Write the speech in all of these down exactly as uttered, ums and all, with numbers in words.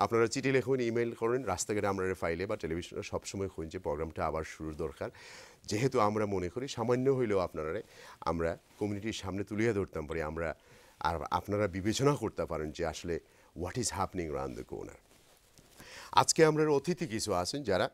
আপনারা চিঠি লিখুন, ইমেল করেন, রাস্তাঘাটে আমরা ফাইলে বা টেলিভিশনে সবসময় খুঁজ যে প্রোগ্রামটা আবার শুরুর দরকার। যেহেতু আমরা মনে করি সামান্য হইলেও আপনারা আমরা কমিউনিটির সামনে তুলিয়ে ধরতাম পারি, আমরা আর আপনারা বিবেচনা করতে পারেন যে আসলে what is happening round the corner. আজকে আমরা অতিথি কিছু আছেন যারা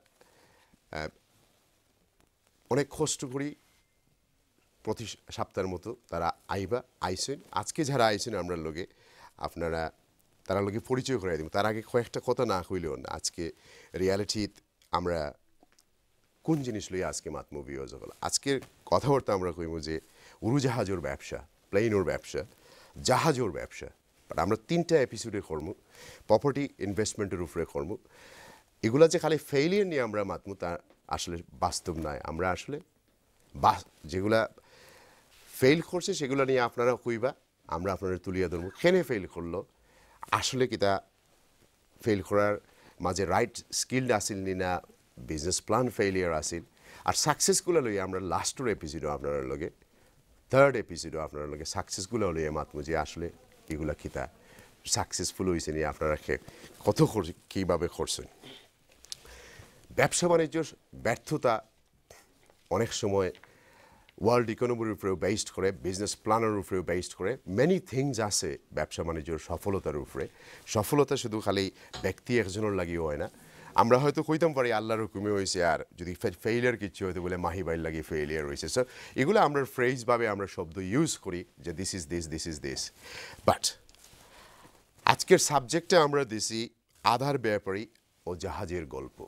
অনেক কষ্ট করি প্রতি সপ্তাহের মতো তারা আইবা আইসেন। আজকে যারা আইসেন আমরা লোকে আপনারা তারা লোকে পরিচয় করে দিব। তার আগে কয়েকটা কথা না হইলেও না, আজকে রিয়ালিটি আমরা কোন জিনিস লই আজকে মাত মুভি হল আজকের কথাবার্তা আমরা কইব যে উড়োজাহাজের ব্যবসা, প্লেনের ব্যবসা, জাহাজের ব্যবসা। বাট আমরা তিনটা এপিসোডে করবো প্রপার্টি ইনভেস্টমেন্টের উপরে করবো। এগুলা যে খালি ফেইলিয়ার নিয়ে আমরা মাতমু তা আসলে বাস্তব নয়। আমরা আসলে বা যেগুলা ফেইল করছে সেগুলো নিয়ে আপনারা কইবা, আমরা আপনারা তুলিয়া ধরবো কেনে ফেইল করলো, আসলে কি তা ফেইল করার মাঝে রাইট স্কিল্ড আসিল নি না বিজনেস প্ল্যান ফেইলিয়ার আসিল। আর সাকসেসগুলো লইয়া আমরা লাস্টের এপিসোডও আপনার লগে থার্ড এপিসোডও আপনার লগে সাকসেসগুলো লইয়া মাতমু যে আসলে এগুলা খিতা সাকসেসফুল হয়েছে নিয়ে আপনারা কত কীভাবে করছেন। ব্যবসা বাণিজ্যর ব্যর্থতা অনেক সময় ওয়ার্ল্ড ইকোনমির উপরেও বেসড করে, বিজনেস প্ল্যানের উপরেও বেসড করে, মেনি থিংস আছে ব্যবসা বাণিজ্যর সফলতার উপরে। সফলতা শুধু খালি ব্যক্তি একজনের লাগিও হয় না। আমরা হয়তো কইতাম পারি আল্লাহর হুকুমে হয়েছে, আর যদি ফেইলিয়ার কিছু হয়তো বলে মাহিবাইল লাগিয়ে ফেইলিয়ার হয়েছে। সো এগুলো আমরা ফ্রেজভাবে আমরা শব্দ ইউজ করি যে this is this, this is this. But আজকের সাবজেক্টে আমরা দিছি আধার ব্যাপারী ও জাহাজের গল্প।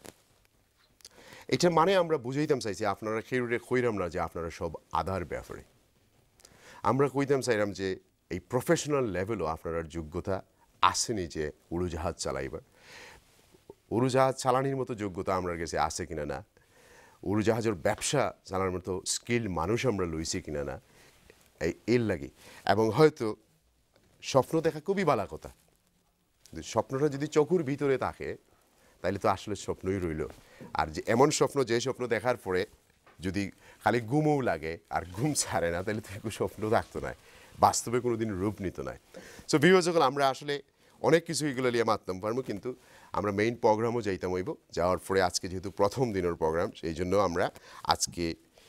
এটা মানে আমরা বুঝাইতাম চাইছি আপনারা কেউরে কইরাম না যে আপনারা সব আধার ব্যাপারে। আমরা কইতাম চাইলাম যে এই প্রফেশনাল লেভেলও আপনার যোগ্যতা আসেনি যে উড়োজাহাজ চালাইবার। উড়োজাহাজ চালানির মতো যোগ্যতা আমরা কাছে আছে কিনা না, উড়োজাহাজের ব্যবসা চালানোর মতো স্কিল মানুষ আমরা লইছি কিনা না, এই এর লাগে। এবং হয়তো স্বপ্ন দেখা খুবই ভালো কথা, স্বপ্নটা যদি চোখের ভিতরে থাকে তাইলে তো আসলে স্বপ্নই রইল। আর যে এমন স্বপ্ন যে স্বপ্ন দেখার পরে যদি খালি ঘুমও লাগে আর ঘুম ছাড়ে না, তাহলে তো একটু স্বপ্ন থাকতো না, বাস্তবে কোনো দিন রূপ নিত না। সো বিভাজক আমরা আসলে অনেক কিছু এগুলো নিয়ে মারতাম পারবো, কিন্তু আমরা মেইন প্রোগ্রামও যাইতাম হইব। যাওয়ার পরে আজকে যেহেতু প্রথম দিনের প্রোগ্রাম, সেই জন্য আমরা আজকে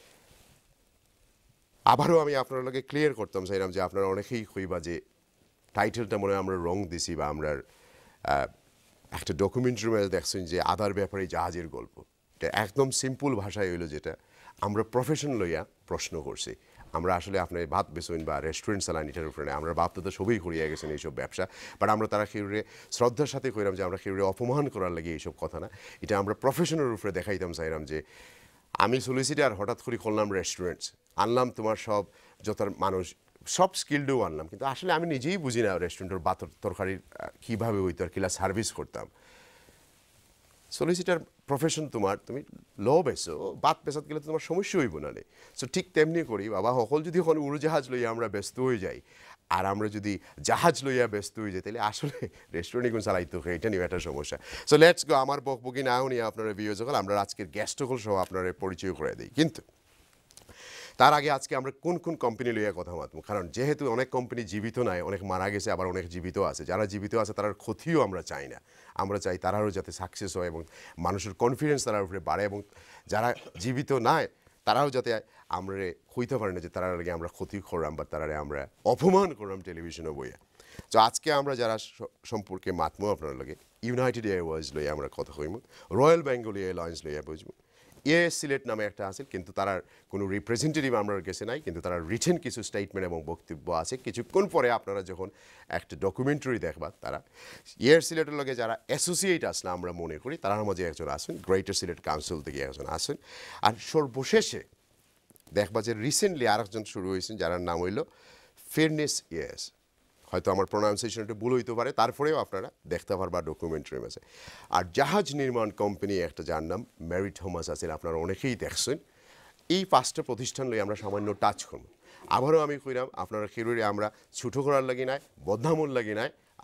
আবারও আমি আপনার লগে ক্লিয়ার করতাম চাইলাম যে আপনারা অনেকেই কইবা যে টাইটেলটা মনে হয় আমরা রং দিছি, বা আমরা একটা ডকুমেন্টারি মধ্যে দেখছেন যে আধার ব্যাপারে জাহাজের গল্প। এটা একদম সিম্পল ভাষায় হইলো যেটা আমরা প্রফেশন লইয়া প্রশ্ন করছি। আমরা আসলে আপনার ভাত বেসইন বা রেস্টুরেন্ট চালান এটার উপরে আমরা ভাবতে তো সবই করিয়া গেছেন এইসব ব্যবসা। বাট আমরা তারা কেউরে শ্রদ্ধার সাথে কইলাম যে আমরা কেউরে অপমান করার লাগে এইসব কথা না, এটা আমরা প্রফেশনের উপরে দেখাইতাম চাইলাম যে আমি সলিসিটার হঠাৎ করে করলাম রেস্টুরেন্ট, আনলাম তোমার সব যত মানুষ সব স্কিলডও আনলাম, কিন্তু আসলে আমি নিজেই বুঝি না রেস্টুরেন্টের বাত তরকারির কীভাবে হইতো আর কিলা সার্ভিস করতাম। সলিসিটার প্রফেশন তোমার, তুমি ল বেসো, বাত পেশাত গেলে তোমার সমস্যা হইব না। সো ঠিক তেমনি করি বাবা, সকল যদি এখন উড়োজাহাজ লইয়া আমরা ব্যস্ত হয়ে যাই আর আমরা যদি জাহাজ লইয়া ব্যস্ত হয়ে যাই, তাহলে আসলে রেস্টুরেন্ট কোন চালাইতে হয়, এটা নিয়ে একটা সমস্যা। সো লেটস গো, আমার বকবকি নাও নিয়ে আপনারা ভিডিও যখন আমরা আজকের গেস্ট সকল সহ আপনারা পরিচয় করে দিই। কিন্তু তার আগে আজকে আমরা কোন কোন কোম্পানি লইয়া কথা মাতবো, কারণ যেহেতু অনেক কোম্পানি জীবিত নাই, অনেক মারা গেছে, আবার অনেক জীবিত আছে। যারা জীবিত আছে তার ক্ষতিও আমরা চাই না, আমরা চাই তারাও যাতে সাকসেস হয় এবং মানুষের কনফিডেন্স তার উপরে বাড়ে, এবং যারা জীবিত নাই তারাও যাতে আমরা হইতে পারে না যে তারা লাগে আমরা ক্ষতি করলাম বা তারা আমরা অপমান করলাম টেলিভিশনে বইয়া। তো আজকে আমরা যারা সম্পর্কে মাতমো আপনার লাগে ইউনাইটেড এয়ারওয়েজ লইয়া আমরা কথা কইব, রয়্যাল বেঙ্গলি এয়ারলাইন্স লইয়া বুঝবো, এএস সিলেট নামে একটা আছে, কিন্তু তার কোনো রিপ্রেজেন্টেটিভ আমার কাছে নাই, কিন্তু তারা রিটেন কিছু স্টেটমেন্ট এবং বক্তব্য আছে। কিছুক্ষণ পরে আপনারা যখন একটা ডকুমেন্টারি দেখবা, তারা এয়ার সিলেটের লগে যারা অ্যাসোসিয়েট আসলে আমরা মনে করি তার মাঝে একজন আসেন, গ্রেটার সিলেট কাউন্সিল থেকে একজন আসেন। আর সর্বশেষে দেখবা যে রিসেন্টলি আর একজন শুরু হয়েছেন যার নাম হইল ফেয়ারনেস ইয়েস। হয়তো আমার প্রোনাউন্সিয়েশন একটু ভুল হইতে পারে, তারপরেও আপনারা দেখতে পারবা ডকুমেন্টারি মাঝে। আর জাহাজ নির্মাণ কোম্পানি একটা যার নাম মেরি থমাস আছেন, আপনারা অনেকেই দেখছেন। এই পাঁচটা প্রতিষ্ঠান লই আমরা সামান্য টাচ করব। আবারও আমি কইলাম আপনারা কেউরে আমরা ছুটো করার লাগি নাই, বদনামর লাগি নাই,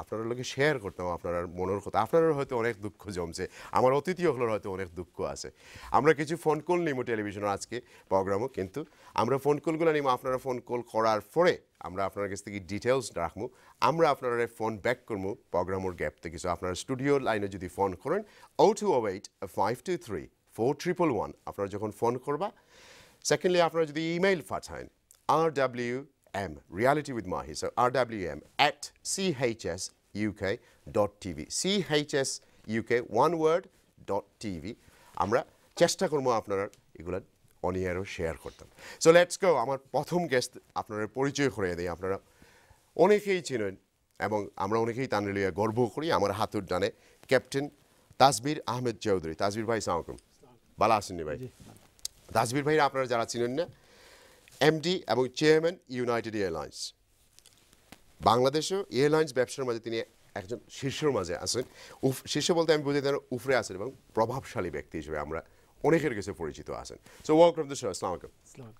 আপনার লগে শেয়ার করতাম আপনার মনের কথা আপনার হয়তো অনেক দুঃখ জমছে আমার অতিথি হলোর হয়তো অনেক দুঃখ আছে আমরা কিছু ফোন কল নিমো টেলিভিশনের আজকে প্রোগ্রামও কিন্তু আমরা ফোন কলগুলো নিমো আপনারা ফোন কল করার পরে আমরা আপনার কাছ থেকে ডিটেলস রাখবো আমরা আপনারা ফোন ব্যাক করবো প্রোগ্রামের গ্যাপ থেকে সো আপনারা স্টুডিও লাইনে যদি ফোন করেন O two O eight five two three four triple one আপনারা যখন ফোন করবা সেকেন্ডলি আপনারা যদি ইমেইল পাঠান R W M reality with Mahi so R W M at C H S UK dot TV C H S UK one word dot TV আমরা চেষ্টা করবো আপনারা এগুলো অন ইয়ারও শেয়ার করতাম সো লেটস গো আমার প্রথম গেস্ট আপনারা পরিচয় করে দিই আপনারা অনেকেই চিনেন এবং আমরা অনেকেই তানরে লিয়ে গর্ব করি আমার হাতুর ডানে ক্যাপ্টেন তাসবির আহমেদ চৌধুরী তাসবির ভাই সালাম আলাইকুম ভালো আছেননি ভাই তাসবির ভাইরা আপনারা যারা চিনেন না এমডি এবং চেয়ারম্যান ইউনাইটেড এয়ারলাইন্স বাংলাদেশও এয়ারলাইন্স ব্যবসার মাঝে তিনি একজন শীর্ষের মাঝে আছেন উফ শীর্ষ বলতে আমি বুঝি তার উফরে আছেন এবং প্রভাবশালী ব্যক্তি হিসেবে আমরা অনেকের কাছে পরিচিত আছেন সো ওয়েলকাম টু শো আসসালামু আলাইকুম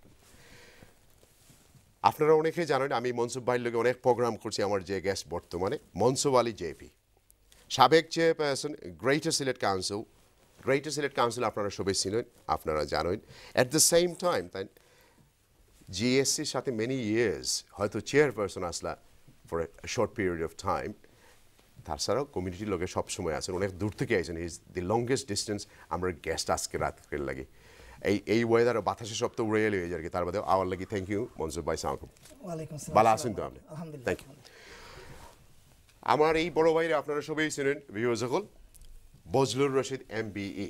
আপনারা অনেকেই জানেন আমি মনসুব ভাইয়ের লগে অনেক প্রোগ্রাম করছি আমার যে গেস্ট বর্তমানে মনসুব আলী জেপি সাবেক chairperson greater Sylhet council greater Sylhet council আপনারা সবাই চিনেন আপনারা জানেন অ্যাট দ্য সেম টাইম তাই জিএসসির সাথে মেনি ইয়ার্স হয়তো চেয়ারপারসন আসলা for a short period of time তাছাড়াও কমিউনিটির লোকে সবসময় আছেন অনেক দূর থেকে আছেন ইজ দি লংগেস্ট ডিস্টেন্স আমরা গেস্ট আজকে রাতের লাগে এই এই ওয়েদার বাতাসে সব তো উড়ে এলে আর কি তার বাদে আওয়ার লাগি থ্যাংক ইউ মনসুর ভাই সালাম ওয়ালাইকুম আসসালাম ভালো আছেন তো আপনি থ্যাংক ইউ আমার এই বড় ভাইরা আপনারা সবাই চিনেন ভিউয়ার্স সকল বজলুর রশিদ এমবিই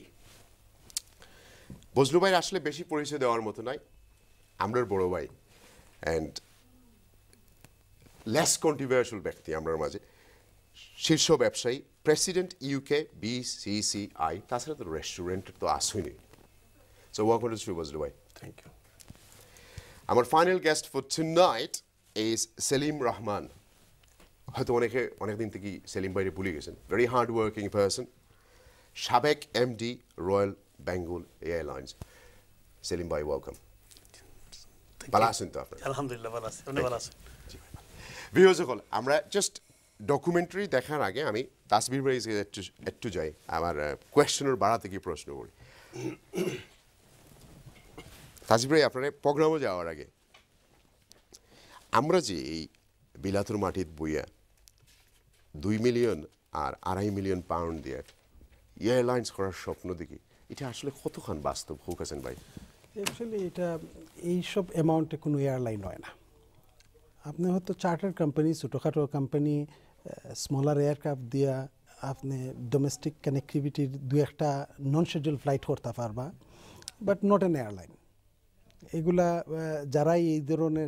বজলু ভাই আসলে বেশি পরিচয় দেওয়ার মতো নাই আমরার বড় ভাই অ্যান্ড লেস কন্ট্রোভার্সিয়াল ব্যক্তি আমরার মাঝে শীর্ষ ব্যবসায়ী প্রেসিডেন্ট ইউকে বিসিসিআই তাছাড়া তো রেস্টুরেন্টের তো আসেনি so welcome to Shri Bazlu ভাই থ্যাংক ইউ আমার final guest for tonight is Selim Rahman হয়তো অনেকে অনেকদিন থেকেই সেলিম ভাইরে ভুলে গেছেন ভেরি হার্ড ওয়ার্কিং পারসন সাবেক MD royal Bengal airlines Selim ভাই ওয়েলকাম ভালো আছেন তো আপনার আলহামদুলিল্লাহ ভালো আছি অনেক ভালো আছেন ভিউয়ার্স সকল আমরা জাস্ট ডকুমেন্টারি দেখার আগে আমি তাসবির ভাই একটু একটু যাই আমার কোয়েশ্চেনের বাড়াতে গিয়ে প্রশ্ন করি তাসবির ভাই আপনার প্রোগ্রামে যাওয়ার আগে আমরা যে এই বিলাতুর মাটির বইয়া দুই মিলিয়ন আর আড়াই মিলিয়ন পাউন্ড দিয়ে এয়ারলাইন্স করার স্বপ্ন দেখি এটা আসলে কতখান বাস্তব হোক আছেন ভাই অ্যাকচুয়ালি এটা এইসব অ্যামাউন্টে কোনো এয়ারলাইন হয় না আপনি হয়তো চার্টার কোম্পানি ছোটোখাটো কোম্পানি স্মলার এয়ারক্রাফট দিয়া আপনি ডোমেস্টিক কানেক্টিভিটির দু একটা নন শিডিউল ফ্লাইট করতে পারবা বাট নট অ্যান এয়ারলাইন এগুলা যারাই এই ধরনের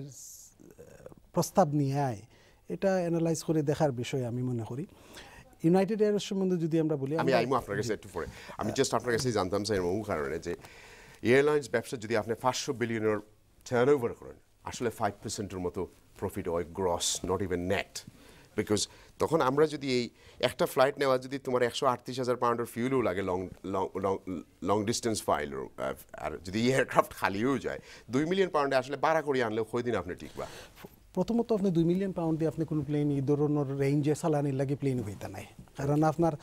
প্রস্তাব নিয়ে আয় এটা অ্যানালাইজ করে দেখার বিষয় আমি মনে করি ইউনাইটেড এয়ারলাইন্স সম্বন্ধে যদি আমরা বলি আমি আইমো আপনার কাছে একটু পরে আমি জাস্ট আপনার কাছে জানতাম চাই এমন কারণে যে এয়ারলাইন্স ব্যবসা যদি আপনি পাঁচশো বিলিয়নের টার্ন ওভার করেন আসলে ফাইভ পার্সেন্টের মতো প্রফিট হয় gross not even net because তখন আমরা যদি এই একটা ফ্লাইট নেওয়া যদি তোমার একশো আটত্রিশ হাজার পাউন্ডের ফিউলও লাগে লং লং লং ডিস্টেন্স ফাইল আর যদি এয়ারক্রাফট খালিও যায় দুই মিলিয়ন পাউন্ডে আসলে বাড়া করে আনলেও কয়দিন আপনি টিকবা প্রথমত আপনি দুই মিলিয়ন পাউন্ড দিয়ে আপনি কোনো প্লেন এই ধরনের রেঞ্জে চালানির লাগে প্লেন হইতে নাই কারণ আপনার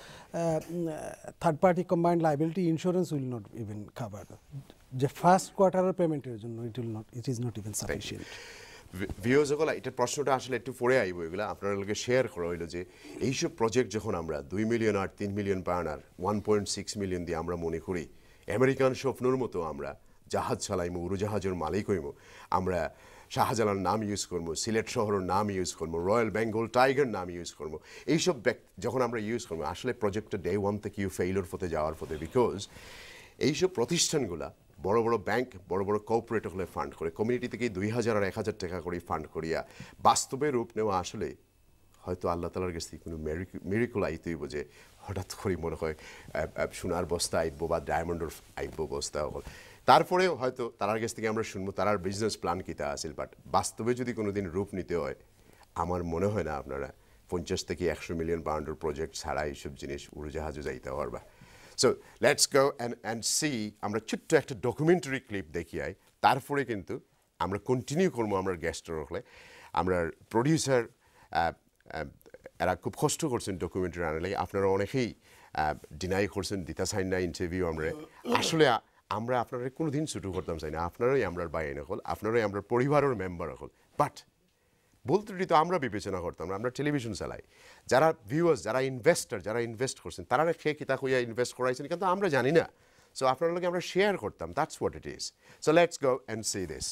third party combined liability insurance will not even cover যে ফার্স্ট কোয়ার্টারের পেমেন্টের জন্য it will not it is not even sufficient viewers সকল এটার প্রশ্নটা আসলে একটু পরে আইব এগুলো আপনার লোকে শেয়ার করা হইলো যে এইসব প্রজেক্ট যখন আমরা দুই মিলিয়ন আর তিন মিলিয়ন পাউন্ড আর ওয়ান পয়েন্ট সিক্স মিলিয়ন দিয়ে আমরা মনে করি আমেরিকান স্বপ্নর মতো আমরা জাহাজ চালাইমু উড়োজাহাজের মালিক হইম আমরা শাহজালার নাম ইউজ করবো সিলেট শহরের নাম ইউজ করবো রয়্যাল বেঙ্গল টাইগার নাম ইউজ করবো এইসব যখন আমরা ইউজ করবো আসলে প্রজেক্টটা ডে ওয়ান থেকে ইউ ফেইলোর পথে যাওয়ার পথে বিকজ এইসব প্রতিষ্ঠানগুলা বড় বড় ব্যাংক বড় বড় কর্পোরেট হলে ফান্ড করে কমিউনিটি থেকে দুই হাজার আর এক হাজার টাকা করে ফান্ড করিয়া বাস্তবে রূপ নেওয়া আসলে হয়তো আল্লাহ তালার কাছ থেকে কোনো মিরিকল আইতেই বোঝে হঠাৎ করে মনে হয় সোনার বস্তা আইব বা ডায়মন্ডের আইব বস্তা হল তারপরে হয়তো তারার কাছ থেকে আমরা শুনবো তারার বিজনেস প্ল্যান কীটা আসিল বাট বাস্তবে যদি কোনো দিন রূপ নিতে হয় আমার মনে হয় না আপনারা পঞ্চাশ থেকে একশো মিলিয়ন পাউন্ডের প্রজেক্ট ছাড়া এইসব জিনিস উড়োজাহাজও যাইতে পারবা so let's go and and see আমরা ছোট্ট একটা ডকুমেন্টারি ক্লিপ দেখিয়াই তারপরে কিন্তু আমরা কন্টিনিউ করবো আমরা গেস্টের হলে আমরা প্রডিউসার এরা খুব কষ্ট করছেন ডকুমেন্টারি আনার লাগে। আপনারা অনেকেই ডিনাই করছেন, দিতা চাই না ইন্টারভিউ আমরা। আসলে আমরা আপনারা কোনো দিন ছুটু করতাম চাই না, আপনারাই আমরা বাইন হল, আপনারাই আমরা পরিবারের মেম্বার হল। বাট বলতে তো আমরা বিবেচনা করতাম না, আমরা টেলিভিশন চালাই। যারা ভিউয়ার্স, যারা ইনভেস্টার, যারা ইনভেস্ট করছেন তারা খেয়ে কিতা হইয়া ইনভেস্ট করাইছেন কিন্তু আমরা জানি না। সো আপনার লগে আমরা শেয়ার করতাম, that's what it is. So let's go and see this.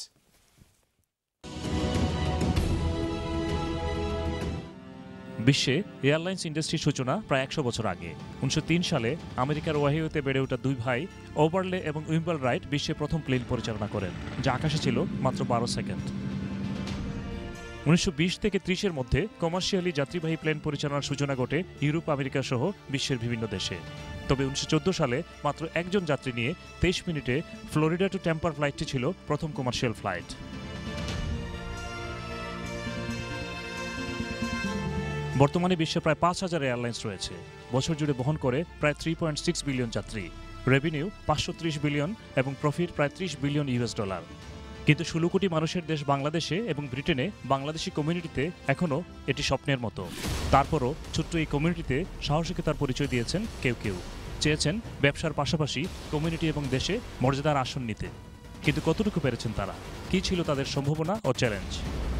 বিশ্বে এয়ারলাইন্স ইন্ডাস্ট্রির সূচনা প্রায় একশো বছর আগে। উনিশশো তিন সালে আমেরিকার ওয়াহিওতে বেড়ে ওঠা দুই ভাই ওভারলে এবং উইম্বল রাইট বিশ্বে প্রথম প্লেন পরিচালনা করেন, যা আকাশে ছিল মাত্র বারো সেকেন্ড। উনিশশো বিশ থেকে ত্রিশের মধ্যে কমার্শিয়ালি যাত্রীবাহী প্লেন পরিচালনার সূচনা ঘটে ইউরোপ, আমেরিকা সহ বিশ্বের বিভিন্ন দেশে। তবে উনিশশো চোদ্দ সালে মাত্র একজন যাত্রী নিয়ে তেইশ মিনিটে ফ্লোরিডা টু টেম্পার ফ্লাইটটি ছিল প্রথম কমার্শিয়াল ফ্লাইট। বর্তমানে বিশ্বে প্রায় পাঁচ হাজার এয়ারলাইন্স রয়েছে, বছর জুড়ে বহন করে প্রায় থ্রি পয়েন্ট সিক্স বিলিয়ন যাত্রী, রেভিনিউ পাঁচশো ত্রিশ বিলিয়ন এবং প্রফিট প্রায় ত্রিশ বিলিয়ন ইউএস ডলার। কিন্তু ষোলো কোটি মানুষের দেশ বাংলাদেশে এবং ব্রিটেনে বাংলাদেশি কমিউনিটিতে এখনও এটি স্বপ্নের মতো। তারপরও ছোট্ট এই কমিউনিটিতে সাহসিকতার পরিচয় দিয়েছেন কেউ কেউ, চেয়েছেন ব্যবসার পাশাপাশি কমিউনিটি এবং দেশে মর্যাদার আসন নিতে। কিন্তু কতটুকু পেরেছেন তারা? কী ছিল তাদের সম্ভাবনা ও challenge?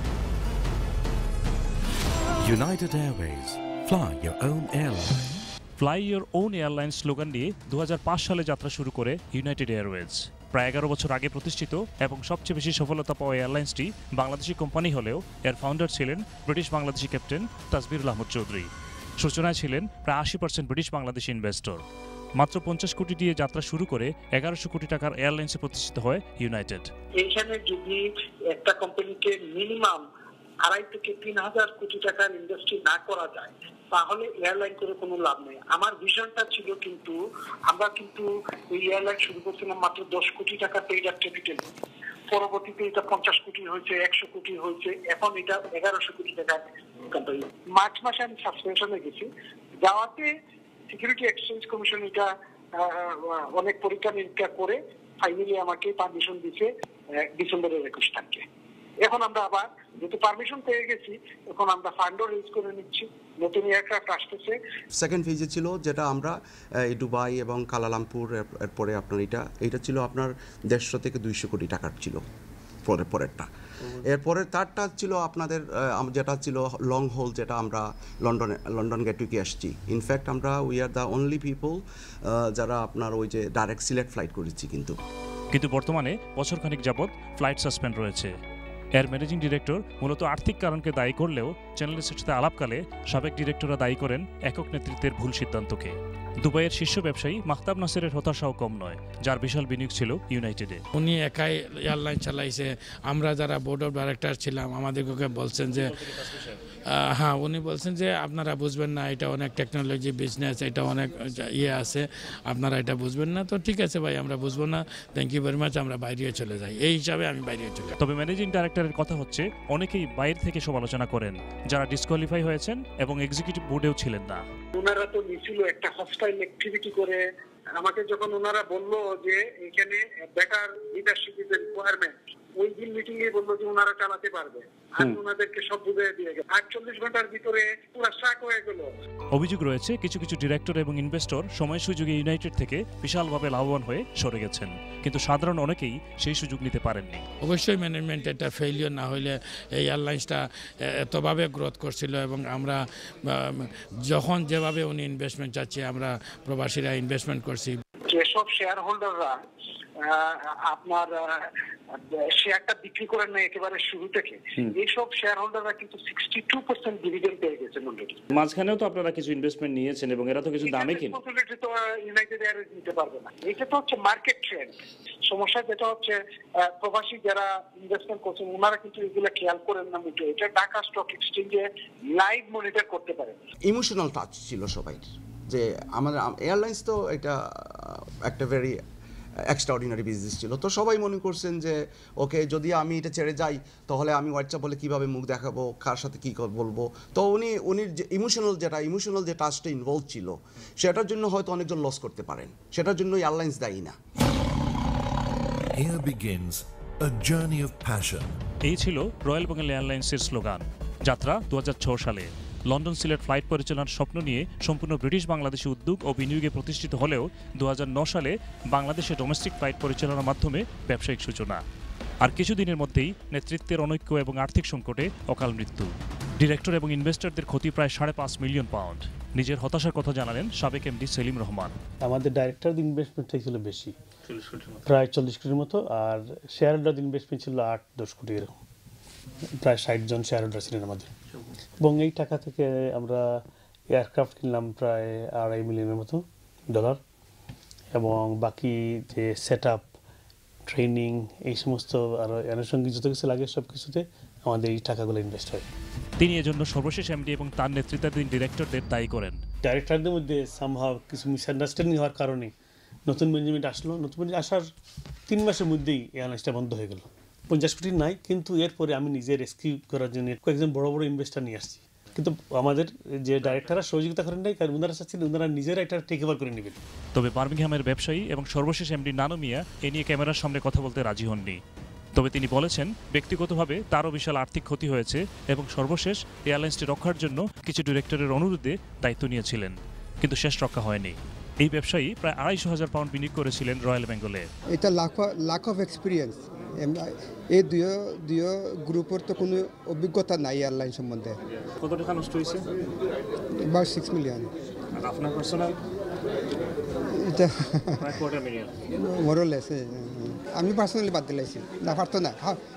United Airways, fly your own airline. Fly your own airlines slogan নিয়ে দু হাজার পাঁচ সালে যাত্রা শুরু করে ইউনাইটেড এয়ারওয়েজ। প্রায় এগারো বছর আগে প্রতিষ্ঠিত এবং সবচেয়ে বেশি সফলতা পাওয়া এয়ারলাইন্সটি বাংলাদেশি কোম্পানি হলেও এর ফাউন্ডার ছিলেন ব্রিটিশ বাংলাদেশি ক্যাপ্টেন তাসবিরুল আহমদ চৌধুরী। সূচনায় ছিলেন প্রায় আশি পার্সেন্ট ব্রিটিশ বাংলাদেশি ইনভেস্টর। মাত্র পঞ্চাশ কোটি দিয়ে যাত্রা শুরু করে এগারোশো কোটি টাকার এয়ারলাইন্সে প্রতিষ্ঠিত হয় ইউনাইটেড। এইখানে যদি একটা কোম্পানিকে মিনিমাম আড়াই থেকে তিন হাজার কোটি টাকার ইন্ডাস্ট্রি না করা যায় তাহলে এয়ারলাইন করে কোনো লাভ নেই। আমার ভিশনটা ছিল, কিন্তু আমরা কিন্তু এই এয়ারলাইন শুরু করছিলাম মাত্র দশ কোটি টাকা পেইড আপ ক্যাপিটাল, পরবর্তীতে এটা পঞ্চাশ কোটি হয়েছে, একশো কোটি হয়েছে, এখন এটা এগারোশো কোটি টাকার কোম্পানি। মার্চ মাসে আমি সাসপেনশনে গেছি, যাওয়াতে সিকিউরিটি এক্সচেঞ্জ কমিশন এটা অনেক পরীক্ষা নিরীক্ষা করে ফাইনালি আমাকে পারমিশন দিচ্ছে ডিসেম্বরের একুশ তারিখে। এখন আমরা আবার যেহেতু পারমিশন পেয়ে গেছি, এখন আমরা ফান্ডও রেজ করে নিচ্ছি, নতুন এয়ারক্রাফট আসতেছে। সেকেন্ড ফেজে ছিল যেটা আমরা এই দুবাই এবং কালালামপুর, এরপরে আপনার এটা এটা ছিল আপনার দেড়শো থেকে দুইশো কোটি টাকার ছিল পরের পরেরটা। এরপরের তারটা ছিল আপনাদের যেটা ছিল লং হোল, যেটা আমরা লন্ডনে লন্ডন গেটউইকে আসছি। ইনফ্যাক্ট আমরা we are the only people যারা আপনার ওই যে ডাইরেক্ট সিলেক্ট ফ্লাইট করেছি। কিন্তু কিন্তু বর্তমানে বছরখানিক যাবৎ ফ্লাইট সাসপেন্ড রয়েছে। এর ম্যানেজিং ডিরেক্টর মূলত আর্থিক কারণকে দায়ী করলেও চ্যানেলের সাথে আলাপকালে সাবেক ডিরেক্টররা দায়ী করেন একক নেতৃত্বের ভুল সিদ্ধান্তকে। দুবাইয়ের শীর্ষ ব্যবসায়ী মাহতাব নাসেরের হতাশাও কম নয়, যার বিশাল বিনিয়োগ ছিল ইউনাইটেডে। উনি একাই এয়ারলাইন চালাইছে, আমরা যারা বোর্ড অফ ডাইরেক্টর ছিলাম আমাদেরকে বলছেন যে হ্যাঁ উনি বলছেন যে আপনারা বুঝবেন না, এটা অনেক টেকনোলজি বিজনেস, এটা অনেক ইয়ে আছে, আপনারা এটা বুঝবেন না। তো ঠিক আছে ভাই, আমরা বুঝবো না, থ্যাংক ইউ ভেরি মাচ, আমরা বাইরে চলে যাই। এই হিসাবে আমি বাইরে চলে। তবে ম্যানেজিং ডাইরেক্টরের কথা হচ্ছে অনেকেই বাইরে থেকে সমালোচনা করেন, যারা ডিসকোয়ালিফাই হয়েছেন এবং এক্সিকিউটিভ বোর্ডেও ছিলেন না। ওনারা তো নিছিল একটা হস্টাইল অ্যাক্টিভিটি করে। আমাকে যখন ওনারা বললো যে এখানে বেটার লিডারশিপ ইজ রিকোয়ারমেন্ট, ওই দিন মিটিং এ বললো যে ওনারা চালাতে পারবে। আমি ওনাদেরকে সব বুঝিয়ে দিয়ে গেলাম। আটচল্লিশ ঘন্টার ভিতরে পুরো শাক হয়ে গেল। অভিযোগ রয়েছে কিছু কিছু ডিরেক্টর এবং ইনভেস্টর সময় সুযোগে ইউনাইটেড থেকে বিশালভাবে লাভবান হয়ে সরে গেছেন, কিন্তু সাধারণ অনেকেই সেই সুযোগ নিতে পারেননি। অবশ্যই ম্যানেজমেন্ট এটা ফেইলিওর না হইলে এই এয়ারলাইন্সটা এতভাবে গ্রোথ করছিল, এবং আমরা যখন যেভাবে উনি ইনভেস্টমেন্ট চাচ্ছি আমরা প্রবাসীরা ইনভেস্টমেন্ট করছি। যেসব শেয়ার হোল্ডাররা আপনার শেয়ারটা বিক্রি করেন না একেবারে শুরু থেকে, এইসব শেয়ার হোল্ডাররা কিন্তু সিক্সটি টু পার্সেন্ট ডিভিডেন্ড পেয়ে গেছে অলরেডি। মাঝখানেও তো আপনারা কিছু ইনভেস্টমেন্ট নিয়েছেন এবং এরা তো কিছু দামে কিনে। তো ইউনাইটেড এয়ারওয়েজ নিতে পারবে না, এটা তো হচ্ছে মার্কেট ট্রেন্ড। সমস্যা যেটা হচ্ছে প্রবাসী যারা ইনভেস্টমেন্ট করছেন ওনারা কিন্তু এগুলো খেয়াল করেন না মোটেও। এটা ঢাকা স্টক এক্সচেঞ্জে লাইভ মনিটর করতে পারে। ইমোশনাল টাচ ছিল সবাই, যে আমাদের এয়ারলাইন্স তো এটা একটা ভেরি এক্সট্রাঅর্ডিনারি বিজনেস ছিল। তো সবাই মনে করছেন যে ওকে যদি আমি এটা ছেড়ে যাই তাহলে আমি হোয়াটসঅ্যাপ বলে কীভাবে মুখ দেখাবো, কার সাথে কী বলবো। তো উনি উনির যে ইমোশনাল যেটা ইমোশনাল যে টাচটা ইনভলভ ছিল সেটার জন্য হয়তো অনেকজন লস করতে পারেন, সেটার জন্য এয়ারলাইন্স দায়ী না। Here begins a journey of passion. এই ছিল রয়্যাল বেঙ্গল এয়ারলাইন্সের স্লোগান। যাত্রা দু হাজার ছয় সালে। লন্ডন সিলেট ফ্লাইট পরিচালনার স্বপ্ন নিয়ে সম্পূর্ণ ব্রিটিশ বাংলাদেশি উদ্যোগ ও বিনিয়োগে প্রতিষ্ঠিত হলেও দু হাজার নয় সালে বাংলাদেশে ডোমেস্টিক ফ্লাইট পরিচালনার মাধ্যমে ব্যবসায়িক সূচনা। আর কিছুদিনের মধ্যেই নেতৃত্বের অনৈক্য এবং আর্থিক সংকটে অকাল মৃত্যু। ডিরেক্টর এবং ইনভেস্টরদের ক্ষতি প্রায় সাড়ে পাঁচ মিলিয়ন পাউন্ড। নিজের হতাশার কথা জানালেন সাবেক এমডি সেলিম রহমান। আমাদের ডাইরেক্টর ইনভেস্টমেন্ট ছিল বেশি, প্রায় চল্লিশ কোটির মতো, আর শেয়ার হোল্ডার ইনভেস্টমেন্ট ছিল আট দশ কোটি এরকম, প্রায় ষাট জন শেয়ার হোল্ডার ছিলেন আমাদের। এবং এই টাকা থেকে আমরা এয়ারক্রাফট কিনলাম প্রায় আড়াই মিলিয়নের মতো ডলার, এবং বাকি যে সেট আপ, ট্রেনিং, এই সমস্ত আরও আনুষঙ্গিক যত কিছু লাগে সব কিছুতে আমাদের এই টাকাগুলো ইনভেস্ট হয়। তিনি এজন্য সর্বশেষ এমডি এবং তার নেতৃত্বাধীন ডিরেক্টরদের দায়ী করেন। ডাইরেক্টরদের মধ্যে সামহাও কিছু মিসআন্ডারস্ট্যান্ডিং হওয়ার কারণে নতুন ম্যানেজমেন্ট আসলো, নতুন ম্যানেজমেন্ট আসার তিন মাসের মধ্যেই এয়ারলাইন্সটা বন্ধ হয়ে গেল। পঞ্চাশ কোটি নাই, কিন্তু এরপরে আমি নিজে রেস্কিউ করার জন্য কয়েকজন বড় বড় ইনভেস্টার নিয়ে আসছি, কিন্তু আমাদের যে ডাইরেক্টররা সহযোগিতা করেন নাই, কারণ ওনারা চাচ্ছিলেন ওনারা নিজেরা এটা টেক ওভার করে নেবেন। তবে বার্মিংহামের ব্যবসায়ী এবং সর্বশেষ এমডি নানু মিয়া এ নিয়ে ক্যামেরার সামনে কথা বলতে রাজি হননি। তবে তিনি বলেছেন ব্যক্তিগতভাবে তারও বিশাল আর্থিক ক্ষতি হয়েছে এবং সর্বশেষ এয়ারলাইন্সটি রক্ষার জন্য কিছু ডিরেক্টরের অনুরোধে দায়িত্ব নিয়েছিলেন, কিন্তু শেষ রক্ষা হয়নি। এই ব্যবসায়ী প্রায় আড়াইশো হাজার পাউন্ড বিনিয়োগ করেছিলেন রয়্যাল বেঙ্গলে। এটা লাখ লাখ অফ এক্সপিরিয়েন্স, এই দুই দুই গ্রুপের তো কোনো অভিজ্ঞতা নাই এয়ারলাইন সম্বন্ধে। কত টাকা নষ্ট হয়েছে? about six million. আর আপনার পার্সোনাল? এটা প্রায় quarter million. more or less. আমি পার্সোনালি বাদ দিলাইছি, না পারতো না।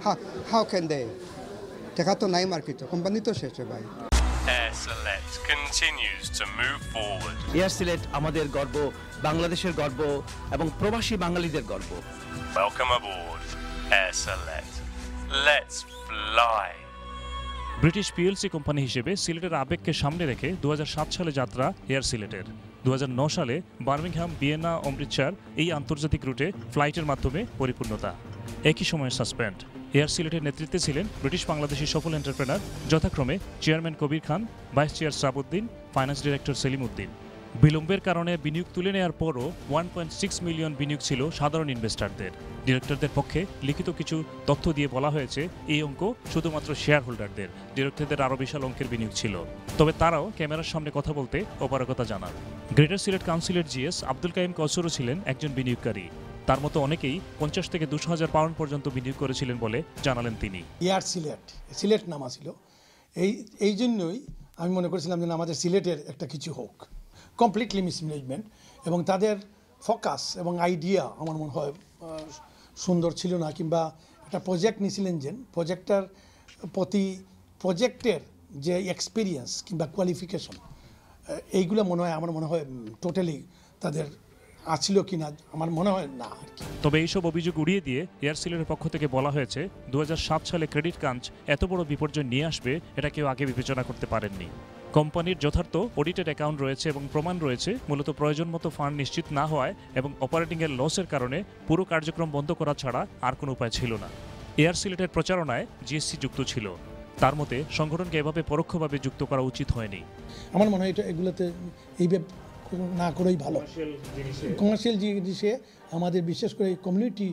How can they? টাকা তো নাই মার্কেট, কোম্পানি তো শেষ ভাই। Air Select continues to move forward. Air Sylhet আমাদের গর্ব, বাংলাদেশের গর্ব এবং প্রবাসী বাঙালিদের গর্ব। Welcome aboard Air Select. Let's fly. British PLC company হিসেবে সিলেটের আবেগকে সামনে রেখে দু হাজার সাত সালে যাত্রা এয়ার সিলেটের। দু হাজার নয় সালে বার্মিংহাম, ভিয়েনা, অমৃতসর এই আন্তর্জাতিক রুটে ফ্লাইটের মাধ্যমে পরিপূর্ণতা। একই সময়ে সাসপেন্ড। এয়ার সিলেটের নেতৃত্বে ছিলেন ব্রিটিশ বাংলাদেশি সফল এন্টারপ্রেনার যথাক্রমে chairman Kabir Khan, vice chair Shrabuddin, finance director Selim Uddin. বিলম্বের কারণে বিনিয়োগ তুলে নেওয়ার পরও ওয়ান পয়েন্ট সিক্স মিলিয়ন বিনিয়োগ ছিল সাধারণ ইনভেস্টরদের। ডিরেক্টরদের পক্ষে লিখিত কিছু তথ্য দিয়ে বলা হয়েছে এই অঙ্ক শুধুমাত্র শেয়ার হোল্ডারদের, ডিরেক্টরদের আরও বিশাল অঙ্কের বিনিয়োগ ছিল। তবে তারাও ক্যামেরার সামনে কথা বলতে অপারগতা জানান। গ্রেটার সিলেট কাউন্সিলের জিএস আব্দুল কাইম কসরও ছিলেন একজন বিনিয়োগকারী। তার মতো অনেকেই পঞ্চাশ থেকে দুশো হাজার পাউন্ড পর্যন্ত বিনিয়োগ করেছিলেন বলে জানালেন তিনি। এয়ার সিলেট, সিলেট নামা ছিল, এই এই জন্যই আমি মনে করেছিলাম যে আমাদের সিলেটের একটা কিছু হোক। কমপ্লিটলি মিসম্যানেজমেন্ট এবং তাদের ফোকাস এবং আইডিয়া আমার মনে হয় সুন্দর ছিল না, কিংবা একটা প্রজেক্ট নিয়েছিলেন যে প্রজেক্টটার প্রতি প্রজেক্টের যে এক্সপিরিয়েন্স কিংবা কোয়ালিফিকেশন, এইগুলো মনে হয় আমার মনে হয় টোটালি তাদের আছিল কিনা আমার মনে হয় না আর কি। তবে এইসব অভিযোগ উড়িয়ে দিয়ে এয়ার সিলেটের পক্ষ থেকে বলা হয়েছে দু হাজার সাত সালে ক্রেডিট ক্রাঞ্চ এত বড় বিপর্যয় নিয়ে আসবে এটা কেউ আগে বিবেচনা করতে পারেননি। কোম্পানির যথার্থ অডিটেড অ্যাকাউন্ট রয়েছে এবং প্রমাণ রয়েছে, মূলত প্রয়োজন মতো ফান্ড নিশ্চিত না হওয়ায় এবং অপারেটিংয়ের লসের কারণে পুরো কার্যক্রম বন্ধ করা ছাড়া আর কোনো উপায় ছিল না। এয়ার সিলেটের প্রচারণায় জিএসসি যুক্ত ছিল। তার মতে সংগঠনকে এভাবে পরোক্ষভাবে যুক্ত করা উচিত হয়নি। আমার মনে হয় এটা এগুলোতে এইভাবে না করেই ভালো। কমার্শিয়াল জিনিসে আমাদের বিশেষ করে কমিউনিটি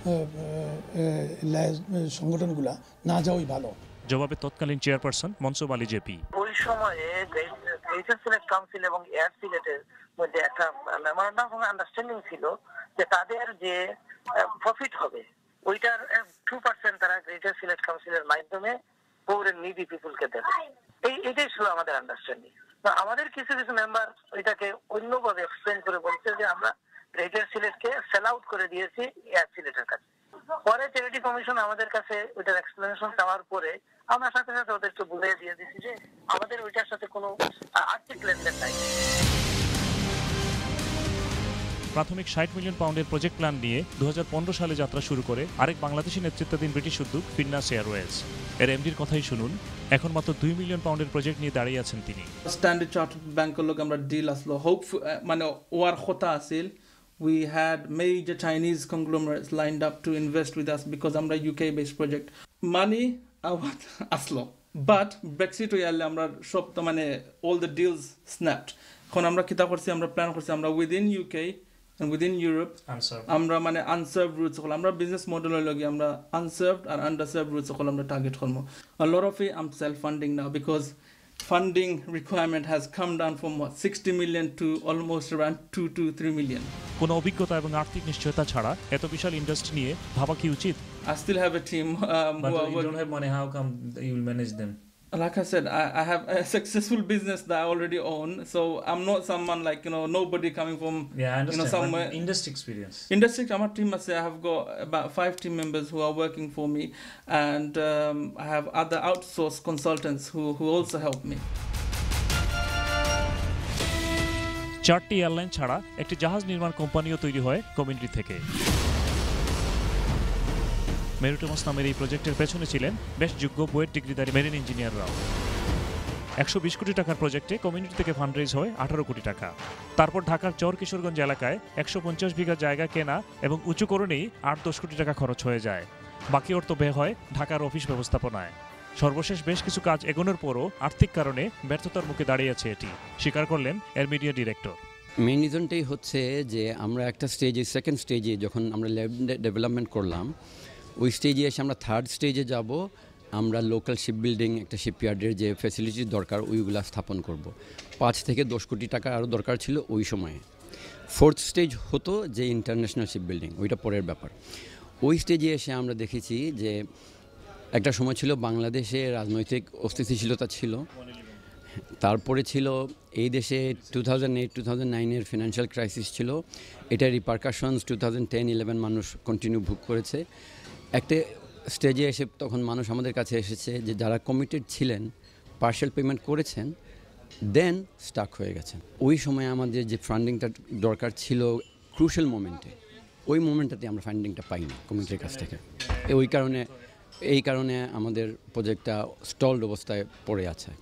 সংগঠনগুলা না যাওয়াই ভালো। জবাবে তৎকালীন চেয়ারপারসন মনসুব আলী জেপি। ওই সময়ে গ্রেটার সিলেট কাউন্সিল এবং এয়ার সিলেটের মধ্যে একটা মেমোরেন্ডাম অফ আন্ডারস্ট্যান্ডিং ছিল যে তাদের যে প্রফিট হবে ওইটার টু পার্সেন্ট তারা গ্রেটার সিলেট কাউন্সিলের মাধ্যমে পৌরের নিডি পিপুলকে দেবে। এই এটাই ছিল আমাদের আন্ডারস্ট্যান্ডিং। আমাদের কিছু কিছু মেম্বার ওইটাকে অন্যভাবে এক্সপ্লেন করে বলছে যে আমরা গ্রেটার সিলেটকে সেল আউট করে দিয়েছি এয়ার সিলেটের কাছে। পরে চ্যারিটি কমিশন আমাদের কাছে ওইটার এক্সপ্লেনেশন চাওয়ার পরে আমরা সাথে সাথে ওদেরকে বুঝিয়ে দিয়ে দিচ্ছি যে আমাদের ওইটার সাথে কোনো আর্থিক লেনদেন নাই। প্রাথমিক ষাট মিলিয়ন পাউন্ডের প্রজেক্ট প্ল্যান নিয়ে দু হাজার পনেরো সালে যাত্রা শুরু করে আরেক বাংলাদেশি নেতৃত্বাধীন ব্রিটিশ উদ্যোগ ফিন্নাস এয়ারওয়েজ। এর এমডির কথাই শুনুন। এখন মাত্র দুই মিলিয়ন পাউন্ডের প্রজেক্ট নিয়ে দাঁড়িয়ে আছেন তিনি। স্ট্যান্ডার্ড চার্টার্ড ব্যাংকের লোক আমরা ডিল আসলো, হোপ মানে ওয়ার কথা আছিল। We had major Chinese conglomerates lined up to invest with us because আমরা ইউকে based project. Money আওয়াত আসলো, but Brexit হয়ে গেলে আমরা সব তো মানে all the deals snapped. এখন আমরা কিতা করছি, আমরা প্ল্যান করছি আমরা within U K and within Europe আমরা মানে unserved routes হল আমরা business model হলো কি আমরা unserved আর underserved routes হল আমরা টার্গেট করব। A lot of it I'm self funding now because funding requirement has come down from what, sixty million to almost around two to three million. কোনো অভিজ্ঞতা এবং আর্থিক নিশ্চয়তা ছাড়া এত বিশাল ইন্ডাস্ট্রি নিয়ে ভাবা কি উচিত? I still have a team. Um, But who are you work- don't have money. How come you will manage them? Like I said, I, I have a successful business that I already own, so I'm not someone like, you know, nobody coming from, Yeah, I you know, understand. somewhere. But industry experience. Industry, I'm a team, I say I have got about five team members who are working for me, and um, I have other outsourced consultants who, who also help me. চারটি airline ছাড়া একটি জাহাজ নির্মাণ কোম্পানিও তৈরি হয় community থেকে। মেরিটোমাস নামের এই প্রজেক্টের পেছনে ছিলেন বেশ যোগ্য বুয়েট ডিগ্রিধারী মেরিন ইঞ্জিনিয়াররাও। একশো বিশ কোটি টাকার প্রজেক্টে কমিউনিটি থেকে ফান্ডরেজ হয় আঠারো কোটি টাকা। তারপর ঢাকার চর কিশোরগঞ্জ এলাকায় একশো পঞ্চাশ বিঘা জায়গা কেনা এবং উঁচুকরণেই আট দশ কোটি টাকা খরচ হয়ে যায়। বাকি অর্থ ব্যয় হয় ঢাকার অফিস ব্যবস্থাপনায়। সর্বশেষ বেশ কিছু কাজ এগোনোর পরও আর্থিক কারণে ব্যর্থতার মুখে দাঁড়িয়েছে এটি, স্বীকার করলেন এর মিডিয়া ডিরেক্টর। মেইন রিজনটাই হচ্ছে যে আমরা একটা স্টেজে সেকেন্ড স্টেজে যখন আমরা ল্যাব ডেভেলপমেন্ট করলাম, ওই স্টেজে এসে আমরা থার্ড স্টেজে যাব, আমরা লোকাল শিপ বিল্ডিং একটা শিপইয়ার্ডের যে ফ্যাসিলিটির দরকার ওইগুলা স্থাপন করব। পাঁচ থেকে দশ কোটি টাকা আরও দরকার ছিল ওই সময়ে। ফোর্থ স্টেজ হতো যে ইন্টারন্যাশনাল শিপ বিল্ডিং, ওইটা পরের ব্যাপার। ওই স্টেজে এসে আমরা দেখেছি যে একটা সময় ছিল বাংলাদেশে রাজনৈতিক অস্থিতিশীলতা ছিল, তারপরে ছিল এই দেশে two thousand eight two thousand নাইনের ফিনান্সিয়াল ক্রাইসিস ছিল, এটার repercussions two thousand ten eleven মানুষ কন্টিনিউ ভোগ করেছে। একটা স্টেজে এসে তখন মানুষ আমাদের কাছে এসেছে যে যারা কমিটেড ছিলেন, পার্শিয়াল পেমেন্ট করেছেন, দেন স্টাক হয়ে গেছেন। ওই সময় আমাদের যে ফান্ডিংটা দরকার ছিল ক্রুশাল মোমেন্টে, ওই মোমেন্টটাতে আমরা ফান্ডিংটা পাইনি কমিটির কাছ থেকে। ওই কারণে এই কারণে আমাদের প্রজেক্টটা স্টলড অবস্থায় পড়ে আছে।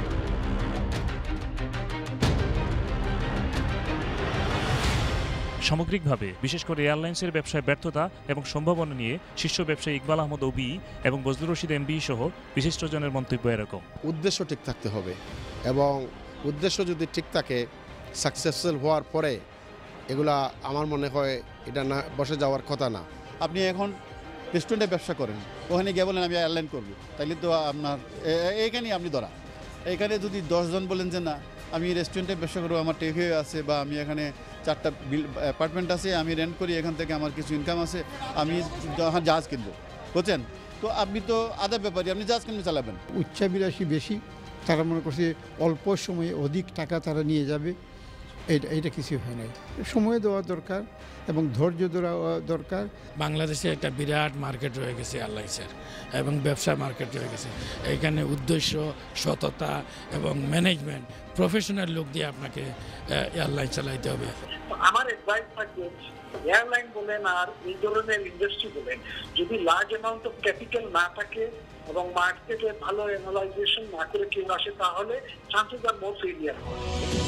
সামগ্রিকভাবে বিশেষ করে এয়ারলাইন্সের ব্যবসায় ব্যর্থতা এবং সম্ভাবনা নিয়ে শীর্ষ ব্যবসায়ী ইকবাল আহমদ ওবি এবং বজলুর রশিদ এমবি সহ বিশিষ্টজনের মন্তব্য এরকম। উদ্দেশ্য ঠিক থাকতে হবে, এবং উদ্দেশ্য যদি ঠিক থাকে, সাকসেসফুল হওয়ার পরে এগুলা আমার মনে হয় এটা না বসে যাওয়ার কথা না। আপনি এখন রেস্টুরেন্টে ব্যবসা করেন, ওখানে গিয়ে বলেন আমি এয়ারলাইন করব, তাইলে তো আপনার এইখানেই আপনি ধরা। এখানে যদি দশজন বলেন যে না আমি রেস্টুরেন্টে ব্যবসা করবো, আমার টেক হয়ে আছে, বা আমি এখানে চারটা বিল অ্যাপার্টমেন্ট আছে, আমি রেন্ট করি, এখান থেকে আমার কিছু ইনকাম আছে, আমি জাহাজ কিনবো, বুঝছেন? তো আপনি তো আধা ব্যাপারই, আপনি জাহাজ কিনবে চালাবেন। উচ্চাভিলাষী বেশি, তারা মনে করছে অল্প সময়ে অধিক টাকা তারা নিয়ে যাবে, এইটা এইটা কিছু হয় নাই। সময় দেওয়া দরকার এবং ধৈর্য দেওয়া দরকার। বাংলাদেশে একটা বিরাট মার্কেট রয়ে গেছে এয়ারলাইন্সের, এবং ব্যবসা মার্কেট রয়ে গেছে। এখানে উদ্দেশ্য, সততা এবং ম্যানেজমেন্ট, প্রফেশনাল লোক দিয়ে আপনাকে এয়ারলাইন চালাইতে হবে। আমার অ্যাডভাইস থাকবে, এয়ারলাইন বলেন আর এই ধরনের ইন্ডাস্ট্রি বলেন, যদি লার্জ অ্যামাউন্ট অফ ক্যাপিটাল না থাকে এবং মার্কেটে ভালো অ্যানালাইজেশন না করে কেউ আসে, তাহলে চান্সেস আর মোর ফেলিয়ার হয়।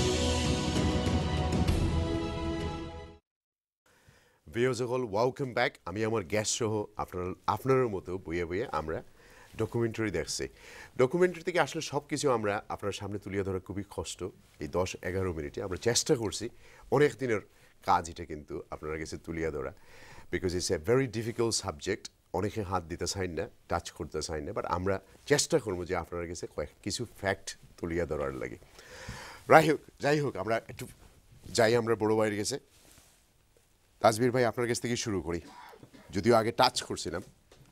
Viewers all welcome back. আমি আমার গ্যাস সহ আপনার আপনার মতো বইয়ে বইয়ে আমরা ডকুমেন্টারি দেখছি। ডকুমেন্টারি থেকে আসলে সব কিছু আমরা আপনার সামনে তুলিয়ে ধরা খুবই কষ্ট। এই দশ এগারো মিনিটে আমরা চেষ্টা করছি, অনেক দিনের কাজ এটা কিন্তু আপনার কাছে তুলিয়ে ধরা, because it's a very difficult subject. অনেকে হাত দিতে চাই না, টাচ করতে চাই না, বাট আমরা চেষ্টা করবো যে আপনার কাছে কয়েক কিছু ফ্যাক্ট তুলিয়ে ধরার লাগে। যাই হোক যাই হোক আমরা একটু যাই আমরা বড় ভাইয়ের কাছে। তাজবীর ভাই, আপনার কাছ থেকে শুরু করি, যদিও আগে টাচ করছিলাম।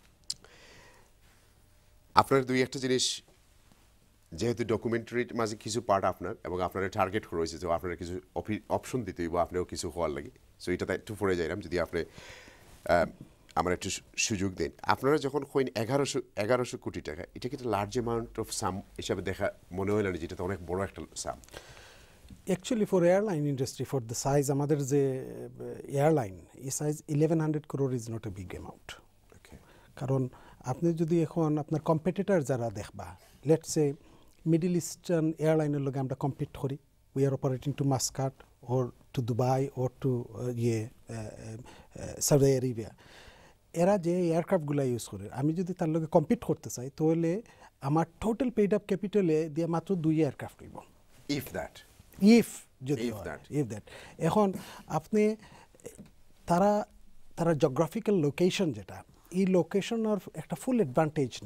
আপনার দুই একটা জিনিস, যেহেতু ডকুমেন্টারির মাঝে কিছু পার্ট আপনার এবং আপনারা টার্গেট করা হয়েছে, তো আপনারা কিছু অপশন দিতে বা আপনারও কিছু হওয়ার লাগে, সো এটাতে একটু পড়ে যাইলাম, যদি আপনি আমার একটু সুযোগ দেন। আপনারা যখন কইন এগারোশো এগারোশো কোটি টাকা, এটা কিন্তু লার্জ অ্যামাউন্ট অফ সাম হিসাবে দেখা মনে হয় না, যেটা তো অনেক বড় একটা সাম। Actually, for airline industry, for the size, আমাদের যে এয়ারলাইন, এই size eleven hundred crore is not a big amount. কারণ আপনি যদি এখন আপনার কম্পিটিটর যারা দেখবা, লেটস সে মিডল ইস্টার্ন এয়ারলাইনের লগে আমরা কম্পিট করি, we are operating to Muscat or to Dubai or to ইয়ে সৌদি আরেবিয়া, এরা যে এয়ারক্রাফটগুলো ইউজ করে, আমি যদি তার লগে কম্পিট করতে চাই, তাহলে আমার টোটাল পেইড আপ ক্যাপিটালে দিয়ে মাত্র দুই এয়ারক্রাফট হইব, ইফ দ্যাট ইফ যদি ইফ দ্যাট। এখন আপনি তারা তারা জিওগ্রাফিক্যাল লোকেশন যেটা, এই লোকেশনের একটা ফুল অ্যাডভান্টেজ নেয়,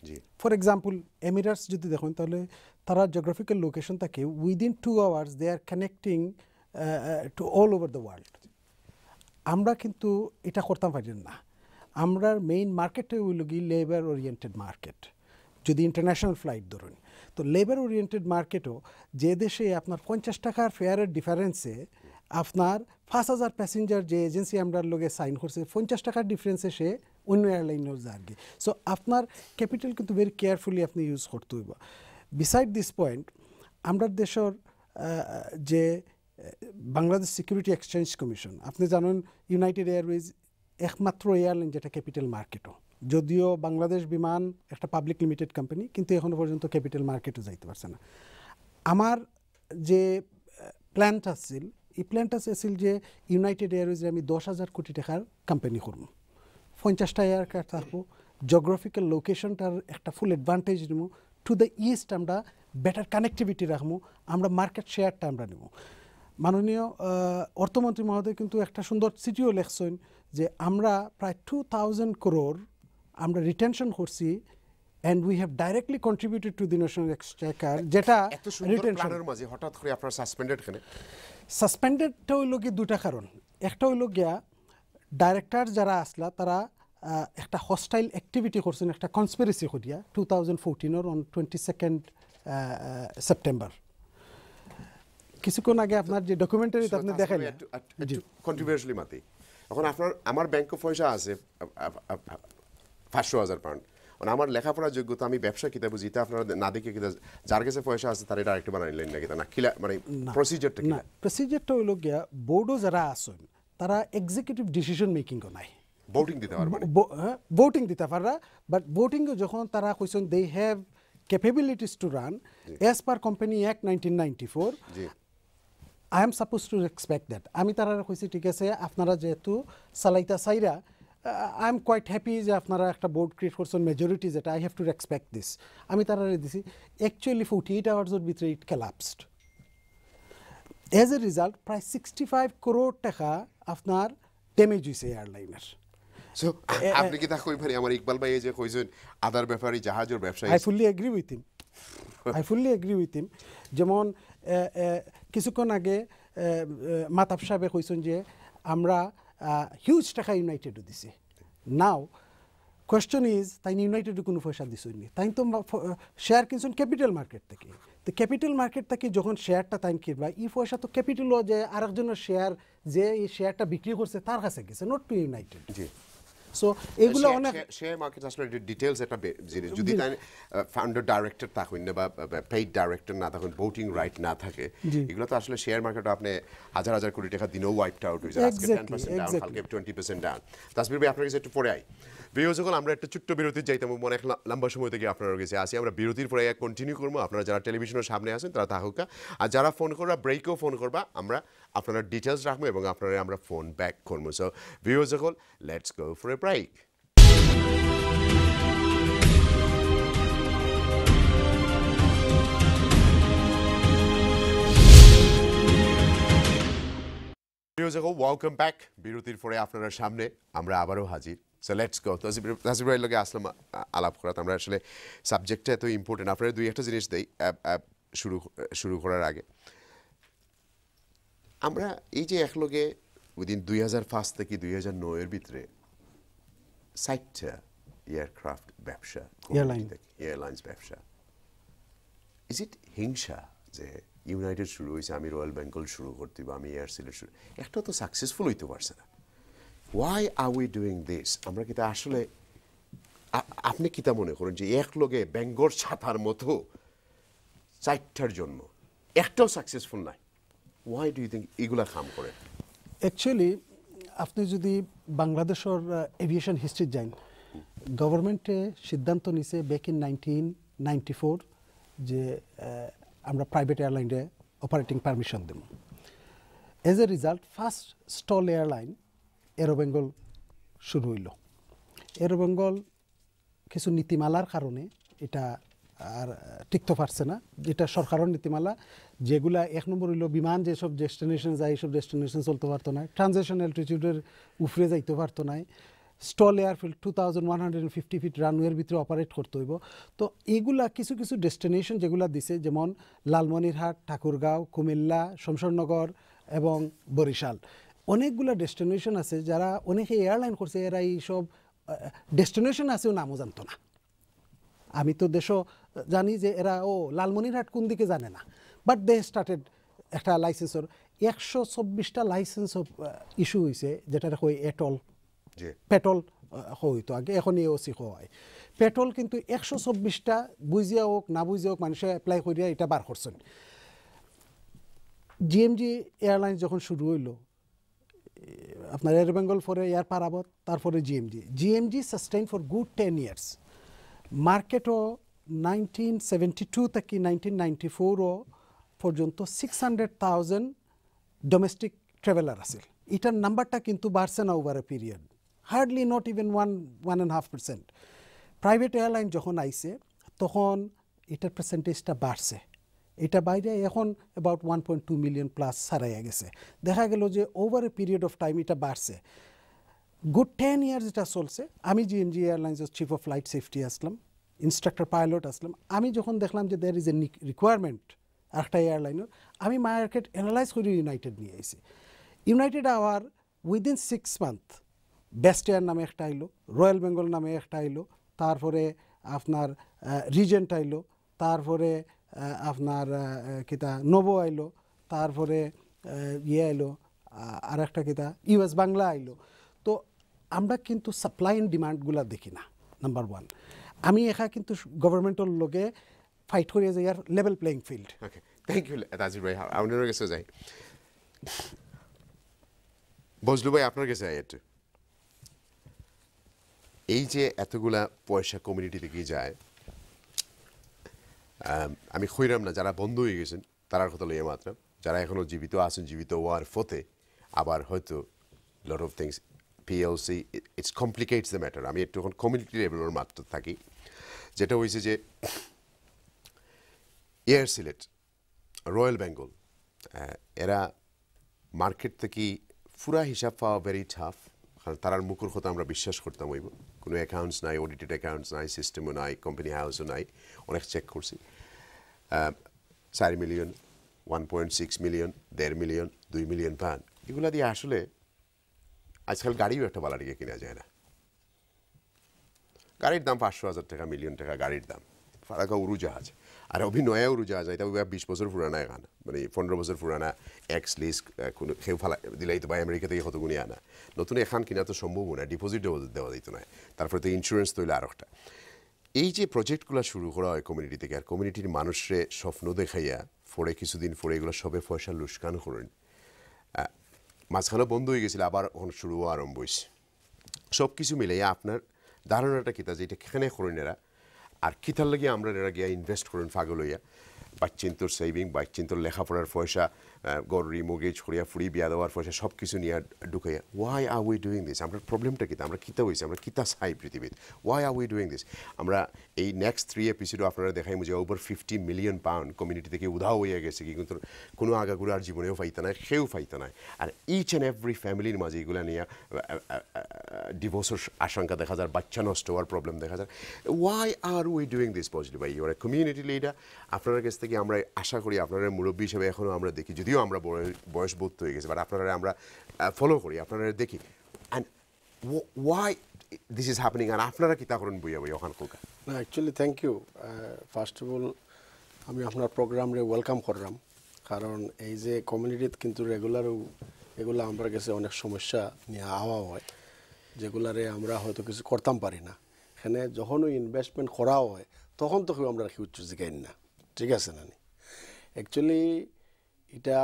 ফর এক্সাম্পল এমিরেটস যদি দেখুন তাহলে তারা জিওগ্রাফিক্যাল লোকেশন থাকে within two hours they are connecting to all over the world. আমরা কিন্তু এটা করতাম পারি না। আমরা মেইন মার্কেটে হইল কি লেবার ওরিয়েন্টেড মার্কেট। যদি ইন্টারন্যাশনাল ফ্লাইট ধরুন তো লেবার ওরিয়েন্টেড মার্কেটও যে দেশে আপনার পঞ্চাশ টাকার ফেয়ারের ডিফারেন্সে আপনার পাঁচ হাজার প্যাসেঞ্জার যে এজেন্সি আমরা লোকে সাইন করছে পঞ্চাশ টাকার ডিফারেন্সে সে অন্য এয়ারলাইনের যারগে। সো আপনার ক্যাপিটাল কিন্তু ভেরি কেয়ারফুলি আপনি ইউজ করতে হইব। বিসাইড দিস পয়েন্ট আমরা দেশের যে বাংলাদেশ সিকিউরিটি এক্সচেঞ্জ কমিশন আপনি জানেন ইউনাইটেড এয়ারওয়েজ একমাত্র এয়ারলাইন যেটা ক্যাপিটাল মার্কেটও, যদিও বাংলাদেশ বিমান একটা পাবলিক লিমিটেড কোম্পানি কিন্তু এখনও পর্যন্ত ক্যাপিটাল মার্কেটও যাইতে পারছে না। আমার যে প্ল্যানটা আছিল এই প্ল্যানটা আছিল যে ইউনাইটেড এয়ারওয়েজে আমি দশ হাজার কোটি টাকার কোম্পানি করবো, পঞ্চাশটা এয়ারক্রাফট থাকবো, জিওগ্রাফিক্যাল লোকেশনটার একটা ফুল অ্যাডভান্টেজ নেব, টু দ্য ইস্ট আমরা বেটার কানেক্টিভিটি রাখবো, আমরা মার্কেট শেয়ারটা আমরা নেব। মাননীয় অর্থমন্ত্রী মহোদয় কিন্তু একটা সুন্দর চিঠিও লেখছেন যে আমরা প্রায় টু থাউজেন্ড করোড় আমরা রিটেনশন করছি and we have directly contributed to the national exchequer যেটা এত সুন্দর প্ল্যানের মাঝে হঠাৎ করে আপনারা সাসপেন্ডেড কেন? সাসপেন্ডেডটা হইল কি দুটা কারণ। একটা হইল গিয়া ডাইরেক্টর যারা আসলা তারা একটা হস্টাইল অ্যাক্টিভিটি করছেন, একটা কনস্পিরেসি করিয়া টু থাউজেন্ড ফোরটিনের অন টোয়েন্টি সেকেন্ড সেপ্টেম্বর। কিছুক্ষণ আগে আপনার যে ডকুমেন্টারিতে আপনি দেখাইলেন কন্ট্রিবিউশনলি মাতি এখন আপনার আমার ব্যাংকে পয়সা আছে পাঁচশো হাজার পাউন্ড, মানে আমার লেখাপড়ার যোগ্যতা আমি ব্যবসা কিতা বুঝি তা আপনারা না দেখে কিতা যার কাছে পয়সা আছে তারা ডাইরেক্ট বানাইলেন না কিতা না কিলা মানে প্রসিজারটা কি? না প্রসিজারটা হইল গিয়া বোর্ডও যারা আছেন তারা এক্সিকিউটিভ ডিসিশন মেকিংও নাই, ভোটিং দিতে পারবে ভোটিং দিতে পাররা, বাট ভোটিংও যখন তারা কইছেন they have capabilities to run as per company act nineteen ninety four I am suppose to respect that. আমি তারা কইছি ঠিক আছে আপনারা যেহেতু সালাইতা সাইরা আই এম কোয়াইট হ্যাপি যে আপনারা একটা বোর্ড ক্রিয়েট করছেন মেজরিটি যেটা I have to respect this. আমি তারা দিছি অ্যাকচুয়ালি ফোর্টি এইট আওয়ার্সের ভিতরে it collapsed. As a result প্রায় সিক্সটি ফাইভ করোড় টাকা আপনার ড্যামেজ হয়েছে এয়ারলাইনের। সো আপনি কি তা কই পারি আমার ইকবাল ভাই যে কইছেন আদার ব্যাপারী জাহাজের ব্যবসায়ী? I fully agree with him, I fully agree with him. যেমন কিছুক্ষণ আগে মাতাব সাহেবে কইছেন যে আমরা হিউজ টাকা ইউনাইটেডও দিছে। নাও কোয়েশ্চন ইজ তাই ইউনাইটেডে কোনো পয়সা দিছনি, তাই তো শেয়ার কিনছেন ক্যাপিটাল মার্কেট থেকে। তো ক্যাপিটাল মার্কেট থেকে যখন শেয়ারটা তাই কিনবা এই পয়সা তো ক্যাপিটালও যে আরেকজনের শেয়ার যে এই শেয়ারটা বিক্রি করছে তার কাছে গেছে, নট টু ইউনাইটেড। জি সো এগুলো অনেক শেয়ার মার্কেট আসলে ডিটেইলস একটা জিনিস, যদি তাই ফাউন্ডার ডাইরেক্টর থাকুন না বা পেইড ডাইরেক্টর না থাকুন, ভোটিং রাইট না থাকে, এগুলো তো আসলে শেয়ার মার্কেটে আপনি হাজার হাজার কোটি টাকা দিনেও ওয়াইপড আউট হয়ে যায়। আজকে টেন পার্সেন্ট ডাউন, কালকে টোয়েন্টি পার্সেন্ট ডাউন। তাসবির ভাই আপনার কাছে একটু পরে আই বিরোধী যখন আমরা একটা ছোট্ট বিরতির যাইতাম অনেক লম্বা সময় থেকে আপনার কাছে আসি, আমরা বিরতির পরে কন্টিনিউ করবো। আপনারা যারা টেলিভিশনের সামনে আছেন তারা থাকুক, আর যারা ফোন করবা ব্রেকেও ফোন করবা, আমরা আপনারা ডিটেলস রাখবো এবং আপনারা আমরা ফোন ব্যাক করবো। সো ভিউয়ার্স সকল let's go for a break. Welcome back. বিরতির পরে আপনারা সামনে আমরা আবারও হাজির। So let's go. তো নাসির ভাইয়ের লগে আসলাম আলাপ করাতে, আমরা আসলে সাবজেক্টটা এত ইম্পর্টেন্ট। আপনারা দুই একটা জিনিস দেই শুরু শুরু করার আগে। আমরা এই যে একলগে উইদিন দুই হাজার পাঁচ থেকে দুই হাজার নয়ের ভিতরে ষাটটা এয়ারক্রাফট ব্যবসা, এয়ারলাইন্স ব্যবসা, ইজ ইট হিংসা যে ইউনাইটেড শুরু হয়েছে আমি রয়্যাল বেঙ্গল শুরু করতে বা আমি এয়ার সিলেট শুরু, একটা তো সাকসেসফুল হইতে পারছে না। Why are we doing this? আমরা কি তা আসলে আপনি কি তা মনে করেন যে এক লগে বেঙ্গল ছাতার মতো চারটার জন্ম একটাও সাকসেসফুল নাই? ওয়াই ডু ইউ থিঙ্ক এগুলা কাম করে? অ্যাকচুয়ালি আপনি যদি বাংলাদেশের এভিয়েশন হিস্ট্রি যান, গভর্নমেন্টে সিদ্ধান্ত নিছে back in nineteen ninety four যে আমরা প্রাইভেট এয়ারলাইনে অপারেটিং পারমিশন দেব। As a result first STOL airline Aero Bengal শুরু হইল। এরো বেঙ্গল কিছু নীতিমালার কারণে এটা আর টিকতে পারছে না, যেটা সরকারের নীতিমালা, যেগুলা এক নম্বর হইল বিমান যেসব ডেস্টিনেশন যায় এইসব ডেস্টিনেশন চলতে পারতো না, ট্রানজিশন অ্যালটিটিউডের উপরে যাইতে পারতো না, STOL airfield two thousand one hundred fifty feet রানওয়ের ভিতরে অপারেট করতে হইব। তো এইগুলা কিছু কিছু ডেস্টিনেশন যেগুলো দিছে, যেমন লালমনিরহাট, ঠাকুরগাঁও, কুমিল্লা, শমশাননগর এবং বরিশাল, অনেকগুলো ডেস্টিনেশন আছে যারা অনেকে এয়ারলাইন করছে, এরা এইসব ডেস্টিনেশন আছেও নামও জানতো না। আমি তো দেশও জানি যে এরা ও লালমনিরহাট কোন দিকে জানে না, বাট দে স্টার্টেড একটা লাইসেন্সর একশো চব্বিশটা লাইসেন্স ইস্যু হয়েছে, যেটা কই এটল পেট্রোল হইতো আগে, এখন এওসি হয় পেট্রোল, কিন্তু একশো চব্বিশটা বুঝিয়া হোক না বুঝিয়া হোক মানুষে অ্যাপ্লাই করিয়া এটা বার করছেন। জিএমজি এয়ারলাইন্স যখন শুরু হইল, আপনার এয়ার বেঙ্গল পরে এয়ার পারাবত, তারপরে GMG GMG sustain for good ten years. মার্কেটও নাইনটিন সেভেন্টি টু থেকে নাইনটিন নাইনটি ফোরও পর্যন্ত six hundred thousand domestic traveller আছে। এটার নাম্বারটা কিন্তু বাড়ছে না over a period, hardly not even one one and half percent. Private airline যখন আইছে তখন এটার পার্সেন্টেজটা বাড়ছে, এটা বাইরে এখন about one point two million plus ছাড়াইয়া গেছে। দেখা গেল যে over a period of time এটা বাড়ছে। গুড টেন ইয়ার্স এটা চলছে। আমি জিএমজি এয়ারলাইন্সের chief of flight safety Aslam, instructor pilot Aslam. আমি যখন দেখলাম যে দেয়ার ইজ এ রিকোয়ারমেন্ট একটা এয়ারলাইনের, আমি মার্কেট অ্যানালাইজ করে ইউনাইটেড নিয়ে আইছি। United our within six month Best Air নামে একটা আইলো, রয়্যাল বেঙ্গল নামে একটা আইলো, তারপরে আপনার রিজেন্ট আইলো, তারপরে আপনার কিতা নোভো আইলো, তারপরে ইয়ে আইলো আর একটা কিতা ইউএস বাংলা আইলো। তো আমরা কিন্তু সাপ্লাই অ্যান্ড ডিমান্ডগুলো দেখি না, নাম্বার ওয়ান। আমি এখা কিন্তু গভর্নমেন্টের লগে ফাইট করিয়া যাই আর level playing field. Okay, thank you Tajir ভাই। আপনার কাছে যাই, বজলু ভাই আপনার কাছে যাই একটু। এই যে এতগুলা পয়সা কমিউনিটি থেকে যায়, আমি খইরাম না যারা বন্ধ হয়ে গেছেন তারার কথা লইয়া মাত্র, যারা এখনও জীবিত আছেন, জীবিত হওয়ার ফতে আবার হয়তো lot of things PLC it's complicates the matter. আমি একটু এখন কমিউনিটি লেভেলের মাত্র থাকি, যেটা হয়েছে যে এয়ার সিলেট, রয়্যাল বেঙ্গল, এরা মার্কেট থেকে পুরা হিসাব পাওয়া ভেরি টাফ, কারণ তারার মুখের কথা আমরা বিশ্বাস করতাম হইব। কোনো অ্যাকাউন্টস নাই, অডিটেড অ্যাকাউন্টস নাই, সিস্টেমও নাই, কোম্পানি হাউসও নাই, অনেক চেক করছি। চার million, one point six million, দেড় মিলিয়ন, দুই মিলিয়ন পান, এগুলা দিয়ে আসলে আজকাল গাড়িও একটা বালাটিকে কেনা যায় না। গাড়ির দাম পাঁচশো হাজার টাকা, মিলিয়ন টাকা গাড়ির দাম। ফারাকা উড়োজাহাজ, আর অভিনয়া উড়োজাহাজ, এটা বিশ বছর পুরানা এখন, মানে পনেরো বছর পুরানা এক্স লিস কোনো সেও ফালা দিলাই তো বা আমেরিকা থেকে কতগুণি আনা। নতুন এখান কিনা তো সম্ভব না, ডিপোজিট দেওয়া দিত না, তারপরে তো ইন্স্যুরেন্স তৈলে আর একটা। এই যে প্রজেক্টগুলো শুরু করা হয় কমিউনিটি থেকে, আর কমিউনিটির মানুষরে স্বপ্ন দেখাইয়া পরে কিছুদিন পরে এগুলো সবে পয়সা লুস্কান করেন, মাঝখানে বন্ধ হয়ে গেছিল, আবার এখন শুরু আরম্ভ হয়েছে। সব কিছু মিলাইয়া আপনার ধারণাটা কিতা যে এটা এখানে করেন এরা, আর কিতার লাগিয়ে আমরা এরা গিয়া ইনভেস্ট করেন ফাগল হইয়া, বাচ্চিন্তর সেভিং, বাচ্চিন্তর লেখাপড়ার পয়সা, গড় রিমোগেজ করিয়া ফুড়ি বিয়া দেওয়ার পয়সা সব কিছু নিয়ে ঢুকাইয়া। Why are we doing this? আমরা প্রবলেমটা কিতা, আমরা কিতা হয়েছে, আমরা কিতা চাই পৃথিবীতে, why are we doing this? আমরা এই নেক্সট থ্রি এপিসোডও আপনারা দেখাই যে over fifty million pound community থেকে উধাও হইয়া গেছে, কি কিন্তু কোনো আগাগুড়ার জীবনেও ফাইতা নাই, সেও ফাইতা নাই। আর ইচ অ্যান্ড এভরি ফ্যামিলির মাঝে এগুলো নিয়ে ডিভোর্সের আশঙ্কা দেখা যায়, বাচ্চা নষ্ট হওয়ার প্রবলেম দেখা যায়। Why are we doing this? Positive ভাই, ইউর কমিউনিটি লিডার, আপনার কাছ থেকে আমরা আশা করি, আপনারা মুরব্বী হিসেবে এখনও আমরা দেখি, যদিও আমরা বয়স বোধ হয়ে গেছে, বাট আপনারা আমরা ফলো করি, আপনারা দেখি। And why this is happening, আর আপনারা কি তা করেন বইয়া বই ওখান কলকা? না, actually thank you. First of all আমি আপনার প্রোগ্রামে ওয়েলকাম করলাম, কারণ এই যে কমিউনিটিতে কিন্তু রেগুলারও এগুলো আমার কাছে অনেক সমস্যা নিয়ে আওয়া হয়, যেগুলারে আমরা হয়তো কিছু করতাম পারি না। এখানে যখনও ইনভেস্টমেন্ট করা হয় তখন তো কেউ আমরা উচ্চ জিগাইন না, ঠিক আছে না? অ্যাকচুয়ালি এটা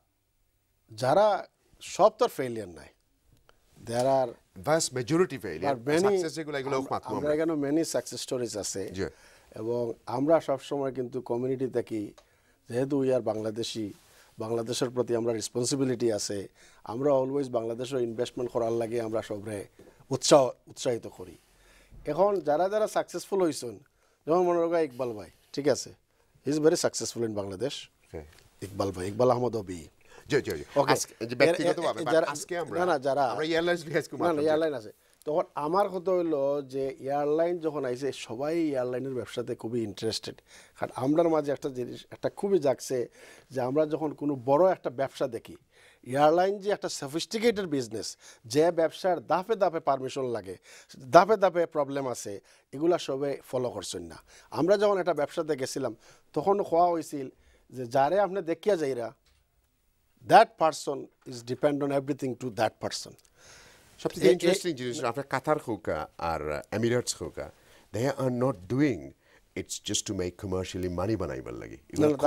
যারা সব তো ফেলিয়ার নাই, there are vast majority failure, success এগুলো এগুলো মাত্র আমরা এখানে মেনি সাকসেস স্টোরিজ আছে। এবং আমরা সবসময় কিন্তু কমিউনিটি থাকি, যেহেতু উই আর বাংলাদেশি, বাংলাদেশের প্রতি আমরা রেসপন্সিবিলিটি আছে, আমরা অলওয়েজ বাংলাদেশও ইনভেস্টমেন্ট করার লাগে আমরা সবরে উৎসাহ উৎসাহিত করি। এখন যারা যারা সাকসেসফুল হয়েছেন, যেমন মনে রাখা ইকবাল ভাই, ঠিক আছে, he is very successful in Bangladesh. Iqbal ভাই, ইকবাল আহমদ অবি, এয়ারলাইন আছে, তখন আমার কথা হলো যে এয়ারলাইন যখন আইছে সবাই এয়ারলাইনের ব্যবসাতে খুবই ইন্টারেস্টেড, কারণ আমরার মাঝে একটা জিনিস একটা খুবই জাগছে যে আমরা যখন কোনো বড় একটা ব্যবসা দেখি, এয়ারলাইন যে একটা সফিস্টিকেটেড বিজনেস, যে ব্যবসার দাপে দাপে পারমিশন লাগে, দাপে দাপে প্রবলেম আছে, এগুলা সবাই ফলো করছেন না। আমরা যখন একটা ব্যবসাতে গেছিলাম তখন খোয়া হয়েছিল যে যারে আপনি দেখিয়া যাইরা that person is depend on everything to that person. সবচেয়ে ইন্টারেস্টিং জিনিস আপনার কাতার হোক আর এমিরেটস হোক, they are not doing it's just to make commercially money বানাইবার লাগে,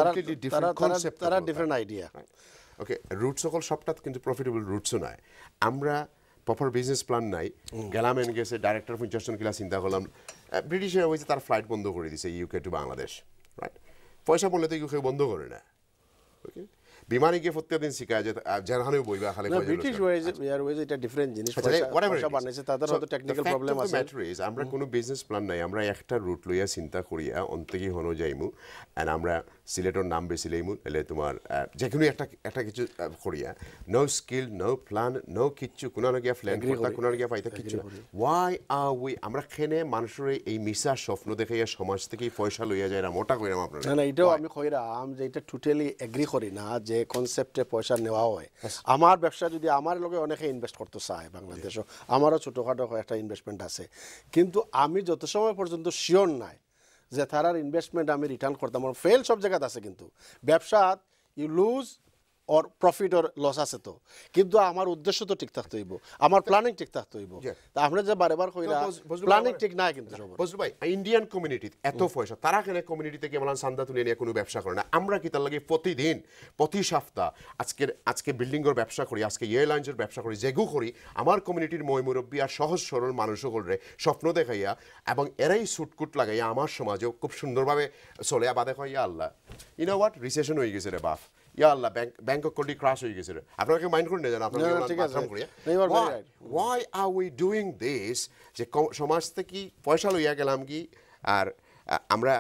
তারা ডিফারেন্ট আইডিয়া। ওকে, রুট সকল সবটা কিন্তু প্রফিটেবল রুটসও নয়। আমরা প্রপার বিজনেস প্ল্যান নাই, গেলাম এন গেছে ডাইরেক্টর পঞ্চাশ জন কিলা চিন্তা করলাম, ব্রিটিশ এয়ারওয়েজে তার ফ্লাইট বন্ধ করে দিছে ইউকে টু বাংলাদেশ, রাইট? পয়সা বললে তো ইউকে বন্ধ করে না। ওকে, বিমানে গিয়ে প্রত্যেকদিন শিখায় যে যেখানেও বইবা খালি ব্রিটিশ এয়ারওয়েজ এটা ডিফারেন্ট জিনিস, পয়সা বানাইছে, তাদের হয়তো টেকনিক্যাল প্রবলেম আছে। আমরা কোনো বিজনেস প্ল্যান নাই, আমরা একটা রুট লইয়া চিন্তা করিয়া অন্তকি হনো যাইমু, এন্ড আমরা সিলেটের নাম বেশি লইমু, এলে তোমার যে কোনো একটা একটা কিছু করিয়া, no skill, no plan, no কিচ্ছু, কোনো না গিয়া প্ল্যান করতা, কোনো না গিয়া পাইতা কিচ্ছু না। ওয়াই আর উই আমরা খেনে মানুষের এই মিশা স্বপ্ন দেখাইয়া সমাজ থেকে পয়সা লইয়া যায় না, মোটা কইরাম আপনারা। না না, এটাও আমি কইরাম যে এটা টোটালি এগ্রি করি না যে কনসেপ্টে পয়সা নেওয়া হয়। আমার ব্যবসা যদি আমার লগে অনেকে ইনভেস্ট করতে চায় বাংলাদেশও, আমারও ছোটোখাটো একটা ইনভেস্টমেন্ট আছে, কিন্তু আমি যত সময় পর্যন্ত শিওর নাই যে তারার ইনভেস্টমেন্ট আমি রিটার্ন করতাম, আমার ফেল সব জায়গাতে আছে, কিন্তু ব্যবসাত you lose or profit or loss আছে তো, কিন্তু আমার উদ্দেশ্য তো ঠিক থাকতে হইব, আমার প্ল্যানিং ঠিক থাকতে হইব। তা আমরা যে বারে বার কইরা প্ল্যানিং ঠিক নাই, কিন্তু বুঝলো ভাই, ইন্ডিয়ান কমিউনিটি এত পয়সা, তারা কেন কমিউনিটি থেকে এমন চান্দা তুলে নিয়ে কোনো ব্যবসা করে না? আমরা কি তার লাগে প্রতিদিন প্রতি সপ্তাহ আজকের আজকে বিল্ডিংয়ের ব্যবসা করি, আজকে এয়ারলাইন্সের ব্যবসা করি, যেগু করি আমার কমিউনিটির মই মুরব্বী আর সহজ সরল মানুষও করে স্বপ্ন দেখাইয়া, এবং এরাই সুটকুট লাগাইয়া আমার সমাজেও খুব সুন্দরভাবে চলে। বাদে কয় ইয়া আল্লাহ, ইউ নো হোয়াট, রিসেশন হয়ে গেছে রে বাপ, ইয়া আল্লাহ ব্যাংক ব্যাংক কোটি ক্রাশ হয়ে গেছে রে, আপনাকে মাইন্ড করে নিয়ে যান আপনাকে মাথা করিয়া। Why are we doing this? যে সমাজ থেকে পয়সা লইয়া গেলাম কি, আর আমরা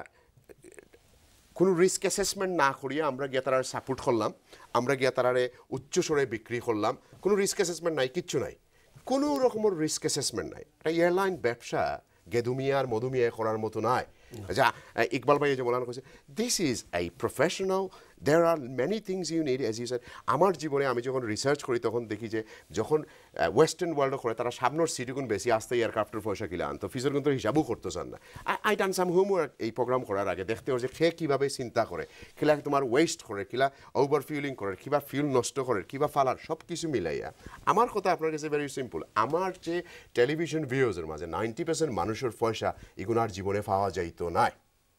কোনো রিস্ক অ্যাসেসমেন্ট না করিয়া আমরা গিয়ে তারা সাপোর্ট করলাম, আমরা গিয়ে তারারে উচ্চ স্বরে বিক্রি করলাম, কোনো রিস্ক অ্যাসেসমেন্ট নাই, কিচ্ছু নাই, কোনো রকমের রিস্ক অ্যাসেসমেন্ট নাই। একটা এয়ারলাইন ব্যবসা গেদুমিয়া আর মধুমিয়া করার মতো নয়। যা ইকবাল ভাই যে বলানো করছে, this is a professional, there are many things you need, as you said. আমার জীবনে আমি যখন রিসার্চ করি তখন দেখি যে যখন ওয়েস্টার্ন ওয়ার্ল্ডও করে তারা সামনের সিটিগুন বেশি আসতে এয়ারক্রাফটের পয়সা কিলা আনতো, ফিজের কিন্তু হিসাবও করতে চান না। আই ডান সাম হোমওয়ার্ক এই প্রোগ্রাম করার আগে, দেখতে হবে যে সে কীভাবে চিন্তা করে, কিলা তোমার ওয়েস্ট করে, কিলা ওভার ফিউলিং করে, কিবা ফিউল নষ্ট করে, কিবা ফালার, সব কিছু মিলাইয়া। আমার কথা আপনার কাছে ভেরি সিম্পল, আমার যে টেলিভিশন ভিউজের মাঝে নাইনটি পার্সেন্ট মানুষের পয়সা এগুনার জীবনে পাওয়া যাইতো নাই,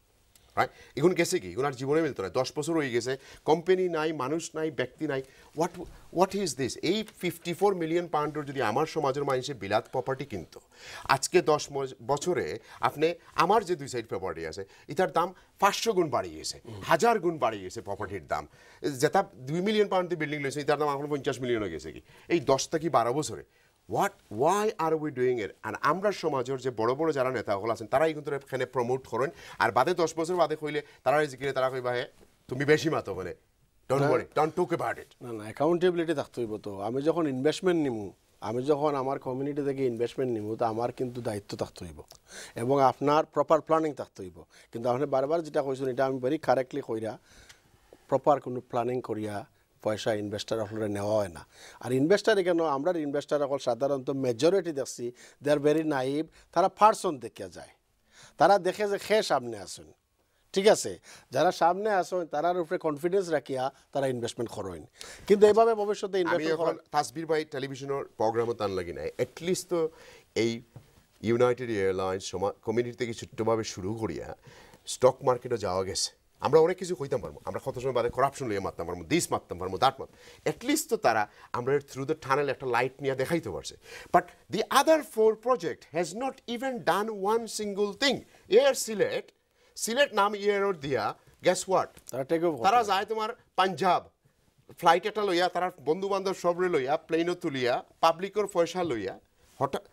রাইট? এখন গেছে কি, এগুলো আর জীবনে মিলতো না, দশ বছর হয়ে গেছে, কোম্পানি নাই, মানুষ নাই, ব্যক্তি নাই। What what is this? এই ফিফটি ফোর মিলিয়ন পাউন্ডের যদি আমার সমাজের মানুষের বিলাত প্রপার্টি কিনতো, আজকে দশ বছরে আপনি আমার যে দুই সাইড প্রপার্টি আছে এটার দাম পাঁচশো গুণ বাড়িয়ে গেছে, হাজার গুণ বাড়িয়ে গেছে প্রপার্টির দাম। যেটা দুই মিলিয়ন পাউন্ড দিয়ে বিল্ডিং লেগেছে এটার দাম এখন পঞ্চাশ মিলিয়ন হয়ে গেছে কি এই দশ থেকে বারো বছরে। What why are we doing it? আর আমরা সমাজের যে বড় বড় যারা নেতা হল আছেন তারাই কিন্তু এখানে প্রমোট করেন, আর বাদে দশ বছর বাদে কইলে তারা জিকিরে তারা কইবা হে তুমি বেশি মাতো মানে don't worry, don't talk about it. না না, অ্যাকাউন্টেবিলিটি থাকতে হইব তো। আমি যখন ইনভেস্টমেন্ট নিমু, আমি যখন আমার কমিউনিটি থেকে ইনভেস্টমেন্ট নিমু, তো আমার কিন্তু দায়িত্ব থাকতে হইব এবং আপনার প্রপার প্ল্যানিং থাকতে হইব। কিন্তু আপনি বারবার যেটা কইছেন এটা আমি ভেরি কারেক্টলি কইরা প্রপার কোনো প্ল্যানিং করিয়া পয়সা ইনভেস্টার আপনারা নেওয়া হয় না। আর ইনভেস্টার এখানে আমরা ইনভেস্টার এখন সাধারণত মেজরিটি দেখছি দে আর ভেরি নাইভ, তারা পার্সন দেখে যায়, তারা দেখে যে খে সামনে আসুন, ঠিক আছে, যারা সামনে আসুন তারার উপরে কনফিডেন্স রাখিয়া তারা ইনভেস্টমেন্ট করেন। কিন্তু এইভাবে ভবিষ্যতে ইনভেস্টমেন্ট তাসবির ভাই টেলিভিশনের প্রোগ্রামও তান লাগি নাই, এটলিস্ট তো এই ইউনাইটেড এয়ারলাইন্স কমিউনিটি থেকে ছোট্টভাবে শুরু করিয়া স্টক মার্কেটে যাওয়া গেছে। আমরা অনেক কিছু কইতাম পারবো, আমরা কত সময় বাদে করাপশন লিয়ে মারতাম পারবো, দিস মারতাম পারবো, দাঁত মারতাম, অ্যাটলিস্ট তো তারা আমরা থ্রু দ্য টানেল একটা লাইট নিয়ে দেখাইতে পারছে। But the other four project has not even done one single thing. Air Sylhet Sylhet নাম এয়ার দিয়া গ্যাস হোয়াট তারা যায় তোমার পাঞ্জাব ফ্লাইট একটা লইয়া, তারা বন্ধু বান্ধব সবরে লইয়া প্লেনও তুলিয়া পাবলিকর পয়সা লইয়া হঠাৎ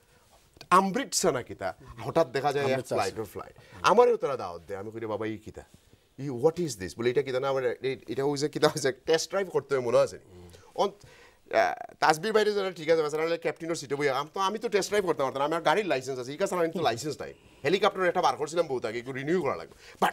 আমৃতসর না কিতা হঠাৎ দেখা যায় ফ্লাইটের ফ্লাইট আমারও তারা দাওয়াত দেয়। আমি কই বাবা ই কিতা, ই হোয়াট ইজ দিস বলে, এটা কিতা না আমার এটা হয়েছে কিতা হয়েছে টেস্ট ড্রাইভ করতে হবে মনে আছে। তাসবির বাইরে যারা ঠিক আছে mesela ক্যাপ্টেনের সিটে বই আমি তো আমি তো টেস্ট ড্রাইভ করতে পারতাম আমার গাড়ির লাইসেন্স আছে এই কাছে আমি তো লাইসেন্স নাই হেলিকপ্টার একটা বার করছিলাম বহুত আগে একটু রিনিউ করা লাগবে বাট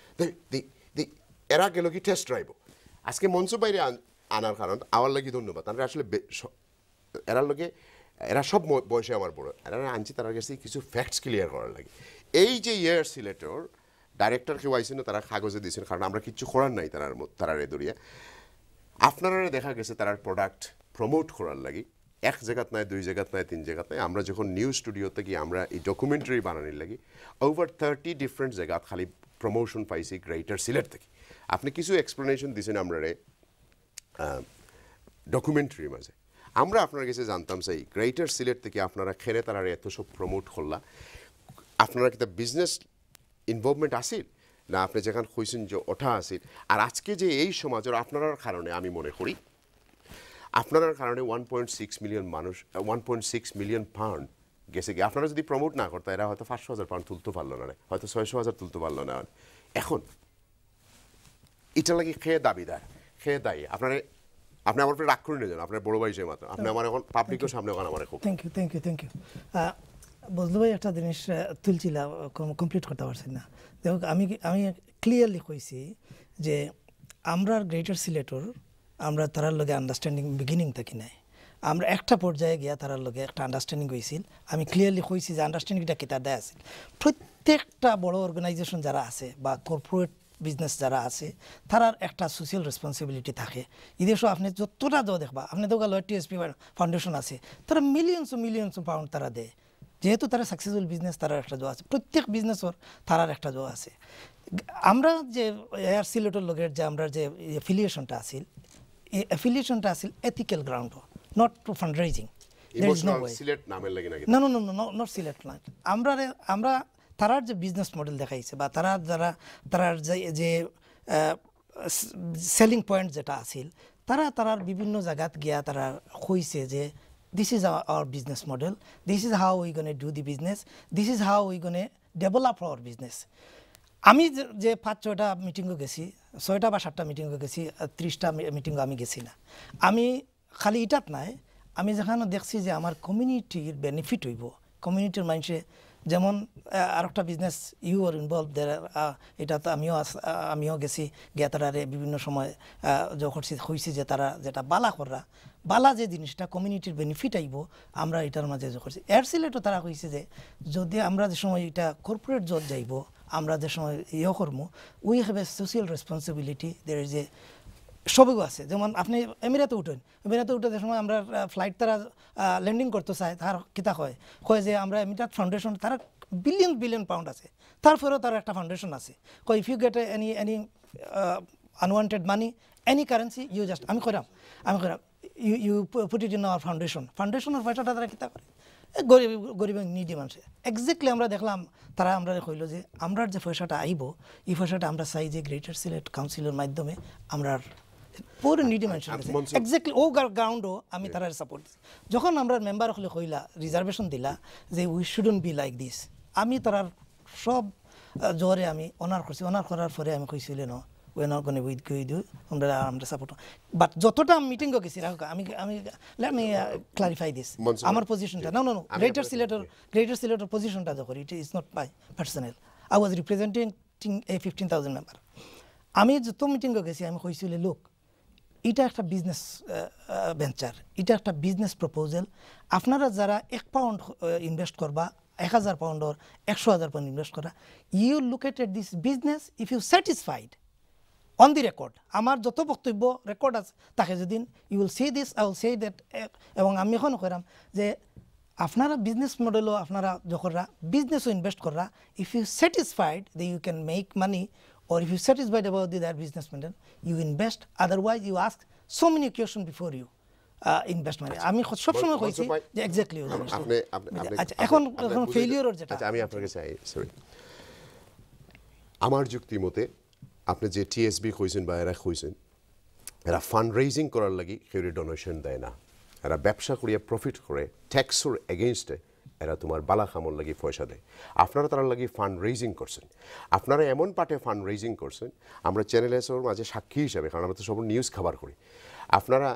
এরা গেল কি টেস্ট ড্রাইভ আজকে মঞ্চ বাইরে আনার কারণ আমার লাগি ধন্যবাদ তারা আসলে এরার লগে এরা সব বয়সে আমার বড় এরা আনছি তার কাছে কিছু ফ্যাক্টস ক্লিয়ার করার লাগে এই যে ইয়ার সিলেটর ডাইরেক্টর কেউ আইসেন তারা কাগজে দিয়েছেন কারণ আমরা কিচ্ছু করার নাই তার তারা রেদরিয়া আপনারা দেখা গেছে তার প্রোডাক্ট প্রমোট করার লাগে এক জায়গাত নাই দুই জায়গাত নাই তিন জায়গাত নাই আমরা যখন নিউজ স্টুডিওতে গিয়ে আমরা এই ডকুমেন্টারি বানানোর লাগে ওভার থার্টি ডিফারেন্ট জায়গাত খালি প্রমোশন পাইছি গ্রেটার সিলেট থেকে আপনি কিছু এক্সপ্লেনেশন দিয়েছেন আমরা রে ডকুমেন্টারির মাঝে আমরা আপনার কাছে জানতাম সেই গ্রেটার সিলেট থেকে আপনারা খেরে তারা এত সব প্রমোট করলা আপনারা কি বিজনেস ইনভলভমেন্ট আসিল না আপনি যেখানে কইছেন যে ওঠা আসিল আর আজকে যে এই সমাজের আপনার কারণে আমি মনে করি আপনার কারণে ওয়ান পয়েন্ট সিক্স মিলিয়ন মানুষ one point six million pound গেছে গিয়ে আপনারা যদি প্রমোট না করতো এরা হয়তো পাঁচশো হাজার পাউন্ড তুলতে পারলো না হয়তো ছয়শো হাজার তুলতে পারলো না এখন এটা লাগে খেয়ে দাবিদার খেয়ে দায়ী আপনার আপনি আমার রাগ করে নিয়ে যান আপনার বড় ভাই হিসেবে মাত্র আপনি আমার এখন পাবলিকের সামনে ওখানে আমার খুব thank you thank you thank you Bazlu ভাই একটা জিনিস তুলছিলাম কমপ্লিট করতে পারছি না দেখো আমি আমি ক্লিয়ারলি কইছি যে আমরা গ্রেটার সিলেটর আমরা তারার লগে আন্ডারস্ট্যান্ডিং বিগিনিং থাকি নাই আমরা একটা পর্যায়ে গিয়া তারার লগে একটা আন্ডারস্ট্যান্ডিং হয়েছিল আমি ক্লিয়ারলি কইছি যে আন্ডারস্ট্যান্ডিংটা কেটা দেয় আছে প্রত্যেকটা বড় অর্গানাইজেশন যারা আছে বা কর্পোরেট বিজনেস যারা আছে তারার একটা সোশ্যাল রেসপন্সিবিলিটি থাকে এদেশও আপনি যতটা দেওয়া দেখবা আপনি দেখবা লয় টিএসপি ফাউন্ডেশন আছে তারা মিলিয়নস মিলিয়নস পাউন্ড তারা দেয় যেহেতু তারা সাকসেসফুল বিজনেস তারার একটা জোয়া আছে প্রত্যেক বিজনেসর তারার একটা জোয়া আছে আমরা যে এয়ার সিলেটের লগের যে আমরা যে এফিলিয়েশনটা আছিল এই এফিলিয়েশনটা আছিল ethical ground not to fund raising Sylhet নামের লাগে নাকি না না না নট সিলেট না আমরা আমরা তারার যে বিজনেস মডেল দেখাইছে বা তারা যারা তারার যে সেলিং পয়েন্ট যেটা আছিল তারা তারার বিভিন্ন জায়গাত গিয়া তারা কইছে যে this is our, our business model, this is how we're going to do the business, this is how we're going to develop our business. আমি যে পাঁচ ছয়টা মিটিংও গেছি ছয়টা বা সাতটা মিটিংও গেছি ত্রিশটা মিটিংও আমি গেছি না আমি খালি এটাত নাই আমি যেখানে দেখছি যে আমার কমিউনিটির বেনিফিট হইব কমিউনিটির মানুষে যেমন আর একটা বিজনেস ইউ আর ইনভলভ এটা তো আমিও আমিও গেছি গিয়া তারারে বিভিন্ন সময় যখন হয়েছি যে তারা যেটা বালা করা বালা যে জিনিসটা কমিউনিটির বেনিফিট আইব আমরা এটার মাঝে করছি এয়ার সিলেটও তারা কইছে যে যদি আমরা যে সময় এটা কর্পোরেট জব যাইব আমরা যে সময় ইয়ে করবো we have a social responsibility there is a সবও আছে যেমন আপনি এমিরাতে উঠেন এমিরাতে উঠে যে সময় আমরা ফ্লাইট তারা ল্যান্ডিং করতে চায় তার কিতা হয় কয় যে আমরা এমিরাত ফাউন্ডেশন তারা বিলিয়ন বিলিয়ন পাউন্ড আছে তারপরেও তার একটা ফাউন্ডেশন আছে কয় if you get any any unwanted money any currency you just আমি করাম আমি করাম you you put it in our foundation ফাউন্ডেশনের পয়সাটা তারা কিতা করে গরিব গরিব নিডি মানুষে এক্স্যাক্টলি আমরা দেখলাম তারা আমরা কইল যে আমরা যে পয়সাটা আইব এই পয়সাটা আমরা চাই যে গ্রেটার সিলেট কাউন্সিলের মাধ্যমে আমরা পুরো নিডি মানুষের এক্স্যাক্টলি ও গ্রাউন্ডও আমি তারা সাপোর্ট দিছি যখন আমরা মেম্বার হলে কইলা রিজার্ভেশন দিলা যে we shouldn't be like this আমি তারার সব জোরে আমি অনার করছি অনার করার পরে আমি কইছিল ন we not gonna with go you আমরা আমরা সাপোর্ট বাট যতটা মিটিং গেছি আমি আমি লেট মি ক্লারিফাই দিস আমার পজিশনটা নো নো নো গ্রেটার সিলেটের গ্রেটার সিলেটের পজিশনটা যখন it is not my personal I was representing a fifteen thousand member আমি যত মিটিং গেছি আমি কইছিল লোক এটা একটা বিজনেস ভেঞ্চার এটা একটা বিজনেস প্রপোজাল আপনারা যারা এক পাউন্ড ইনভেস্ট করবা এক হাজার পাউন্ডর একশো হাজার পাউন্ড ইনভেস্ট করা you look at this business if you satisfied on the record আমার যত বক্তব্য রেকর্ড আছে তাকে যেদিন you will say this I will say that এবং আমি এখন করাম যে আপনারা বিজনেস মডেলও আপনারা যখন বিজনেসও ইনভেস্ট করা if you satisfied they you can make money or if you satisfied about the, that business model you invest otherwise you ask so many questions before you uh, invest money আমি সব সময় কইছি যে exactly আপনি আপনি আচ্ছা এখন এখন ফেলিওর যেটা আচ্ছা আমি আপনাকে চাই সরি আমার যুক্তি মতে আপনি যে টিএসবি কইছেন বা এরা কইছেন এরা ফান্ড রেজিং করার লাগি কেউ ডোনেশন দেয় না এরা ব্যবসা করিয়া প্রফিট করে ট্যাক্সর এগেইনস্টে এরা তোমার বালা খামর লাগি পয়সা দেয় আপনারা তারা লাগি ফান্ড রেজিং করছেন আপনারা এমন পাটে ফান্ড রেজিং করছেন আমরা চ্যানেল এসের মাঝে সাক্ষী হিসাবে কারণ আমরা তো সব নিউজ খাবার করি আপনারা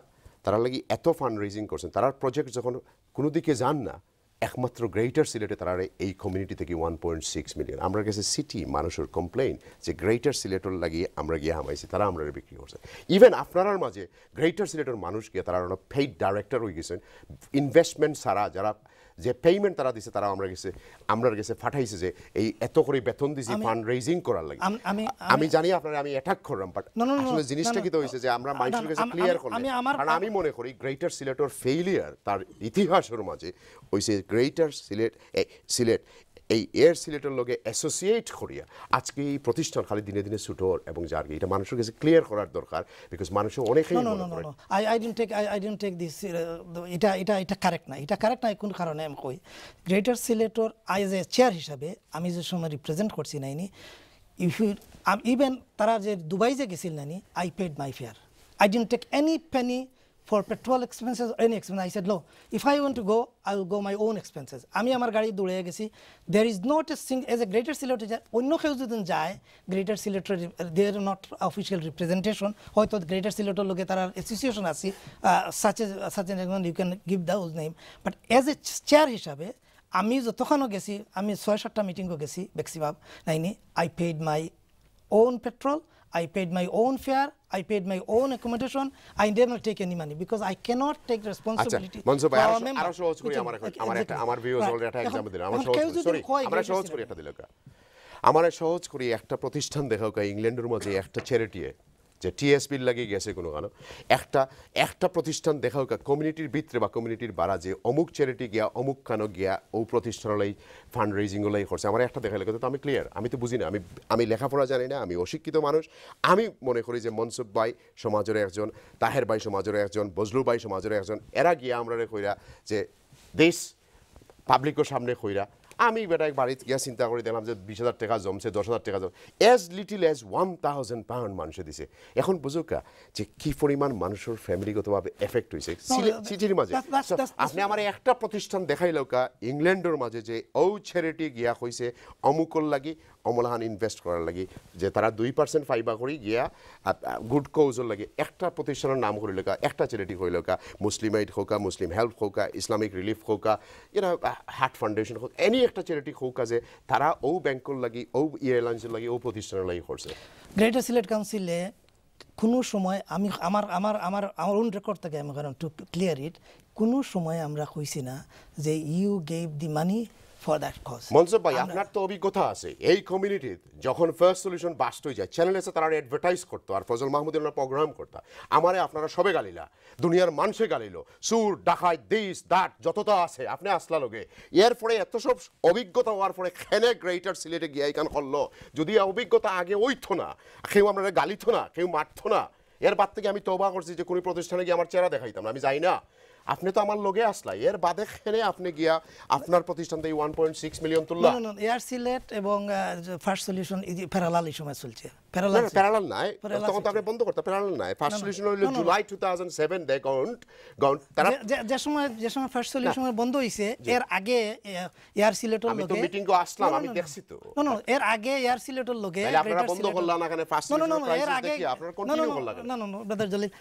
তারা লাগি এত ফান্ড রেজিং করছেন তারা প্রজেক্ট যখন কোনো দিকে যান না একমাত্র গ্রেটার সিলেটে তারা এই কমিউনিটি থেকে ওয়ান পয়েন্ট সিক্স মিলিয়ন আমরা গেছে সিটি মানুষের কমপ্লেইন যে গ্রেটার সিলেটের লাগিয়ে আমরা গিয়ে হামাইছি তারা আমরা বিক্রি করছে ইভেন আপনার মাঝে গ্রেটার সিলেটের মানুষ গিয়ে তারা পেইড ডাইরেক্টর হয়ে গেছেন ইনভেস্টমেন্ট ছাড়া যারা যে পেমেন্ট তারা দিছে তারা আমরা গেছে আমরা গেছে ফাটাইছে যে এই এত করে বেতন দিছি ফান্ড রেজিং করার লাগে আমি আমি জানি আপনারা আমি অ্যাটাক করলাম বাট আসলে জিনিসটা কি তো হইছে যে আমরা মানুষের কাছে ক্লিয়ার করলাম কারণ আমি মনে করি গ্রেটার সিলেটের ফেইলিয়ার তার ইতিহাসের মাঝে হইছে গ্রেটার সিলেট সিলেট এই এয়ার সিলেটের লগে অ্যাসোসিয়েট করিয়া আজকে এই প্রতিষ্ঠান খালি দিনে দিনে ছুটোর এবং যার এটা মানুষের কাছে ক্লিয়ার করার দরকার বিকজ মানুষের অনেকেই মনে করে I I didn't take I I didn't take this এটা এটা এটা কারেক্ট না এটা কারেক্ট না কোন কারণে আমি কই গ্রেটার সিলেটর আইজ এ চেয়ার হিসাবে আমি যে সময় রিপ্রেজেন্ট করছি নাইনি ইফ ইউ ইভেন তারা যে দুবাই যে গেছিল নানি I paid my fare I didn't take any penny for petrol expenses or any expense. I said, no, if I want to go, I will go my own expenses. আমি আমার গাড়ি দৌড়ে গেছি there is not a single as a greater Sylhet অন্য কেউ যদি যায় greater Sylhet there are not official representation হয়তো greater Sylhet লোকে তার অ্যাসোসিয়েশন আছে such as such an you can give those name but as a chair হিসাবে আমি যতক্ষণও গেছি আমি ছয় সাতটা মিটিংও গেছি ম্যাক্সিমাম নাইনি I paid my own petrol I paid my own fare, I paid my own accommodation. I never take any money because I cannot take responsibility. আচ্ছা মনসুর ভাই আরো সহজ করি আমার আমার একটা আমার ভিউজ অলরেডি একটা एग्जांपल দিলাম আমার সহজ সরি আমরা সহজ করি একটা দিলাম আমার সহজ করি একটা প্রতিষ্ঠান দেখাও কা ইংল্যান্ডের মধ্যে একটা চ্যারিটি যে টিএসপির লাগি গেছে কোনো কারণ একটা একটা প্রতিষ্ঠান দেখাও কা কমিউনিটির ভিতরে বা কমিউনিটির বাড়া যে অমুক চ্যারিটি গিয়া অমুক কানো গিয়া ও প্রতিষ্ঠানলাই ফান্ড রেজিং লাই করছে আমার একটা দেখাইলে কিন্তু আমি ক্লিয়ার আমি তো বুঝি না আমি আমি লেখাপড়া জানি না আমি অশিক্ষিত মানুষ আমি মনে করি যে মনসুর ভাই সমাজের একজন তাহের ভাই সমাজের একজন বজলু ভাই সমাজের একজন এরা গিয়া আমরা কইরা যে দেশ পাবলিকের সামনে কইরা আমি বেটা এক বাড়িতে গিয়া চিন্তা করে দেখলাম যে বিশ হাজার টাকা জমছে দশ হাজার টাকা জম as little as one thousand pound মানুষে দিছে এখন বুঝুকা যে কি পরিমাণ মানুষের ফ্যামিলিগতভাবে এফেক্ট হয়েছে সিটির মাঝে আপনি আমার একটা প্রতিষ্ঠান দেখাইলেও কা ইংল্যান্ডের মাঝে যে ও চ্যারিটি গিয়া হয়েছে অমুকর লাগি অমলাহান ইনভেস্ট করার লাগি যে তারা দুই পার্সেন্ট ফাইবা করি গিয়া গুড কৌজর লাগে একটা প্রতিষ্ঠানের নাম করিল কা একটা চ্যারিটি হইল কা মুসলিম এইড হোকা মুসলিম হেল্প হোকা ইসলামিক রিলিফ হোকা ইউনো হার্ট ফাউন্ডেশন হোক এনি একটা চ্যারিটি হোক যে তারা ও ব্যাংকর লাগি ও এয়ারলাইন্সের লাগি ও প্রতিষ্ঠানের লাগি করছে গ্রেটার সিলেট কাউন্সিলে কোনো সময় আমি আমার আমার আমার আমার ওন রেকর্ড থেকে আমি কারণ টু ক্লিয়ার ইট কোনো সময় আমরা কইছি না যে you gave the money for that cause. Mansur ভাই আপনার তো অভিজ্ঞতা আছে এই কমিউনিটির যখন ফার্স্ট সলিউশন বাস্ট হয়ে যায় চ্যানেলে এসে তারা অ্যাডভার্টাইজ করতো আর ফজল মাহমুদের প্রোগ্রাম করতো আমারে আপনারা সবে গালিলা দুনিয়ার মানুষে গালিল সুর ডাকাই দিস দাট যতটা আছে আপনি আসলা লোকে এর পরে এত সব অভিজ্ঞতা হওয়ার পরে খেনে গ্রেটার সিলেটে গিয়ে এখান করলো যদি অভিজ্ঞতা আগে ওইতো না কেউ আপনারা গালিতো না কেউ মারতো না এর বাদ থেকে আমি তওবা করছি যে কোনো প্রতিষ্ঠানে গিয়ে আমার চেহারা দেখাইতাম না আমি যাই না আপনি তো আমার লগে আসলা এর বাদে খেনে আপনি গিয়া আপনার প্রতিষ্ঠান থেকে ওয়ান পয়েন্ট সিক্স মিলিয়ন তুললা না না এয়ার সিলেট এবং ফার্স্ট সলিউশন প্যারালাল এই সময় চলছে প্যারালাল প্যারালাল নাই তখন তো আপনি বন্ধ করতে প্যারালাল নাই ফার্স্ট সলিউশন হলো July two thousand seven they count count তারা যে সময় যে সময় ফার্স্ট সলিউশন বন্ধ হইছে এর আগে এয়ার সিলেটের লগে আমি তো মিটিং কো আসলাম আমি দেখছি তো না না এর আগে এয়ার সিলেটের লগে আপনারা বন্ধ করলা না কেন ফার্স্ট সলিউশন প্রাইস দেখি আপনারা কন্টিনিউ করলা না না না ব্রাদার জলিল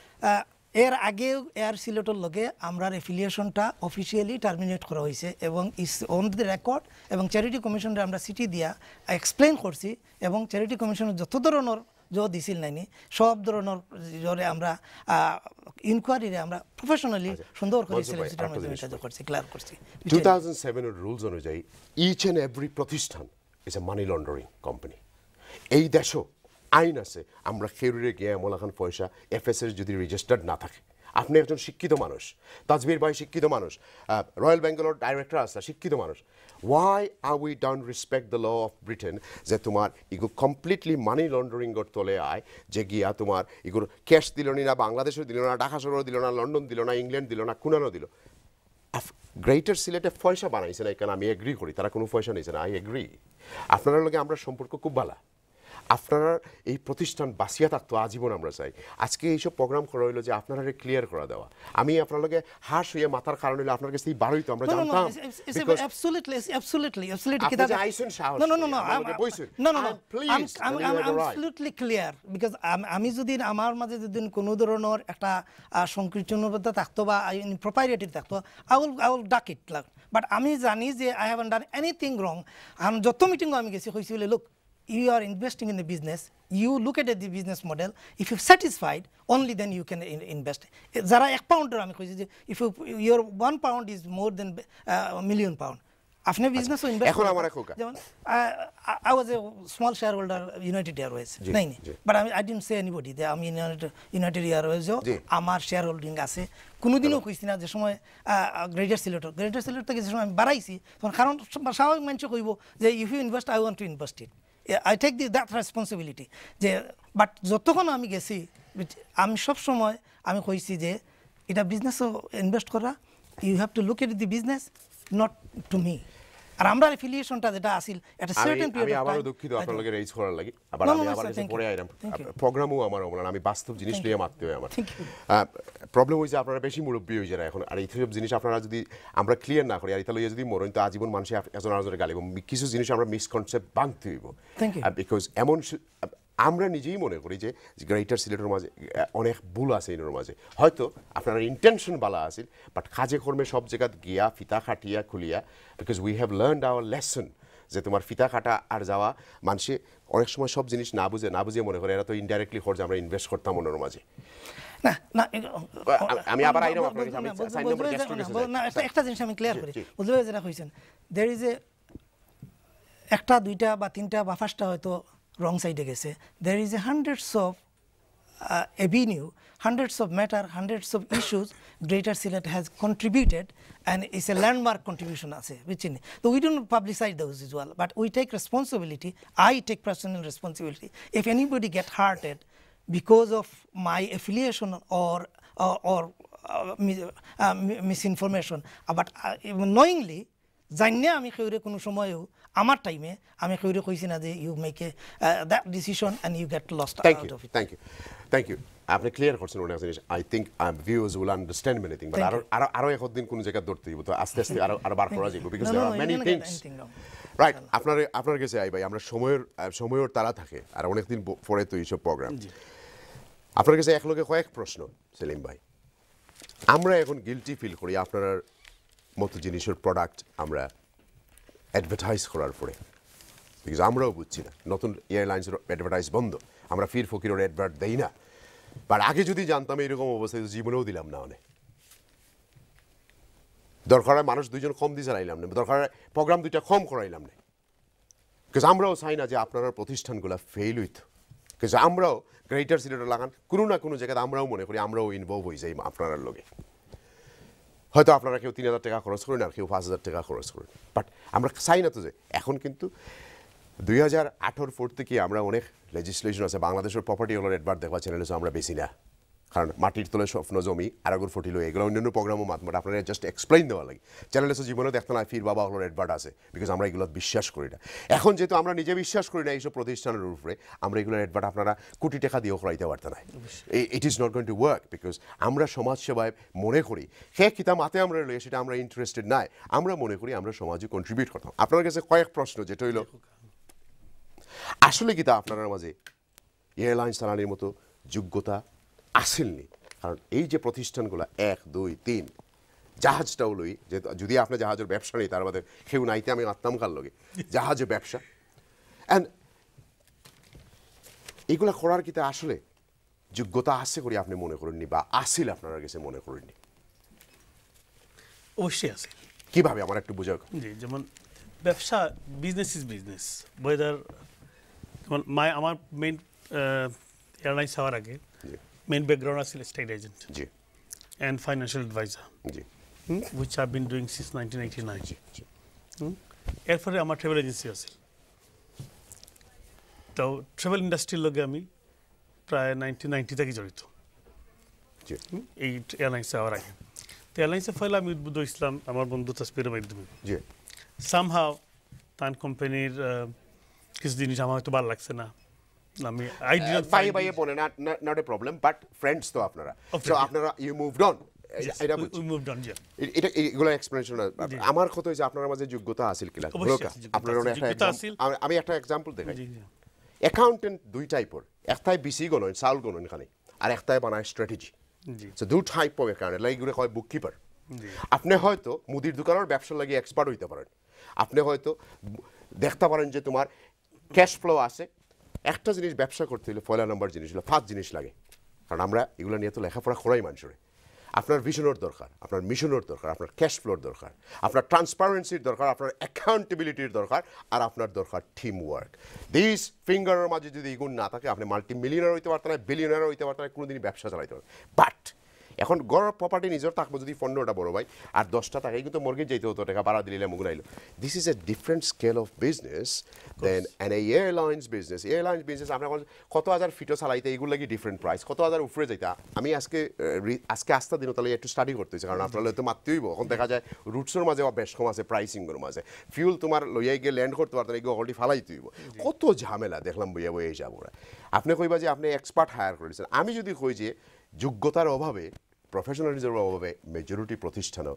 এর আগেও এয়ার সিলেটের লগে আমরা এফিলিয়েশনটা অফিসিয়ালি টার্মিনেট করা হয়েছে এবং ইস অন দি রেকর্ড এবং চ্যারিটি কমিশনরে আমরা সিটি দিয়া এক্সপ্লেন করছি এবং চ্যারিটি কমিশনের যত ধরনের যো দিছিল নাইনি সব ধরনের জোরে আমরা ইনকোয়ারিরে আমরা প্রফেশনালি সুন্দর করে সিলেটের মাধ্যমে কাজ করছি ক্লিয়ার করছি টু থাউজেন্ড সেভেন এর রুলস অনুযায়ী ইচ এন্ড এভরি প্রতিষ্ঠান is a money laundering company এই দেশও আইন আছে আমরা খেরুরে গিয়ে মোলাখান পয়সা এফএসএস যদি রেজিস্টার্ড না থাকে আপনি একজন শিক্ষিত মানুষ তাজবির ভাই শিক্ষিত মানুষ রয়্যাল বেঙ্গলোর ডাইরেক্টর আছে শিক্ষিত মানুষ why are we don't respect the law of Britain যে তোমার ইগো কমপ্লিটলি মানি লন্ডারিংর তলে আয় যে গিয়া তোমার ইগুর ক্যাশ দিল না বাংলাদেশও দিল না ঢাকা শহরও দিল না লন্ডন দিল না ইংল্যান্ড দিল না কুনানো দিল গ্রেটার সিলেটে পয়সা বানাইছে না এখানে আমি এগ্রি করি তারা কোনো পয়সা নিয়েছে না আই এগ্রি আপনার লগে আমরা সম্পর্ক খুব ভালো আপনারা এই প্রতিষ্ঠান বাঁচিয়া থাকতো আজীবন আমরা চাই। আজকে এইসব প্রোগ্রাম করা হইলো যে আপনারা ক্লিয়ার করে দেওয়া। আমি আপনার লগে হাস হইয়া মাথার কারণ হইলো আপনার কাছে এই বারোই তো আমরা জানতাম। Absolutely, absolutely, absolutely. আপনি যে আইসেন সাহস No, no, no, no. আমাকে বইছেন। No, no, no. Please, I'm I'm absolutely clear because আমি যদি আমার মাঝে যদি কোনো ধরনের একটা সংকীর্ণতা থাকতো বা ইনপ্রপারিটি থাকতো, I will I will duck it. But আমি জানি যে I haven't done anything wrong. আমি যত মিটিং আমি গেছি কইছি বলে look, you are investing in the business, you look at the business model, if you're satisfied, only then you can in- invest. যারা এক পাউন্ডের আমি কইছি যে if you, your one pound is more than a million pound, আপনি business invest এখন আমার খোকা যেমন I was a small shareholder United Airways নাই নি বাট আমি I didn't say anybody যে আমি United Airways আমার শেয়ার হোল্ডিং আছে কোনোদিনও কইছি না যে সময় গ্রেটার সিলেটর গ্রেটার সিলেটর থেকে যে সময় আমি বাড়াইছি তখন কারণ স্বাভাবিক মানুষ কইব যে if you invest I want to invest it I take the that responsibility যে বাট যতক্ষণ আমি গেছি আমি সব সময় আমি কইছি যে এটা বিজনেসও ইনভেস্ট করা you have to look at the business not to me আর আমরা এফিলিয়েশনটা যেটা আছিল একটা সার্টেন পিরিয়ড আমি আবারও দুঃখিত আপনার লগে রেজ করার লাগি আবার আমি আবার কাছে পড়ে আইলাম প্রোগ্রামও আমার ওমন আমি বাস্তব জিনিস নিয়ে মারতে হয় আমার প্রবলেম হইছে আপনারা বেশি মুরব্বি হই যারা এখন আর এই সব জিনিস আপনারা যদি আমরা ক্লিয়ার না করি আর এটা লইয়া যদি মরন তো আজীবন মানুষ একজন আরেকজনের গালি কিছু জিনিস আমরা মিসকনসেপ্ট ভাঙতে হইব বিকজ এমন আমরা নিজেই মনে করি যে গ্রেটার সিলেটের মাঝে অনেক ভুল আছে এর মাঝে হয়তো আপনার ইন্টেনশন ভালো আছে বাট কাজে কর্মে সব জায়গা গিয়া ফিতা খাটিয়া খুলিয়া because we have learned our lesson যে তোমার ফিতা কাটা আর যাওয়া মানুষে অনেক সময় সব জিনিস না বুঝে না বুঝে মনে করে এরা তো ইনডাইরেক্টলি খরচ আমরা ইনভেস্ট করতাম ওনার মাঝে না না আমি আবার আইরাম আপনার কাছে আমি সাইন নম্বর গেস্ট না একটা জিনিস আমি ক্লিয়ার করি বুঝলে যেটা কইছেন देयर इज এ একটা দুইটা বা তিনটা বা পাঁচটা হয়তো wrong side গেছে there is a hundreds of uh, avenue hundreds of matter hundreds of issues Greater Sylhet has contributed and it's a landmark contribution আছে বুঝছেন so we don't publicize those as well but we take responsibility I take personal responsibility if anybody get hurted because of my affiliation or or, or uh, uh, misinformation but uh, knowingly জাননে আমি খেউরে কোনো সময়ও আমার টাইমে আমি খেউরে কইছি না যে you make a that decision and you get lost out of it thank you thank you আপনি ক্লিয়ার করছেন ওনা জিনিস I think viewers will understand many thing but আরো আরো আরো একদিন কোন জায়গা ধরতে দিব তো আস্তে আস্তে আরো আরো বার করা যাবে because there are many things right আপনার আপনার কাছে আই ভাই আমরা সময়ের সময়ের তারা থাকে আর অনেক দিন পরে তো এইসব প্রোগ্রাম আপনার কাছে এক লগে কয়েক প্রশ্ন সেলিম ভাই আমরা এখন গিলটি ফিল করি আপনার মতো জিনিসের প্রোডাক্ট আমরা অ্যাডভার্টাইজ করার পরে বিকজ আমরাও বুঝছি না নতুন এয়ারলাইন্সের অ্যাডভার্টাইজ বন্ধ আমরা ফির ফকিরের অ্যাডভার্ট দেই না বাট আগে যদি জানতাম এরকম অবস্থায় জীবনেও দিলাম না অনেক দরকার মানুষ দুইজন কম দিয়ে চালাইলাম না দরকার প্রোগ্রাম দুইটা কম করাইলাম না বিকজ আমরাও চাই না যে আপনার প্রতিষ্ঠানগুলো ফেল হইত বিকজ আমরাও গ্রেটার সিলেটে লাগান কোনো না কোনো জায়গায় আমরাও মনে করি আমরাও ইনভলভ হয়ে যাই আপনার লগে হয়তো আপনারা কেউ তিন হাজার টাকা খরচ করেন আর কেউ পাঁচ হাজার টাকা খরচ করেন বাট আমরা চাই না তো যে এখন কিন্তু দুই হাজার আঠারো পর থেকে আমরা অনেক লেজিসলেশন আছে বাংলাদেশের প্রপার্টি হলোর অ্যাডভার্ট দেখবা চ্যানেলে আমরা বেশি না কারণ মাটির তলে স্বপ্ন জমি আরাগুর ফটিলো এগুলো অন্যান্য প্রোগ্রামও মাধ্যমে আপনারা জাস্ট এক্সপ্লেইন দেওয়া লাগে চ্যানেলে তো জীবনে দেখতে না ফির বাবা হলোর অ্যাডভার্ট আছে বিকজ আমরা এগুলো বিশ্বাস করি না এখন যেহেতু আমরা নিজে বিশ্বাস করি না এইসব প্রতিষ্ঠানের উপরে আমরা এগুলোর অ্যাডভার্ট আপনারা কোটি টাকা দিয়েও করাইতে পারতে না it is not going to work because আমরা সমাজসেবায় মনে করি হে কিতা মাতে আমরা লই সেটা আমরা ইন্টারেস্টেড নাই আমরা মনে করি আমরা সমাজে কন্ট্রিবিউট করতাম আপনার কাছে কয়েক প্রশ্ন যেটা হইল আসলে কিতা আপনার মাঝে এয়ারলাইন্স চালানোর মতো যোগ্যতা আসেননি কারণ এই যে প্রতিষ্ঠানগুলো এক দুই তিন জাহাজটাও লই যে যদি আপনি জাহাজের ব্যবসা নেই তার মধ্যে কেউ নাইতে আমি আত্মাম কার লগে জাহাজে ব্যবসা অ্যান্ড এগুলা করার কিতা আসলে যোগ্যতা আছে করি আপনি মনে করেননি বা আসিল আপনার কাছে মনে করেননি অবশ্যই আছে কিভাবে আমার একটু বোঝা জি যেমন ব্যবসা বিজনেস ইজ বিজনেস ওয়েদার যেমন মাই আমার মেইন এয়ারলাইন্স হওয়ার আগে main background as a state agent ji and financial advisor ji hmm? which I've been doing since nineteen eighty-nine ji এরপরে আমার ট্রাভেল এজেন্সি আছে তো ট্রাভেল ইন্ডাস্ট্রির লগে আমি প্রায় নাইনটিন নাইনটি থেকে জড়িত জি এই এয়ারলাইন্সে হওয়ার আগে তো এয়ারলাইন্সে ফলে আমি উদ্বুদ্ধ ইসলাম আমার বন্ধু তাসপিরের মাধ্যমে জি সামহাও তান কোম্পানির কিছু জিনিস আমার হয়তো ভালো লাগছে না আমি আই ডিড নট বাইয়ে বাইয়ে বলে না not a problem but friends তো আপনারা সো আপনারা ইউ মুভড অন এটা উই মুভড অন জি এটা এগুলো এক্সপ্লেনেশন আমার কথা হইছে আপনার মাঝে যোগ্যতা আছে কিনা আপনার একটা আমি একটা एग्जांपल দেখাই অ্যাকাউন্টেন্ট দুই টাইপের একটাই বিসি গণন সাউল গণন খালি আর একটাই বানায় স্ট্র্যাটেজি জি সো দুই টাইপ অফ অ্যাকাউন্ট লাইক এগুলো হয় বুককিপার আপনি হয়তো মুদির দোকানের ব্যবসা লাগি এক্সপার্ট হইতে পারেন আপনি হয়তো দেখতে পারেন যে তোমার ক্যাশ ফ্লো আছে একটা জিনিস ব্যবসা করতে হলে পয়লা নম্বর জিনিস হলো ফার্স্ট জিনিস লাগে কারণ আমরা এগুলো নিয়ে তো লেখাপড়া করাই মানুষের আপনার ভিশনের দরকার আপনার মিশনের দরকার আপনার ক্যাশ ফ্লোর দরকার আপনার ট্রান্সপারেন্সির দরকার আপনার অ্যাকাউন্টেবিলিটির দরকার আর আপনার দরকার টিম ওয়ার্ক দিস ফিঙ্গারের মাঝে যদি এগুণ না থাকে আপনি মাল্টি মিলিয়নার হইতে পারতেন না বিলিয়নার হইতে পারতেন না কোনোদিনই ব্যবসা চালাইতে পারবেন বাট এখন গড় প্রপার্টি নিজের থাকবো যদি পনেরোটা বড় ভাই আর দশটা টাকাই কিন্তু মর্গেজ যাইতে হতো টাকা ভাড়া দিলে মুগুন আইলো this is a different scale of business then an airlines business airlines business আমরা কত হাজার ফিটও চালাইতে এইগুলো লাগি ডিফারেন্ট প্রাইস কত হাজার উপরে যাইতা আমি আজকে আজকে আস্তা দিন তাহলে একটু স্টাডি করতেছি কারণ আপনার হয়তো মারতেই হইব এখন দেখা যায় রুটসের মাঝে বেশ কম আছে প্রাইসিংয়ের মাঝে ফিউল তোমার লইয়াই গিয়ে ল্যান্ড করতে পারতেন এই অলরেডি ফালাইতে হইব কত ঝামেলা দেখলাম বইয়া বইয়ে যাবো আপনি কইবা যে আপনি এক্সপার্ট হায়ার করেছেন আমি যদি কই যে যোগ্যতার অভাবে প্রফেশনালিজমের অভাবে মেজরিটি প্রতিষ্ঠানও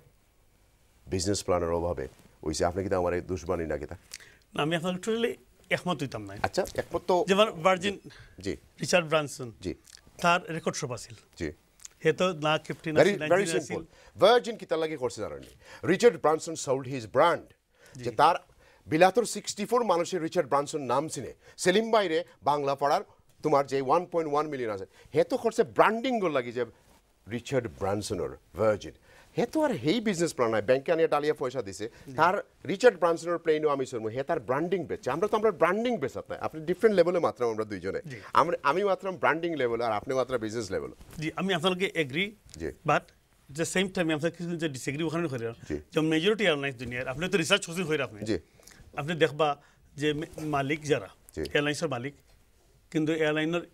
বিজনেস প্ল্যানের অভাবে ওইসে আপনি কি আমার দুশ্মনী না কিতা আমি আপনার টোটালি একমত হইতাম না আচ্ছা একমত তো যেমন ভার্জিন জি রিচার্ড ব্রানসন জি তার রেকর্ড শপ আছিল জি হে তো না captain very very simple Virgin কিতা লাগি করছে জানেন Richard Branson sold his brand যে তার বিলাতর সিক্সটি ফোর মানুষের রিচার্ড ব্রানসন নাম চিনে সেলিম বাইরে বাংলা পড়ার তোমার যে ওয়ান পয়েন্ট ওয়ান মিলিয়ন আছে হে তো করছে ব্র্যান্ডিং গোল লাগি যে রিচার্ড ব্রানসনের ভার্জিন হে তো আর হেই বিজনেস প্ল্যান নয় ব্যাংকে আনিয়ে ডালিয়া পয়সা দিছে তার রিচার্ড ব্রানসনের প্লেনও আমি শুনবো হে তার ব্র্যান্ডিং বেচছে আমরা তো আমরা ব্র্যান্ডিং বেচাত নাই আপনি ডিফারেন্ট লেভেলে মাত্র আমরা দুইজনে আমরা আমি মাত্র ব্র্যান্ডিং লেভেল আর আপনি মাত্র বিজনেস লেভেল জি আমি আপনাকে এগ্রি জি বাট দ্য সেম টাইম আমি আপনাকে কিছু যে ডিসএগ্রি ওখানে করি যে মেজরিটি এয়ারলাইন্স দুনিয়ার আপনি তো রিসার্চ হচ্ছেন হয়ে আপনি জি আপনি দেখবা যে মালিক যারা এয়ারলাইন্সের মালিক কিন্তু এয়ারলাইনের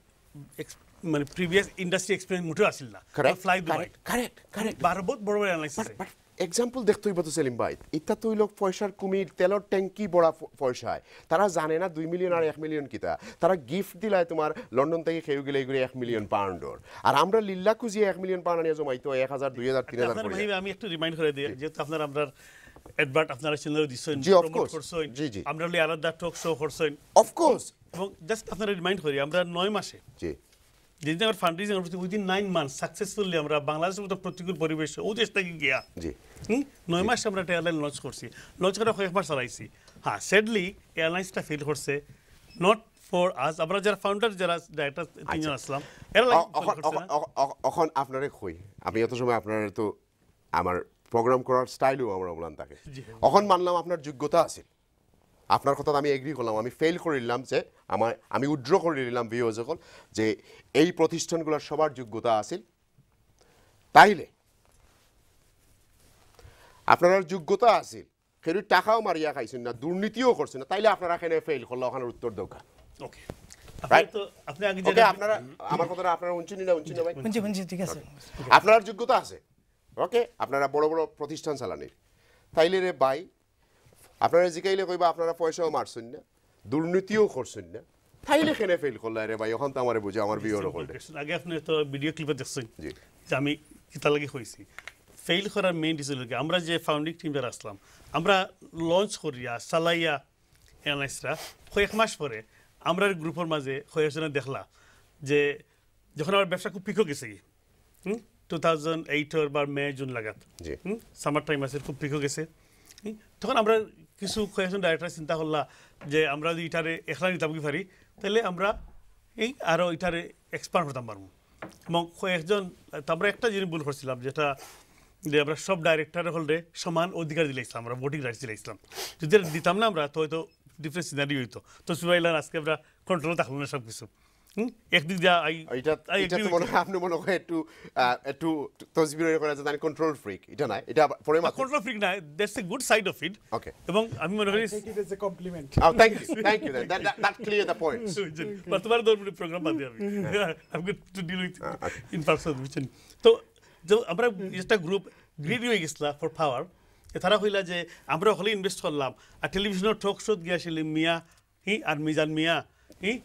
মানে প্রিভিয়াস ইন্ডাস্ট্রি এক্সপেরিয়েন্স মুঠে আসিল না ফ্লাই দুবাই কারেক্ট কারেক্ট বারো বহুত বড় বড় এয়ারলাইন্স আছে এক্সাম্পল দেখতে হইব তো সেলিম ভাই ইত্যা তো লোক পয়সার কুমির তেলর ট্যাঙ্কি বড়া পয়সায় তারা জানে না দুই মিলিয়ন আর এক মিলিয়ন কিতা তারা গিফট দিলায় তোমার লন্ডন থেকে খেয়ে গেলে এগুলো এক মিলিয়ন পাউন্ডর আর আমরা লিল্লা খুঁজিয়ে এক মিলিয়ন পাউন্ড আনিয়ে জমাইতো এক হাজার দুই হাজার তিন হাজার আমি একটু রিমাইন্ড করে দিই যেহেতু আপনার আমরা অ্যাডভার্ট আপনারা চ্যানেলে দিচ্ছেন প্রমোট করছেন জি জি আমরা আলাদা টক শো করছেন অফকোর্স এবং জাস্ট আপনারা রিমাইন্ড করি আমরা নয় মাসে জি যেদিন আমার fund raising within nine month successfully আমরা বাংলাদেশের মতো প্রতিকূল পরিবেশ ও দেশ থেকে গিয়া জি হুম নয় মাসে আমরা একটা এয়ারলাইন লঞ্চ করছি লঞ্চ করে কয়েক মাস চালাইছি হ্যাঁ স্যাডলি এয়ারলাইন্সটা ফেল করছে নট ফর আস আমরা যারা ফাউন্ডার যারা ডাইরেক্টর তিনজন আসলাম এখন আপনারে কই আমি এত সময় আপনার তো আমার প্রোগ্রাম করার স্টাইলও আমরা বললাম তাকে এখন মানলাম আপনার যোগ্যতা আছে আপনার কথা আমি এগ্রি করলাম আমি ফেল করে নিলাম যে আমার আমি উইথড্র করে নিলাম ভিও সকল যে এই প্রতিষ্ঠানগুলোর সবার যোগ্যতা আছে তাইলে আপনার যোগ্যতা আছে সেটা টাকাও মারিয়া খাইছেন না দুর্নীতিও করছেন না তাইলে আপনারা এখানে ফেল করলে ওখানে উত্তর দরকার ওকে আপনি আগে যে আপনারা আমার কথাটা আপনারা উঞ্চিনি না উঞ্চিনি ভাই উঞ্চি উঞ্চি ঠিক আছে আপনার যোগ্যতা আছে ওকে আপনারা বড় বড় প্রতিষ্ঠান চালানির তাইলে রে ভাই আপনারা জিকাইলে কইবা আপনারা পয়সাও মারছেন না দুর্নীতিও করছেন না তাইলে কেন ফেল করলে রে ভাই এখন তো আমারে বুঝে আমার বিয়ের করলে আগে আপনি তো ভিডিও ক্লিপে দেখছেন জি যে আমি কিতা লাগি হইছি ফেল করার মেইন রিজন লাগে আমরা যে ফাউন্ডিং টিম যারা আসলাম আমরা লঞ্চ করিয়া চালাইয়া এয়ারলাইন্সরা কয়েক মাস পরে আমরা গ্রুপের মাঝে কয়েকজনে দেখলা যে যখন আমার ব্যবসা খুব পিকো গেছে কি হুম টু থাউজেন্ড এইটের বা মে জুন লাগাত হুম সামার টাইম আছে খুব পিকো গেছে তখন আমরা কিছু কয়েকজন ডাইরেক্টর চিন্তা করলা যে আমরা যদি এটারে একলা নিতাম কি পারি তাহলে আমরা এই আরও এটারে এক্সপান্ড করতাম পারবো এবং কয়েকজন আমরা একটা জিনিস ভুল করছিলাম যেটা যে আমরা সব ডাইরেক্টর হলে সমান অধিকার দিলাইছিলাম আমরা ভোটিং রাইটস দিলাইছিলাম যদি দিতাম না আমরা তো হয়তো ডিফারেন্ট সিনারি হইতো তো সুবাইলার আজকে আমরা কন্ট্রোল থাকলো না সব কিছু একদিক যা এটা এটা তো মনে হয় আপনি মনে হয় একটু একটু তসবিরের করে জানেন কন্ট্রোল ফ্রিক এটা না এটা পরে মাত্র কন্ট্রোল ফ্রিক না that's a good side of it okay এবং আমি মনে করি take it as a compliment oh thank you thank you that that that clear the points but তোমার দরবারে প্রোগ্রাম বাদ আমি I got to deal with in person উইচন তো যে আমরা একটা গ্রুপ গ্রিড হয়ে গেছলা ফর পাওয়ার তারা কইলা যে আমরা হলে ইনভেস্ট করলাম আর টেলিভিশনের টক শোত গিয়েছিল মিয়া হি আর মিজান মিয়া হি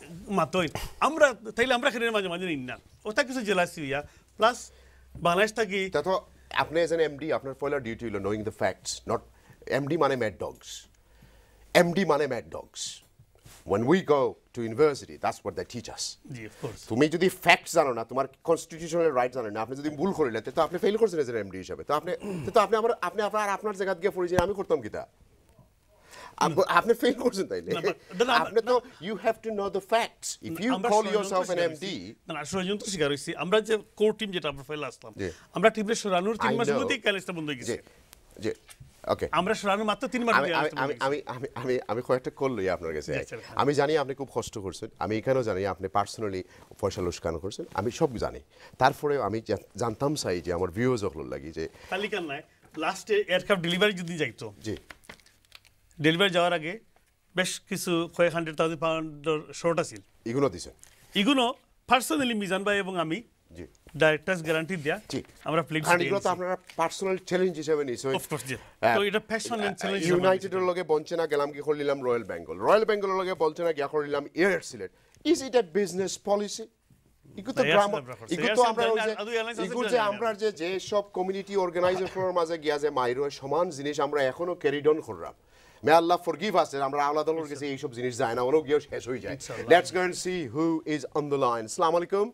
মাতই আমরা তাইলে আমরা এখানে মাঝে মাঝে নিন না ওটা কিছু জেলাসি হইয়া প্লাস বাংলাদেশ থাকি তা তো আপনি এজ এন এমডি আপনার পয়লা ডিউটি হলো knowing the facts not MD মানে ম্যাড ডগস এমডি মানে mad dogs when we go to university that's what they teach us জি অফ কোর্স তুমি যদি ফ্যাক্টস জানো না তোমার কনস্টিটিউশনাল রাইট জানো না আপনি যদি ভুল করিলে তো আপনি ফেল করছেন এজ এন এমডি হিসাবে তো আপনি তো আপনি আমার আপনি আপনার আপনার জায়গা গিয়ে পরিচয় আমি করতাম কিটা আপনি ফেল করছেন তাইলে আপনি তো you have to know the facts if you call yourself an MD না ষড়যন্ত্র শিকার হইছি আমরা যে কোর টিম যেটা আমরা ফেলে আসলাম আমরা টিমে সরানোর তিন মাসের মধ্যেই ক্যালেসটা বন্ধ হয়ে গেছে জি ওকে আমরা সরানোর মাত্র তিন মাস আমি আমি আমি আমি আমি আমি কয়েকটা কল লই আপনার কাছে আমি জানি আপনি খুব কষ্ট করছেন আমি এখানেও জানি আপনি পার্সোনালি পয়সা লুস্কান করছেন আমি সব জানি তারপরেও আমি জানতাম চাই যে আমার ভিউজ হল লাগি যে তালিকা নাই লাস্টে এয়ারক্রাফট ডেলিভারি যদি যাইতো জি ডেলিভারি যাওয়ার আগে বেশ কিছু কয়েক হান্ড্রেড থাউজেন্ড পাউন্ডের শর্ট আছিল এগুলো দিছেন এগুলো পার্সোনালি মিজান ভাই এবং আমি জি ডাইরেক্টরস গ্যারান্টি দেয়া জি আমরা প্লেট আর এগুলো তো আপনারা পার্সোনাল চ্যালেঞ্জ হিসেবে নিছেন অফ কোর্স জি তো এটা প্যাশন এন্ড চ্যালেঞ্জ ইউনাইটেডের লগে বঞ্চনা গেলাম কি করলিলাম রয়্যাল বেঙ্গল রয়্যাল বেঙ্গলের লগে বঞ্চনা গিয়া করলিলাম air Sylhet is it a business policy ইগু তো গ্রামার ইগু তো আমরা ইগু যে আমরা যে যে সব কমিউনিটি অর্গানাইজেশনের মাঝে গিয়া যে মাইরো সমান জিনিস আমরা এখনো ক্যারিড অন করলাম মে আল্লাহ ফরগিভ আস আমরা আলাদালোর কাছে এই সব জিনিস যায় না ওনো গিয়ে শেষ হয়ে যায় let's go and see who is on the line আসসালামু আলাইকুম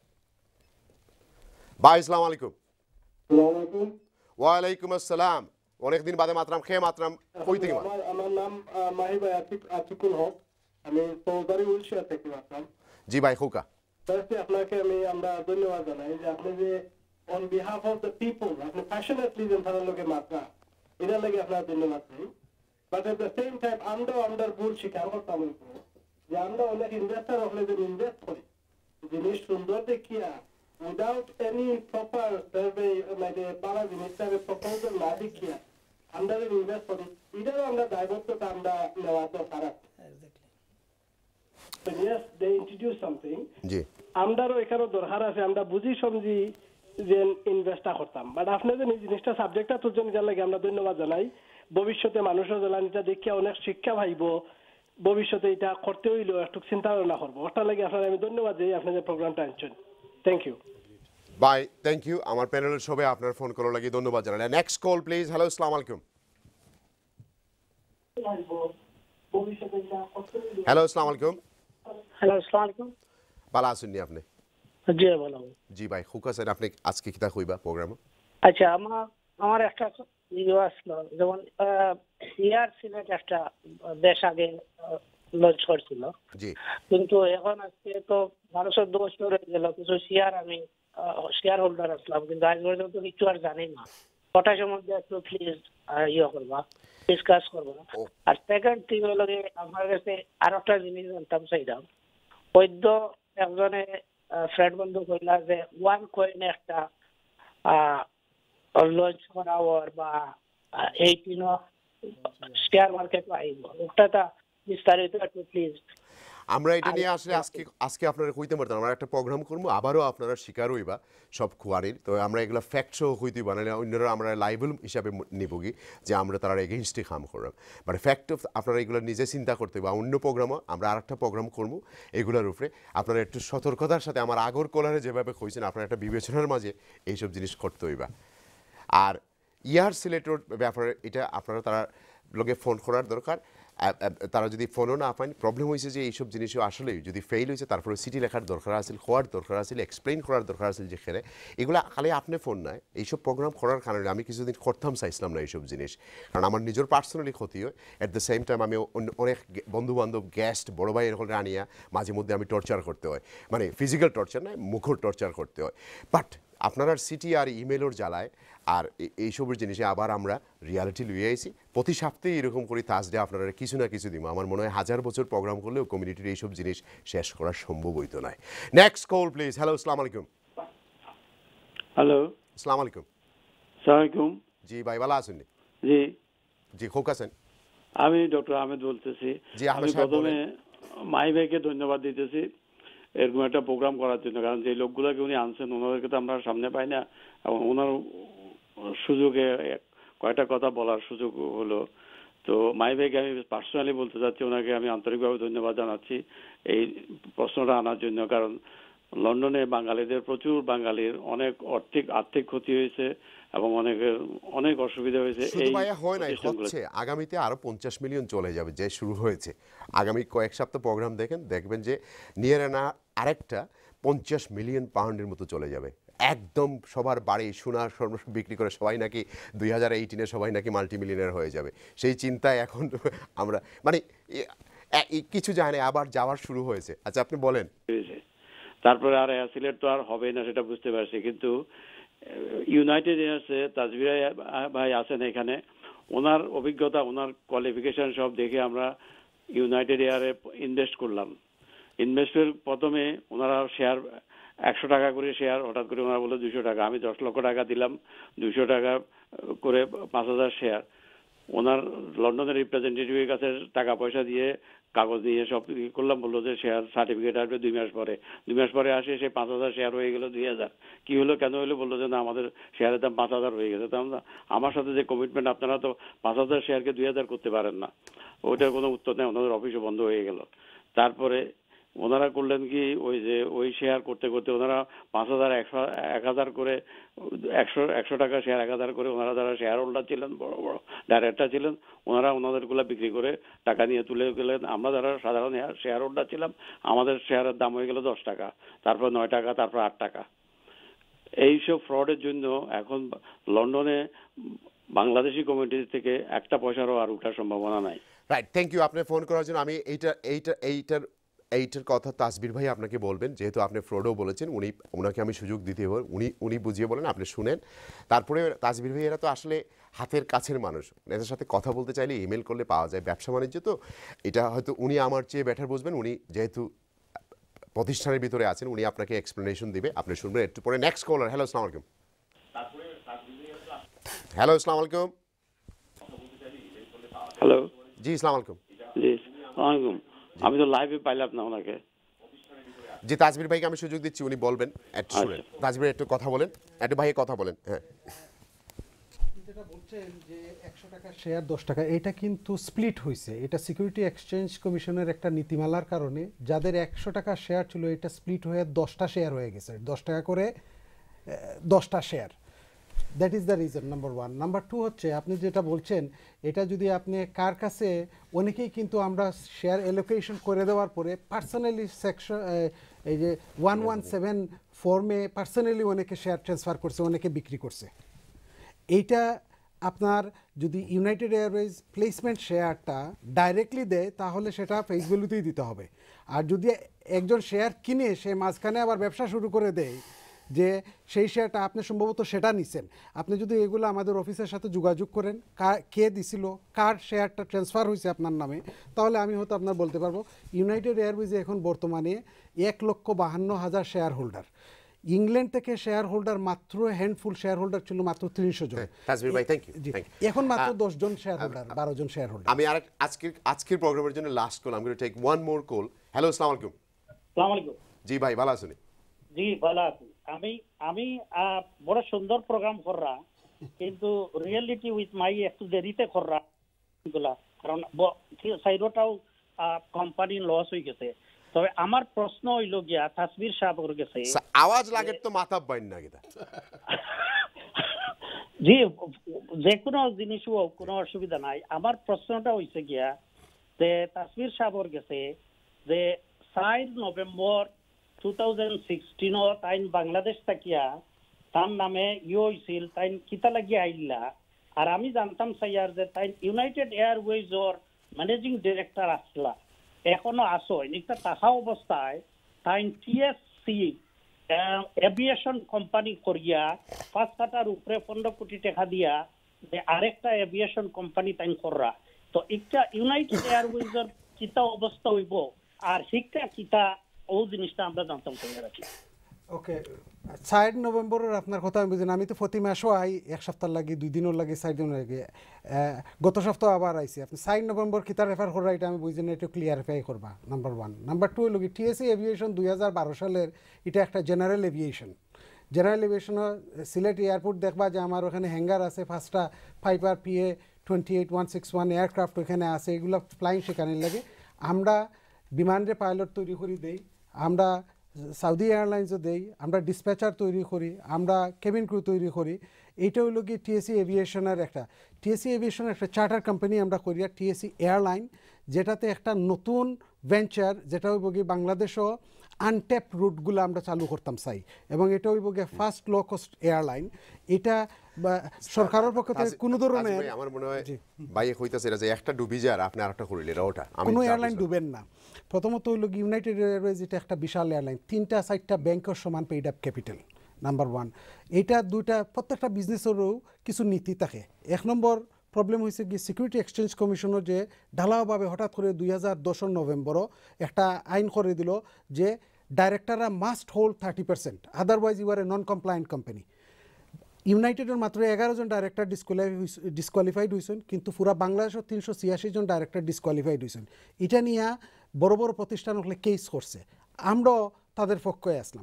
ভাই আসসালামু আলাইকুম ওয়া আলাইকুম আসসালাম অনেকদিন বাদে মাতরাম খেয়ে মাতরাম কই থেকে আমার নাম মাহি ভাই আতিকুল হক আমি চৌধুরী উলশিয়া থেকে মাতরাম জি ভাই খোকা ফার্স্টে আপনাকে আমি আমরা ধন্যবাদ জানাই যে আপনি যে on behalf of the people আপনি প্যাশনেটলি যে তাদের লোকে মাত্রা এটা লাগে আপনার ধন্যবাদ দিই but at the same time আমরা আন্ডার ভুল শিকার করতাম যে আমরা অনেক ইনভেস্টার হলে যে ইনভেস্ট করি জিনিস সুন্দর দেখিয়া উইদাউট এনি প্রপার সার্ভে মানে পারা জিনিসটাকে প্রপোজাল না দেখিয়া আমরা যে ইনভেস্ট করি এটারও আমরা দায়বদ্ধতা আমরা নেওয়া দরকার আছে yes they introduce something জি আমরাও এখানে দরকার আছে আমরা বুঝি সমঝি যে ইনভেস্টটা করতাম বাট আপনি যে এই জিনিসটা সাবজেক্টটা তুলছেন যার লাগে আমরা ধন্যবাদ জানাই ভবিষ্যতে মানুষের জ্বালানিটা দেখে অনেক শিক্ষা পাইব ভবিষ্যতে এটা করতে হইলো একটু চিন্তা ভাবনা করবো ওটার লাগে আপনার আমি ধন্যবাদ দিই আপনি যে প্রোগ্রামটা আনছেন thank you bye thank you আমার প্যানেলের সবাই আপনার ফোন করার লাগে ধন্যবাদ জানাই নেক্সট কল প্লিজ হ্যালো আসসালামু আলাইকুম হ্যালো আসসালামু আলাইকুম হ্যালো আসসালামু আলাইকুম ভালো আছেন নি আপনি জি ভালো জি ভাই খুকা স্যার আপনি আজকে কিতা কইবা প্রোগ্রাম আচ্ছা আমার আমার একটা ভিডিও আসলো যেমন ইয়ার সিলেট একটা দেশ আগে লঞ্চ করছিল জি কিন্তু এখন আজকে তো মানুষের দোষ হয়ে গেল কিছু শেয়ার আমি শেয়ার হোল্ডার আসলাম কিন্তু আজ পর্যন্ত কিছু আর জানি না ওটার মধ্যে একটু প্লিজ ইয়ে করবা ডিসকাস করবো আর সেকেন্ড থিং হলো যে আমার কাছে আর একটা জিনিস জানতাম চাইলাম বৈদ্য একজনে ফ্রেন্ড বন্ধু কইলা যে ওয়ান কয়েনে একটা লঞ্চ করা ওর বা এইটিন শেয়ার মার্কেট আইব ওটা বিস্তারিত একটু প্লিজ আমরা এটা নিয়ে আসলে আজকে আজকে আপনারা কইতে পারতাম আমরা একটা প্রোগ্রাম করবো আবারও আপনারা শিকার হইবা সব খুয়ারির তো আমরা এগুলো ফ্যাক্ট সহ হইতে বানালে অন্যরা আমরা লাইবল হিসাবে নিবগি যে আমরা তারা এগেইনস্টে কাম করলাম মানে ফ্যাক্ট অফ আপনারা এগুলো নিজে চিন্তা করতে বা অন্য প্রোগ্রামও আমরা আর একটা প্রোগ্রাম করবো এগুলোর উপরে আপনারা একটু সতর্কতার সাথে আমার আগর কলারে যেভাবে কইছেন আপনারা একটা বিবেচনার মাঝে এইসব জিনিস করতে হইবা আর ইয়ার সিলেটের ব্যাপারে এটা আপনারা তারা লোকে ফোন করার দরকার তারা যদি ফোনও না পান প্রবলেম হয়েছে যে এইসব জিনিসও আসলেই যদি ফেল হয়েছে তারপরে সিটি লেখার দরকার আছে হওয়ার দরকার আছে এক্সপ্লেইন করার দরকার আছে যেখানে এগুলো খালি আপনি ফোন নয় এইসব প্রোগ্রাম করার কারণে আমি কিছুদিন করতাম চাইছিলাম না এইসব জিনিস কারণ আমার নিজের পার্সোনালি ক্ষতি হয় অ্যাট দ্য সেম টাইম আমি অনেক বন্ধুবান্ধব গেস্ট বড়ো ভাই এরকম আনিয়া মাঝে মধ্যে আমি টর্চার করতে হয় মানে ফিজিক্যাল টর্চার নয় মুখর টর্চার করতে হয় বাট আপনারা সিটি আর ইমেলের জ্বালায় আর এইসবের জিনিসে আবার আমরা রিয়ালিটি লুয়ে আইছি প্রতি সপ্তাহে এরকম করে থার্সডে আপনারা কিছু না কিছু দিব আমার মনে হয় হাজার বছর প্রোগ্রাম করলেও কমিউনিটির এইসব জিনিস শেষ করা সম্ভব হইতো নয় নেক্সট কল প্লিজ হ্যালো আসসালামু আলাইকুম হ্যালো আসসালামু আলাইকুম আসসালামাইকুম জি ভাই ভালো আছেন জি জি খোকা আছেন আমি ডক্টর আহমেদ বলতেছি জি আমি প্রথমে মাই ভাইকে ধন্যবাদ দিতেছি এরকম একটা প্রোগ্রাম করার জন্য কারণ যে লোকগুলোকে উনি আনছেন ওনাদেরকে তো আমরা সামনে পাই না এবং ওনার সুযোগে কয়টা কথা বলার সুযোগ হলো তো মাই ভাইকে আমি পার্সোনালি বলতে চাচ্ছি, ওনাকে আমি আন্তরিকভাবে ধন্যবাদ জানাচ্ছি এই প্রশ্নটা আনার জন্য। কারণ লন্ডনে বাঙালিদের, প্রচুর বাঙালির অনেক আর্থিক আর্থিক ক্ষতি হয়েছে এবং অনেকের অনেক অসুবিধা হয়েছে। শুধু ভাইয়া হয় নাই, হচ্ছে আগামীতে আরো পঞ্চাশ মিলিয়ন চলে যাবে, যে শুরু হয়েছে। আগামী কয়েক সপ্তাহ প্রোগ্রাম দেখেন, দেখবেন যে নিয়ার না আরেকটা পঞ্চাশ মিলিয়ন পাউন্ডের মতো চলে যাবে। একদম সবার বাড়ি সোনার স্বর্ণ বিক্রি করে সবাই নাকি দুই হাজার এইটিনে সবাই নাকি মাল্টি মিলিয়নার হয়ে যাবে, সেই চিন্তায় এখন আমরা মানে কিছু যায় না, আবার যাওয়ার শুরু হয়েছে। আচ্ছা আপনি বলেন। তারপরে আর সিলেট তো আর হবে না সেটা বুঝতে পারছি, কিন্তু ইউনাইটেড এয়ারসে তাজবির ভাই আছেন এখানে, ওনার অভিজ্ঞতা, ওনার কোয়ালিফিকেশন সব দেখে আমরা ইউনাইটেড এয়ারে ইনভেস্ট করলাম। ইনভেস্টের প্রথমে ওনারা শেয়ার একশো টাকা করে শেয়ার, হঠাৎ করে ওনারা বললো দুইশো টাকা। আমি দশ লক্ষ টাকা দিলাম, দুইশো টাকা করে পাঁচ হাজার শেয়ার। ওনার লন্ডনের রিপ্রেজেন্টেটিভের কাছে টাকা পয়সা দিয়ে কাগজ নিয়ে সব করলাম, বললো যে শেয়ার সার্টিফিকেট আসবে দুই মাস পরে। দুই মাস পরে আসে সে পাঁচ হাজার শেয়ার হয়ে গেল দুই হাজার। কি হলো, কেন হলো? বললো যে না, আমাদের শেয়ারের দাম পাঁচ হাজার হয়ে গেছে। তাহলে আমার সাথে যে কমিটমেন্ট, আপনারা তো পাঁচ হাজার শেয়ারকে দুই হাজার করতে পারেন না। ওইটার কোনো উত্তর নেই, ওনাদের অফিসও বন্ধ হয়ে গেল। তারপরে ওনারা করলেন কি, ওই যে ওই শেয়ার করতে করতে ওনারা পাঁচ হাজার একশো এক হাজার করে একশো একশো টাকা শেয়ার এক হাজার করে ওনারা যারা শেয়ার হোল্ডার ছিলেন, বড় বড় ডাইরেক্টর ছিলেন, ওনারা ওনাদেরগুলো বিক্রি করে টাকা নিয়ে তুলে গেলেন। আমরা যারা সাধারণ শেয়ার হোল্ডার ছিলাম, আমাদের শেয়ারের দাম হয়ে গেল দশ টাকা, তারপর নয় টাকা, তারপর আট টাকা। এইসব ফ্রডের জন্য এখন লন্ডনে বাংলাদেশি কমিউনিটি থেকে একটা পয়সারও আর উঠার সম্ভাবনা নাই। রাইট, থ্যাংক ইউ আপনি ফোন করার জন্য। আমি এইটা এইটা এইটার এইটার কথা তাসবির ভাই আপনাকে বলবেন, যেহেতু আপনি ফ্রডও বলেছেন, উনি ওনাকে আমি সুযোগ দিতে হবে, উনি উনি বুঝিয়ে বলেন, আপনি শুনেন। তারপরে তাসবির ভাই এরা তো আসলে হাতের কাছের মানুষ, এদের সাথে কথা বলতে চাইলে ইমেল করলে পাওয়া যায়। ব্যবসা বাণিজ্য তো এটা হয়তো উনি আমার চেয়ে বেটার বুঝবেন, উনি যেহেতু প্রতিষ্ঠানের ভিতরে আছেন, উনি আপনাকে এক্সপ্লেনেশন দিবে, আপনি শুনবেন একটু পরে। নেক্সট কলার। হ্যালো, আসসালামু আলাইকুম। হ্যালো, আসসালামু আলাইকুম। হ্যালো, জি আসসালামু আলাইকুম। জি আসসালামু আলাইকুম। আমি তো লাইভে পাইলাম না ওনাকে। জি, তাজবির ভাইকে আমি সুযোগ দিচ্ছি, উনি বলবেন, একটু শুনেন। তাজবির একটু কথা বলেন, একটু ভাইয়ে কথা বলেন। হ্যাঁ, যেটা বলছেন যে একশো টাকা শেয়ার দশ টাকা, এটা কিন্তু স্প্লিট হয়েছে। এটা সিকিউরিটি এক্সচেঞ্জ কমিশনের একটা নীতিমালার কারণে যাদের একশো টাকা শেয়ার ছিল, এটা স্প্লিট হয়ে দশটা শেয়ার হয়ে গেছে, দশ টাকা করে দশটা share. That is the reason number one. Number two হচ্ছে আপনি যেটা বলছেন, এটা যদি আপনি কার কাছে, অনেকেই কিন্তু আমরা শেয়ার অ্যালোকেশন করে দেওয়ার পরে পার্সোনালি সেকশন, এই যে ওয়ান ওয়ান সেভেন ফর্মে পার্সোনালি অনেকে শেয়ার ট্রান্সফার করছে, অনেকে বিক্রি করছে। এইটা আপনার যদি ইউনাইটেড এয়ারওয়েজ প্লেসমেন্ট শেয়ারটা ডাইরেক্টলি দেয়, তাহলে সেটা ফেস ভ্যালুতেই দিতে হবে। আর যদি একজন শেয়ার কিনে সে মাঝখানে আবার ব্যবসা শুরু করে দেয়, যে সেই শেয়ারটা আপনি সম্ভবত সেটা নিছেন, আপনি যদি এগুলো আমাদের অফিসের সাথে যোগাযোগ করেন, কে দিছিল, কার শেয়ারটা ট্রান্সফার হয়েছে আপনার নামে, তাহলে আমি হয়তো আপনার বলতে পারবো। ইউনাইটেড এয়ারওয়েজে এখন বর্তমানে এক লক্ষ বাহান্ন হাজার শেয়ার হোল্ডার। ইংল্যান্ড থেকে শেয়ার হোল্ডার মাত্র হ্যান্ডফুল শেয়ার হোল্ডার ছিল মাত্র তিনশো জন। তাসবির ভাই থ্যাংক ইউ। এখন মাত্র দশ জন শেয়ার হোল্ডার, বারো জন শেয়ার হোল্ডার। আমি আরেক আজকের আজকের প্রোগ্রামের জন্য লাস্ট কল, আমি gonna take one more call. Hello, আসসালামু আলাইকুম। আসসালামু আলাইকুম। জি ভাই, ভালো আছেন? জি ভালো আছি। আমি আমি বড় সুন্দর প্রোগ্রাম কররা, কিন্তু রিয়েলিটি উইথ মাই একটু দেরিতে কররা গুলা, কারণ সাইডটাও কোম্পানি লস হয়ে গেছে। তবে আমার প্রশ্ন হইল গিয়া তাসবির সাহেবের কাছে, আওয়াজ লাগে তো মাথা বাইন না গিতা। জি, যে কোনো জিনিস হোক, কোনো অসুবিধা নাই। আমার প্রশ্নটা হইছে গিয়া যে তাসবির সাহেবের কাছে যে চার নভেম্বর টু থাউজেন্ড সিক্সটিন তাইন বাংলাদেশ থাকিয়া তার নামে ইয়ে হয়েছিল, তাইন কিতা লাগিয়া আইলা। আর আমি জানতাম সাইয়ার যে তাইন ইউনাইটেড এয়ারওয়েজর ম্যানেজিং ডিরেক্টর আসলা, এখনো আসো। এটা থাকা অবস্থায় তাইন টিএসসি এভিয়েশন কোম্পানি করিয়া পাঁচ কাটার উপরে পনেরো কোটি টাকা দিয়া যে আরেকটা এভিয়েশন কোম্পানি তাইন কররা। তো একটা ইউনাইটেড এয়ারওয়েজর কিতা অবস্থা হইব আর শিক্ষা কিতা, ও জিনিসটা আমরা জানতাম করে রাখি। ওকে, চার নভেম্বরের আপনার কথা আমি বুঝিনি। আমি তো প্রতি মাসও আই, এক সপ্তাহ লাগে, দুই দিনও লাগে, চার দিনও লাগে। গত সপ্তাহ আবার আইসি। আপনি চার নভেম্বর কিতা রেফার করা, এটা আমি বুঝি না, একটু ক্লিয়ারিফাই করবা। Number one. নাম্বার টু হলো কি, টিএসসি এভিয়েশন দুই হাজার বারো সালের, এটা একটা জেনারেল এভিয়েশন। জেনারেল এভিয়েশনও সিলেট এয়ারপোর্ট দেখবা যে আমার ওখানে হ্যাঙ্গার আছে, পাঁচটা Piper PA twenty eight one six one aircraft ওখানে আছে, এগুলো ফ্লাইং সেখানে লাগে। আমরা বিমানের পাইলট তৈরি করি দেই, আমরা সৌদি এয়ারলাইন্সও দেই, আমরা ডিসপ্যাচার তৈরি করি, আমরা কেবিন ক্রু তৈরি করি। এইটা হলো কি টিএসসি এভিয়েশনের একটা টিএসসি এভিয়েশনের একটা চার্টার কোম্পানি আমরা করি, আর টিএসসি এয়ারলাইন, যেটাতে একটা নতুন ভেঞ্চার, যেটা হইব কি বাংলাদেশও আনট্যাপ রুটগুলো আমরা চালু করতাম চাই, এবং এটা হইব গিয়ে ফার্স্ট লো কস্ট এয়ারলাইন। এটা সরকারের পক্ষ থেকে কোনো ধরনের, আমার মনে হয় ভাই কইতাছে যে একটা ডুবি যায় আর আপনি আরেকটা করিলেন, ওটা কোনো এয়ারলাইন ডুবেন না। প্রথমত হইল ইউনাইটেড এয়ারওয়েজ, এটা একটা বিশাল এয়ারলাইন, তিনটা চারটা ব্যাংকের সমান paid up capital, number one. এইটা দুইটা প্রত্যেকটা বিজনেসেরও কিছু নীতি থাকে। এক নম্বর প্রবলেম হয়েছে কি সিকিউরিটি এক্সচেঞ্জ কমিশনও যে ঢালাওভাবে হঠাৎ করে দুই হাজার দশের নভেম্বরও একটা আইন করে দিল যে ডাইরেক্টররা must hold thirty percent, otherwise you are a non compliant company. ইউনাইটেডের মাত্র এগারো জন ডাইরেক্টর ডিসকোয়ালিফাই ডিসকোয়ালিফাইড হয়েছেন, কিন্তু পুরা বাংলাদেশের তিনশো ছিয়াশি জন ডাইরেক্টর ডিসকোয়ালিফাইড হয়েছেন। এটা নিয়ে বড় বড় প্রতিষ্ঠান হলে কেস করছে, আমরাও তাদের পক্ষে আসলাম।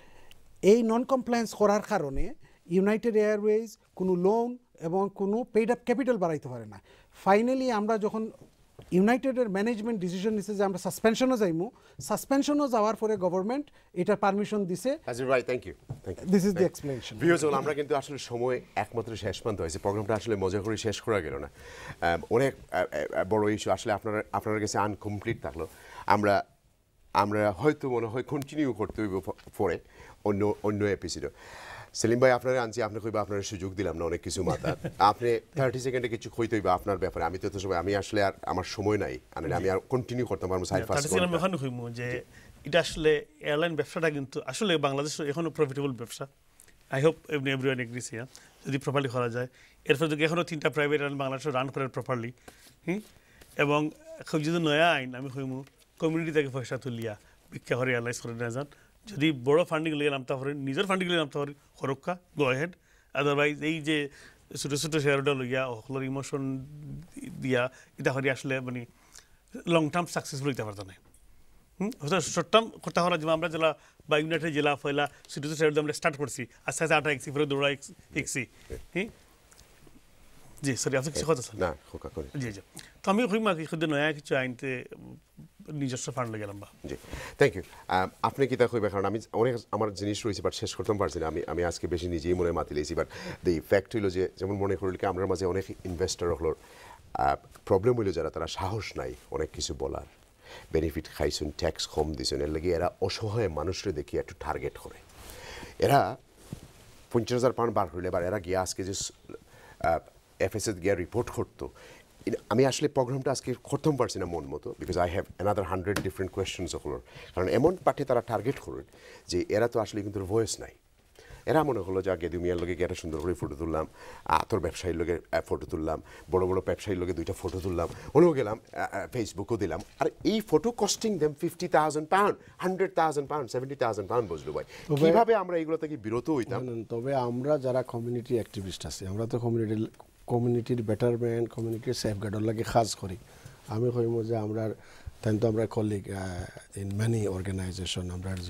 এই নন কমপ্লায়েন্স করার কারণে ইউনাইটেড এয়ারওয়েজ কোনো লোন এবং কোনো পেইড আপ ক্যাপিটাল বাড়াইতে পারে না। ফাইনালি আমরা যখন ইউনাইটেডের ম্যানেজমেন্ট ডিসিশন নিছে যে আমরা সাসপেনশনও যাইমু, সাসপেনশনও যাওয়ার পরে গভর্নমেন্ট এটা পারমিশন দিছে। হাজির ভাই, thank you thank you this is the explanation. Viewers, আমরা কিন্তু আসলে সময় একমাত্র শেষ প্রান্ত হয়েছে, প্রোগ্রামটা আসলে মজা করে শেষ করা গেল না। অনেক বড় ইস্যু আসলে আপনারা আপনার কাছে আনকমপ্লিট থাকলো। আমরা আমরা হয়তো মনে হয় কন্টিনিউ করতে হইব পরে অন্য অন্য এপিসোডে। সেলিম ভাই, আপনারা আনছি, আপনি কইবা আপনার সুযোগ দিলাম না অনেক কিছু মাথা, আপনি থার্টি সেকেন্ডে কিছু কইতে হইবা আপনার ব্যাপারে। আমি তো সবাই আমি আসলে আর আমার সময় নাই, আমি আর কন্টিনিউ করতে পারবো। সাইড ফার্স্ট আমি কইমু যে এটা আসলে এয়ারলাইন ব্যবসাটা কিন্তু আসলে বাংলাদেশের এখনো প্রফিটেবল ব্যবসা। I hope everyone agrees here, যদি প্রপারলি করা যায়। এরপর যদি এখনও তিনটা প্রাইভেট এয়ারলাইন বাংলাদেশে রান করে প্রপারলি, হুম, এবং খুব যদি নয়া আইন আমি কইমু কমিউনিটি থেকে পয়সা তুলিয়া ভিক্ষা করে এয়ারলাইন্স করে না যান। যদি বড় ফান্ডিং লিয়ে নামতে পারেন, নিজের ফান্ডিং লিয়ে নামতে পারেন, হরক্কা গো হেড। আদারওয়াইজ এই যে ছোটো ছোটো শেয়ারটা লইয়া সকলের ইমোশন দিয়া এটা করে আসলে মানে লং টার্ম সাকসেসফুল হইতে পারত না। হুম, শর্ট টার্ম করতে হওয়ার যেমন আমরা জেলা বা ইউনাইটেড জেলা ফয়লা ছোটো ছোটো শেয়ার আমরা স্টার্ট করছি, আস্তে আস্তে আটা এক্সি ফেরত দৌড়া এক্সি। হ্যাঁ জি, সরি আপনি কিছু কথা না খোকা করে জি জি। তো আমি কইমা কি খুদ নয়া কিছু আইনতে নিজস্ব ফান্ড লগে গেলাম বা জি। Thank you. আপনি কি তা কইবা, কারণ আমি অনেক আমার জিনিস রয়েছে বাট শেষ করতে পারছি না। আমি আমি আজকে বেশি নিজেই মনে মাতি লেছি, বাট দি ফ্যাক্ট হইল যে যেমন মনে করল কি আমরা মাঝে অনেক ইনভেস্টর হলোর প্রবলেম হইল যারা তারা সাহস নাই অনেক কিছু বলার, বেনিফিট খাইছুন, ট্যাক্স কম দিছুন, এর লাগে এরা অসহায় মানুষরে দেখি একটু টার্গেট করে। এরা পঞ্চাশ হাজার পাউন্ড বার হইলে এবার এরা গিয়ে আজকে যে এফএসএ গিয়ে রিপোর্ট করতো, আমি আসলে প্রোগ্রামটা আজকে করতে পারছি না মন মতো, because I have another hundred different questions ওগুলোর। কারণ এমন পাঠে তারা টার্গেট করেন যে এরা তো আসলে কিন্তু ভয়েস নাই। এরা মনে হলো যে আগে দুমিয়ার লোকে একটা সুন্দর করে ফটো তুললাম, আতর ব্যবসায়ীর লোকে ফটো তুললাম, বড় বড় ব্যবসায়ীর লোকে দুইটা ফটো তুললাম, ওনেও গেলাম ফেসবুকও দিলাম, আর এই photo costing them fifty thousand pound, hundred thousand pound, seventy thousand pound, বুঝলো ভাই কীভাবে আমরা এগুলো থেকে বিরত হইতাম। তবে আমরা যারা কমিউনিটি অ্যাক্টিভিস্ট আছে, আমরা তো কমিউনিটি কমিউনিটির বেটারমেন্ট, কমিউনিটির সেফগার্ডর লাগে কাজ করি। আমি কইমু যে আমরা তাই তো আমরা কলিগ ইন মেনি অর্গানাইজেশন, আমরা যে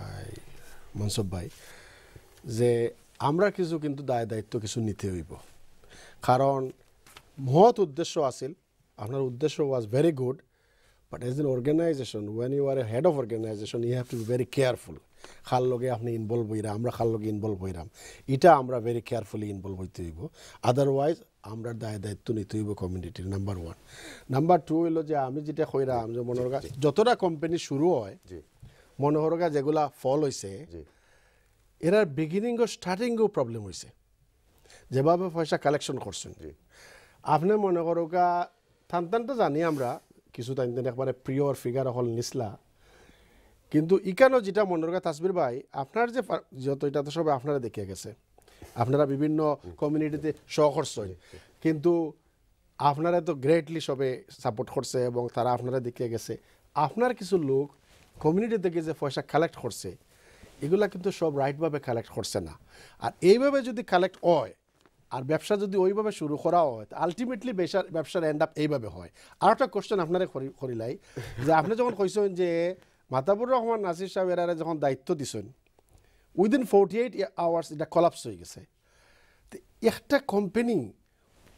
মনসব ভাই, যে আমরা কিছু কিন্তু দায় দায়িত্ব কিছু নিতে হইব। কারণ মহৎ উদ্দেশ্য আছিল, আপনার উদ্দেশ্য was very good, but as an organization when you are a head of organization you have to be very careful. খাল লগে আপনি ইনভলভ হইরাম, আমরা খাল লগে ইনভলভ হইরাম, এটা আমরা ভেরি কেয়ারফুলি ইনভলভ হইতে হইব। আদারওয়াইজ আমরা দায় দায়িত্ব নিতে হইব কমিউনিটির, নাম্বার ওয়ান। নাম্বার টু হইল যে আমি যেটা কইরাম যে মনোরগা যতটা কোম্পানি শুরু হয়, মনোহরগা যেগুলা ফল হয়েছে, এরার বিগিনিং ও স্টার্টিংও প্রবলেম হয়েছে, যেভাবে পয়সা কালেকশন করছেন। আপনি মনে করোগা টান টান তো জানি আমরা কিছু টাইম টান একবারে প্রিয়র ফিগার হল নিসলা, কিন্তু ইকানো যেটা মনোরগা তাসবির ভাই আপনার যে যত এটা তো সব আপনারা দেখিয়ে গেছে, আপনারা বিভিন্ন কমিউনিটিতে শো করছেন, কিন্তু আপনারা তো গ্রেটলি সবে সাপোর্ট করছে এবং তারা আপনারা দেখিয়ে গেছে। আপনার কিছু লোক কমিউনিটি থেকে যে পয়সা কালেক্ট করছে, এগুলা কিন্তু সব রাইটভাবে কালেক্ট করছে না। আর এইভাবে যদি কালেক্ট হয় আর ব্যবসা যদি ওইভাবে শুরু করা হয়, আলটিমেটলি ব্যবসার ব্যবসার এন্ড আপ এইভাবে হয়। আর একটা কোশ্চেন আপনারা করিলাই যে আপনি যখন কইছেন যে মাতাবুর রহমান নাসির সাহেব এরা যখন দায়িত্ব দিছেন, উইদিন ফোর্টি এইট আওয়ার্স এটা কলাপস হয়ে গেছে। তো একটা কোম্পানি